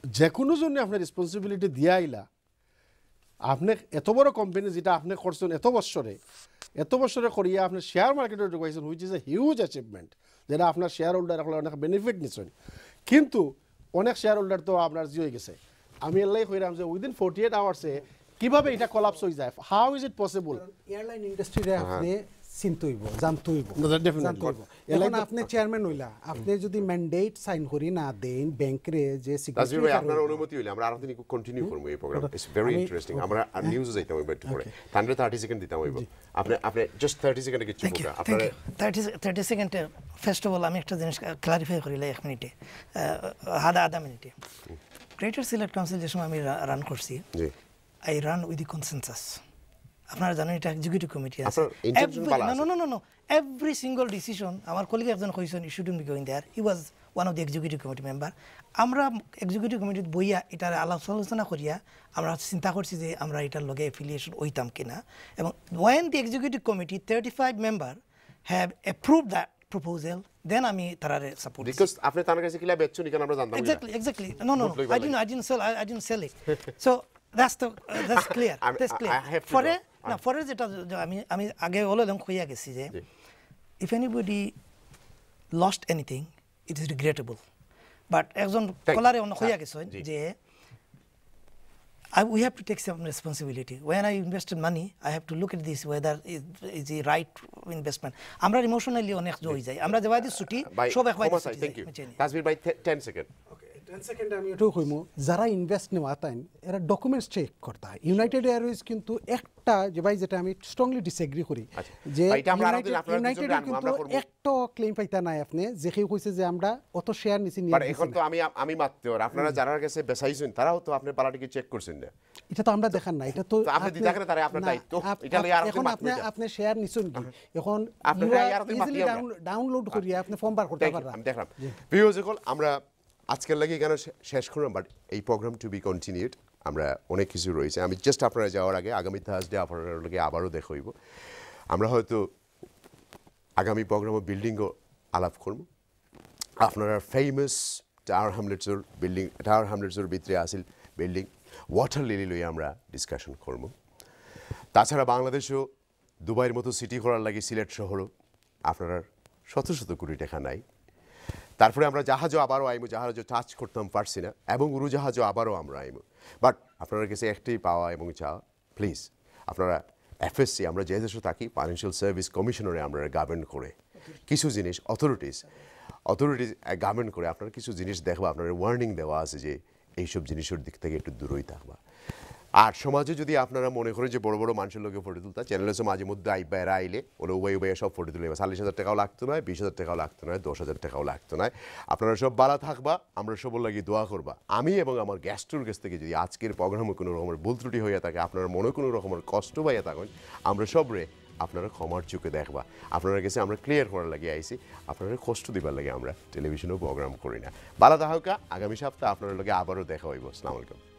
যে কোনো জন্য আপনি রেসপন্সিবিলিটি দিয়া আইলা আপনি এত বড় কোম্পানি যেটা আপনি করছেন এত বছরে এত বছরে করিয়া আপনি শেয়ার মার্কেটে ঢুকাইছেন which is a huge achievement যেটা আপনার শেয়ার হোল্ডার এখন অনেক বেনিফিট নিচ্ছেন কিন্তু অনেক শেয়ার হোল্ডার তো আপনার জি হয়ে গেছে আমি এলাই কইরাম যে উইদিন ফোর্টি এইট আওয়ার্সে কিভাবে এটা কলাপস হয়ে যায় how is it possible airline ইন্ডাস্ট্রিতে আপনি চিন্তা হইব জানতে হইব জানতে হইব এখন আপনি চেয়ারম্যান হইলা আপনি যদি ম্যান্ডেট সাইন করি না দেন ব্যাংকে যে সিকিউরিটি ভাই আপনার অনুমতি হইলে আমরা আরো দিন কন্টিনিউ করব এই প্রোগ্রাম ইটস ভেরি ইন্টারেস্টিং আমরা নিউজে যাইতাম হইব একটু পরে তাহলে থার্টি সেকেন্ড দিতাম হইব আপনি আপনি জাস্ট থার্টি সেকেন্ডে কিছু বলুন আপনার থার্টি থার্টি সেকেন্ডে ফার্স্ট অফ অল আমি একটা জিনিস ক্লারিফাই করিলে এক মিনিটে আধা আধা মিনিটে গ্রেটার সিলেট কাউন্সিল যে সময় আমি রান করছি জি I run with the consensus আপনারা জানেন এটা এক্সিকিউটিভ কমিটি আছে না না না না এভরি সিঙ্গল ডিসিশন আমার কলিগ একজন কইছেন you shouldn't be going there he was one of the executive committee member আমরা এক্সিকিউটিভ কমিটিতে বইয়া এটার আলোচনা করিয়া আমরা চিন্তা করছি যে আমরা এটার লগে এফিলিয়েশন হইতাম কিনা এবং when the executive committee thirty five member have approve that proposal then আমি তারারে সাপোর্ট because আপনি তার কাছে কিলা বেচছো নি কেন আমরা জানতাম না exactly exactly no no no I didn't I didn't sell I, I didn't sell it so that's the uh, that's clear that's clear for না for যেটা আমি আমি আগে বললাম কইয়া গেছি যে if anybody lost anything it is regrettable but একজন কলারে অন্য কইয়া গেছে যে I, we have to take some responsibility. When I invested money, I have to look at this whether it is the right investment. আমরা emotionally অনেক জড়িয়ে যাই আমরা যেভাবে দি ছুটি সব একবার থ্যাংক ইউ তাসবির ভাই ten second okay ten second আমি এটাও কইমু যারা ইনভেস্ট নেওয়া তাই এরা ডকুমেন্টস চেক করতে হয় ইউনাইটেড এয়ারওয়েজ কিন্তু একটা যে ভাই যেটা আমি স্ট্রংলি ডিসএগ্রি করি যে ইউনাইটেড কিন্তু একটা ক্লেম পাইতা নাই আপনি যে কেউ কইছে যে আমরা অত শেয়ার নিছি নিয়ে এখন তো আমি আমি মাত্র আপনারা যারা কাছে বেচাইছেন তারাও তো আপনি পালাটিকে চেক করছেন না এটা তো আমরা দেখান না এটা তো আপনি দিতে গেলে তারে আপনার দায়িত্ব এটা লই আর এখন আপনি আপনি শেয়ার নিছেন কি এখন আপনি ডাউনলোড করিয়া আপনি ফর্ম বার করতে পারবেন আমি দেখলাম ভিউয়ার্স কল আমরা আজকের লাগি এখানে শেষ করলাম বাট এই প্রোগ্রাম টু বি কন্টিনিউড আমরা অনেক কিছু রয়েছে আমি জাস্ট আপনারা যাওয়ার আগে আগামী থার্সডে আপনাদের লগে আবারও দেখা হইব আমরা হয়তো আগামী প্রোগ্রামে বিল্ডিংও আলাপ করব আপনারা ফেমাস টাওয়ার হ্যামলেটসের বিল্ডিং টাওয়ার হ্যামলেটসের ভিতরে আসিল বিল্ডিং ওয়াটার লিলি লই আমরা ডিসকাশন করব তাছাড়া বাংলাদেশেও দুবাইয়ের মতো সিটি করার লাগে সিলেট শহরও আপনারা শত শত কোটি টাকা নাই তারপরে আমরা জাহাজও আবারও আইমু জাহাজও টাচ করতাম পারছি না এবং উড়োজাহাজও আবারও আমরা আইমু বাট আপনার কাছে একটাই পাওয়া এবং চাওয়া প্লিজ আপনারা এফএসসি আমরা যে দেশে থাকি ফাইন্যান্সিয়াল সার্ভিস কমিশনারে আমরা গাভর্ন করে কিছু জিনিস অথরিটিস অথরিটিস গাভর্ন করে আপনারা কিছু জিনিস দেখবা আপনার ওয়ার্নিং দেওয়া আছে যে এইসব জিনিসের দিক থেকে একটু দূরই থাকবা আর সমাজে যদি আপনারা মনে করেন যে বড় বড় মানুষের লোকে ফটো তুলতা চ্যানেলে মাঝে মধ্যে আইবা এরা আইলে ওরা উবাই উবাই সব ফটো তুলে চল্লিশ হাজার টাকাও লাগতো নয় বিশ হাজার টাকাও লাগতো নয় দশ হাজার টাকাও লাগতো নয় আপনারা সব বালা থাকবা আমরা সবর লাগি দোয়া করবা আমি এবং আমার গ্যাস্ট্রোর কাছ থেকে যদি আজকের প্রোগ্রামে কোনো রকমের ভুল ত্রুটি হইয়া থাকে আপনার মনে কোনো রকমের কষ্ট পাইয়া থাকেন আমরা সবরে আপনারা ক্ষমার চোখে দেখবা আপনার কাছে আমরা ক্লিয়ার করার লাগে আইসি আপনারা কষ্ট দিবার লাগে আমরা টেলিভিশনেও প্রোগ্রাম করি না বালা দাহকা আগামী সপ্তাহে আপনার লগে আবারও দেখা হইব আসসালামু আলাইকুম